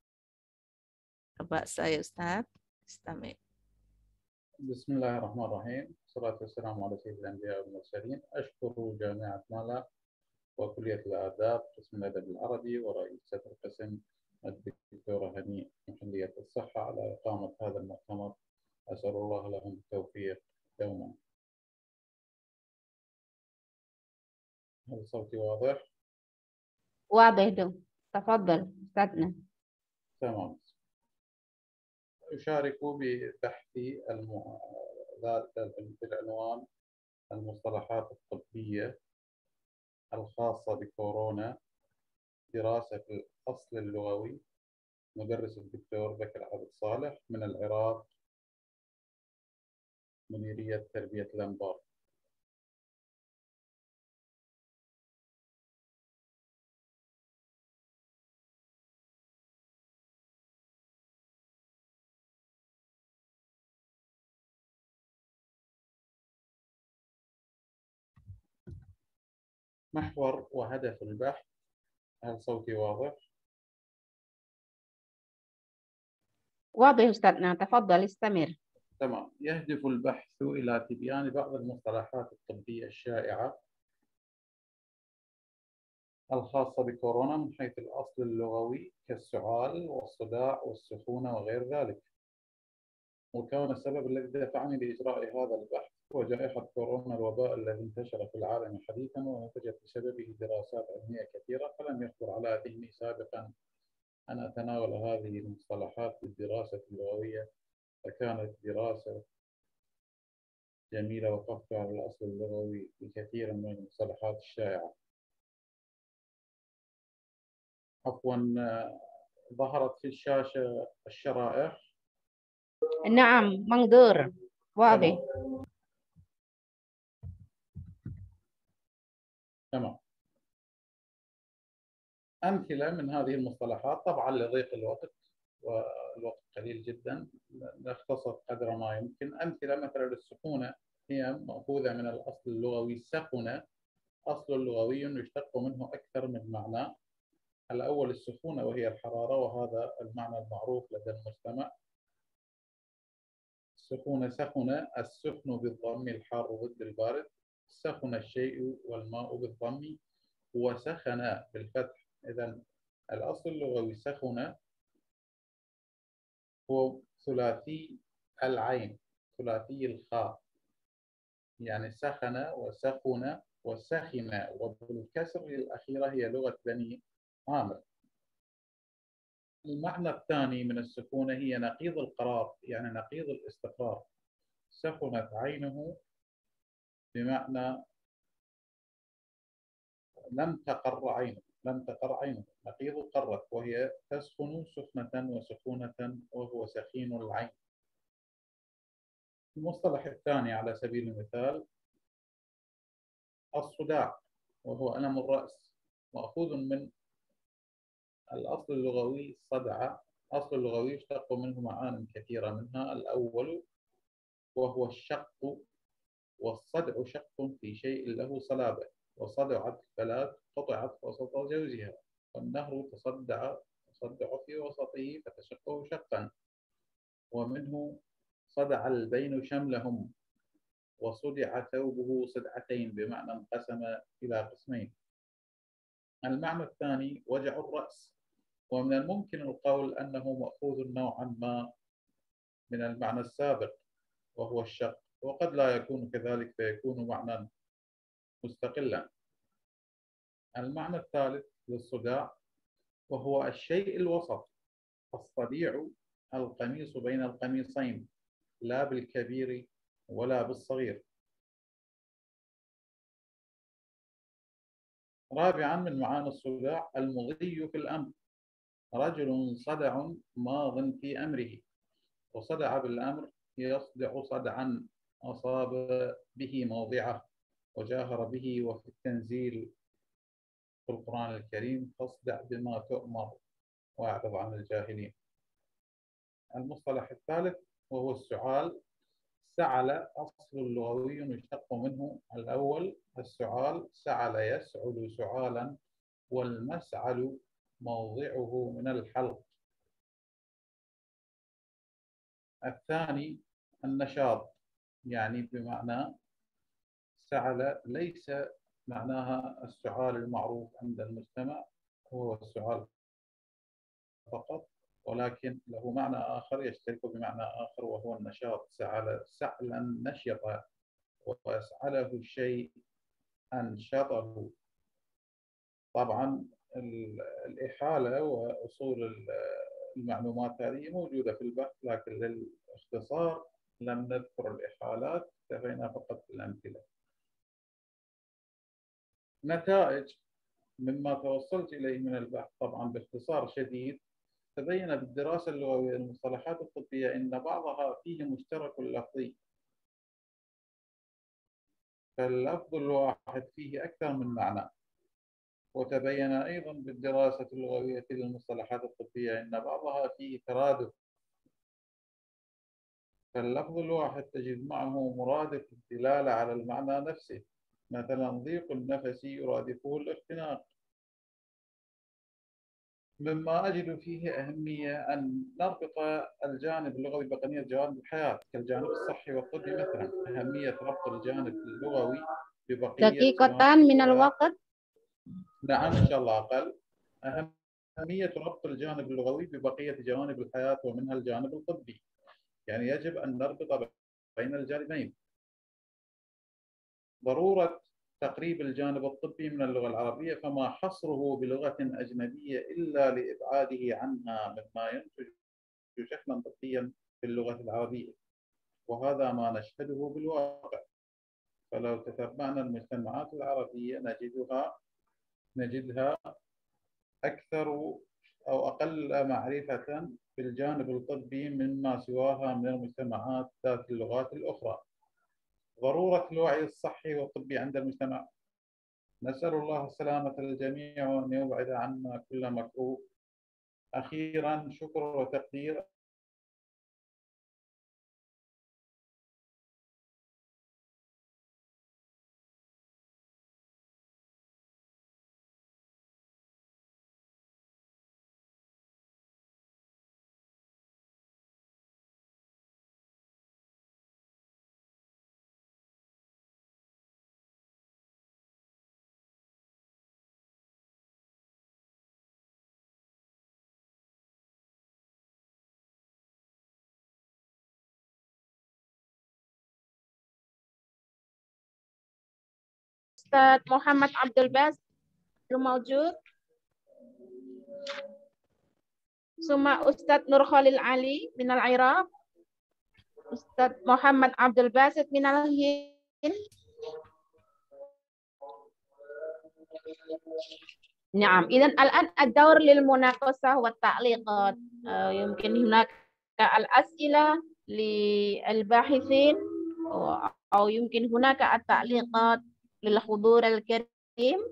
بأس يا أستاذ، استمع. بسم الله الرحمن الرحيم، والصلاة والسلام على سيد الأنبياء والمرسلين. أشكر جامعة مالا وكلية الآداب قسم الأدب العربي ورئيسة القسم الدكتورة هنيء محلية الصحة على إقامة هذا المؤتمر. أسأل الله لهم التوفيق دوما. هل صوتي واضح؟ واضح دو. تفضل أستاذنا. تمام. أشارك ببحثي الم... بالعنوان المصطلحات الطبية الخاصة بكورونا، دراسة الأصل اللغوي. مدرس الدكتور بكر عبد صالح من العراق، مديرية تربية الأنبار. محور وهدف البحث. هل صوتي واضح؟ واضح أستاذنا، تفضل استمر. تمام. يهدف البحث إلى تبيان بعض المصطلحات الطبية الشائعة الخاصة بكورونا من حيث الأصل اللغوي كالسعال والصداع والسخونة وغير ذلك. وكان السبب الذي دفعني لإجراء هذا البحث هو جائحة كورونا، الوباء الذي انتشر في العالم حديثا ونتجت بسببه دراسات علمية كثيرة، فلم يخطر على ذهني سابقا أن أتناول هذه المصطلحات بالدراسة اللغوية، فكانت دراسة جميلة وقفت على الأصل اللغوي لكثير من المصطلحات الشائعة. عفوا، ظهرت في الشاشة الشرائح. نعم منظور واضح. تمام. أمثلة من هذه المصطلحات، طبعا لضيق الوقت والوقت قليل جدا نختصر قدر ما يمكن. أمثلة مثلا للسخونة هي مأخوذة من الأصل اللغوي سخنة، أصل لغوي يشتق منه أكثر من معنى. الأول السخونة وهي الحرارة، وهذا المعنى المعروف لدى المجتمع. السخونة سخن، السخن بالضم، الحار ضد البارد. سخن الشيء والماء بالضم، وسخن بالفتح. إذن الأصل اللغوي سخن هو ثلاثي العين، ثلاثي الخاء، يعني سخن وسخن وسخن، وبالكسر الأخيرة هي لغة بني عامر. المعنى الثاني من السكونة هي نقيض القرار، يعني نقيض الاستقرار. سخنت عينه بمعنى لم تقر عينه، لم تقر عينه، نقيض قرت، وهي تسخن سخنة وسخونة، وهو سخين العين. المصطلح الثاني على سبيل المثال الصداع، وهو ألم الرأس، مأخوذ من الأصل اللغوي صدع. أصل اللغوي يشتق منه معان كثيرة، منها الأول وهو الشق، والصدع شق في شيء له صلابة، وصدعت فلا قطعت وسط جوزها، والنهر تصدع تصدع في وسطه فتشقه شقا. ومنه صدع البين شملهم، وصدع ثوبه صدعتين، بمعنى انقسم إلى قسمين. المعنى الثاني وجع الرأس، ومن الممكن القول أنه مأخوذ نوعا ما من المعنى السابق وهو الشق، وقد لا يكون كذلك فيكون معنى مستقلا. المعنى الثالث للصداع وهو الشيء الوسط، الصديع القميص بين القميصين، لا بالكبير ولا بالصغير. رابعا من معاني الصداع المضي في الأمر، رجل صدع ماض في أمره، وصدع بالأمر يصدع صدعا أصاب به موضعه وجاهر به. وفي التنزيل في القرآن الكريم فاصدع بما تؤمر واعرض عن الجاهلين. المصطلح الثالث وهو السعال. سعل أصل لغوي يشتق منه الأول السعال، سعل يسعل سعالا، والمسعل موضعه من الحلق. الثاني النشاط، يعني بمعنى سعل ليس معناها السعال المعروف عند المجتمع هو السعال فقط، ولكن له معنى آخر يشترك بمعنى آخر وهو النشاط. سعل سعلا نشط، وأسعله الشيء أنشطه. طبعا الإحالة وأصول المعلومات هذه موجودة في البحث، لكن للاختصار لم نذكر الإحالات، اكتفينا فقط بالأمثلة. نتائج مما توصلت إليه من البحث طبعا باختصار شديد. تبين بالدراسة اللغوية للمصطلحات الطبية أن بعضها فيه مشترك لفظي، فاللفظ الواحد فيه أكثر من معنى. وتبين أيضا بالدراسة اللغوية للمصطلحات الطبية أن بعضها فيه ترادف، فاللفظ الواحد تجد معه مرادف الدلالة على المعنى نفسه، مثلا ضيق النفس يرادفه الاختناق. مما أجد فيه أهمية أن نربط الجانب اللغوي بقية جوانب الحياة كالجانب الصحي والطبي مثلا. أهمية ربط الجانب اللغوي ببقية دقيقتان من الوقت. نعم إن شاء الله أقل. أهمية ربط الجانب اللغوي ببقية جوانب الحياة ومنها الجانب الطبي، يعني يجب أن نربط بين الجانبين. ضرورة تقريب الجانب الطبي من اللغة العربية، فما حصره بلغة أجنبية إلا لإبعاده عنها مما ينتج شكلا طبيا في اللغة العربية، وهذا ما نشهده بالواقع. فلو تتبعنا المجتمعات العربية نجدها نجدها أكثر أو أقل معرفة بالجانب الطبي مما سواها من المجتمعات ذات اللغات الأخرى. ضرورة الوعي الصحي والطبي عند المجتمع. نسأل الله السلامة للجميع وأن يبعد عنا كل مكروه. أخيرا شكر وتقدير Ustadz Muhammad Abdul Bas الموجود. ثم أستاذ نور خالد علي من العراق. أستاذ محمد عبد الباسط من الهند. نعم، إذا الآن الدور للمناقشة والتعليقات. يمكن هناك الأسئلة للباحثين أو يمكن هناك التعليقات للحضور الكريم.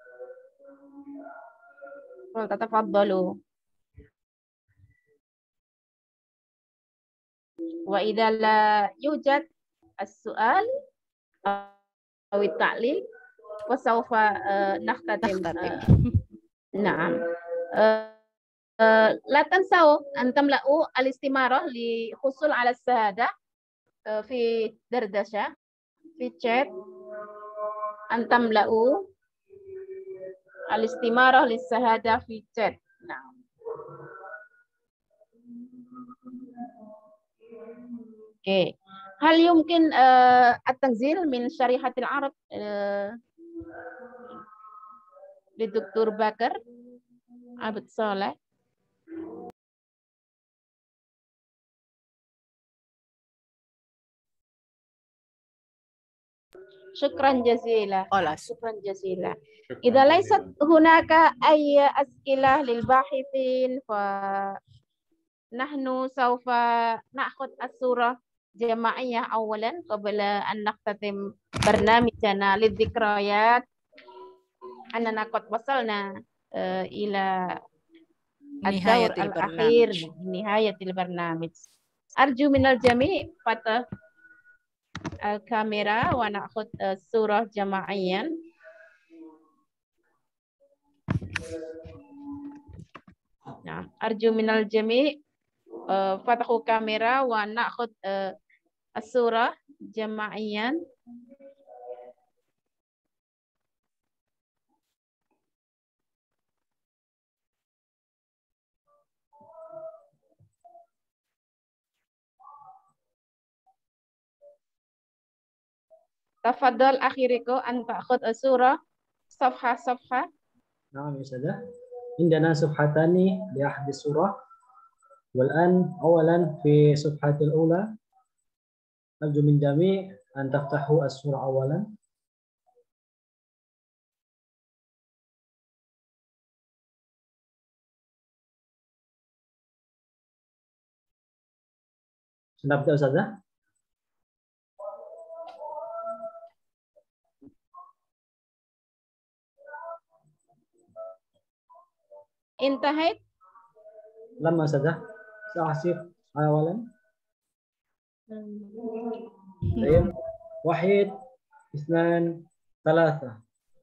فلتتفضلوا. وإذا لا يوجد السؤال أو التعليق فسوف نختتم. نعم. لا تنسوا أن تملأوا الاستمارة للحصول على الشهادة في دردشة في chat. أن تملأوا الاستمارة للشهادة في chat. نعم. اوكي. هل يمكن التنزيل من شريحة العرب للدكتور بكر عبد صالح؟ شكرا جزيلا. شكرا جزيلا. إذا ليست هناك أي أسئلة للباحثين فنحن سوف نأخذ الصورة جماعية أولا قبل أن نختتم برنامجنا للذكريات أننا قد وصلنا إلى الدور الأخير نهاية البرنامج. أرجو من الجميع فتح الكاميرا ونأخذ الصورة جماعيا. نعم، أرجو من الجميع فتحوا الكاميرا ونأخذ الصورة جماعيا. تفضل أخي ريكو أن تأخذ الصورة صفحة صفحة. نعم يا أستاذة، عندنا صفحتان لأحد الصورة، والآن أولا في الصفحة الأولى أرجو من الجميع أن تفتحوا الصورة أولا. نبدأ أستاذة. انتهت؟ لما أستاذة سأحسب أولا. طيب، واحد اثنان ثلاثة.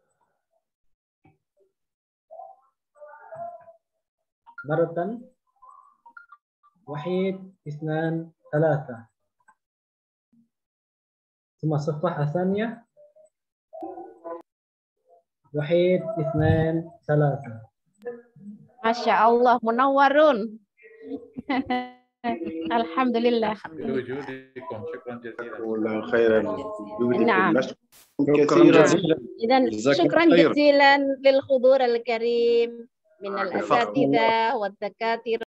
مرة واحد اثنان ثلاثة. ثم الصفحة الثانية واحد اثنان ثلاثة. ما شاء الله منورون. الحمد لله. بوجودكم شكرا جزيلا. والله خيرا. نعم. شكرا جزيلا. إذا شكرا جزيلا للحضور الكريم من الأساتذة والدكاترة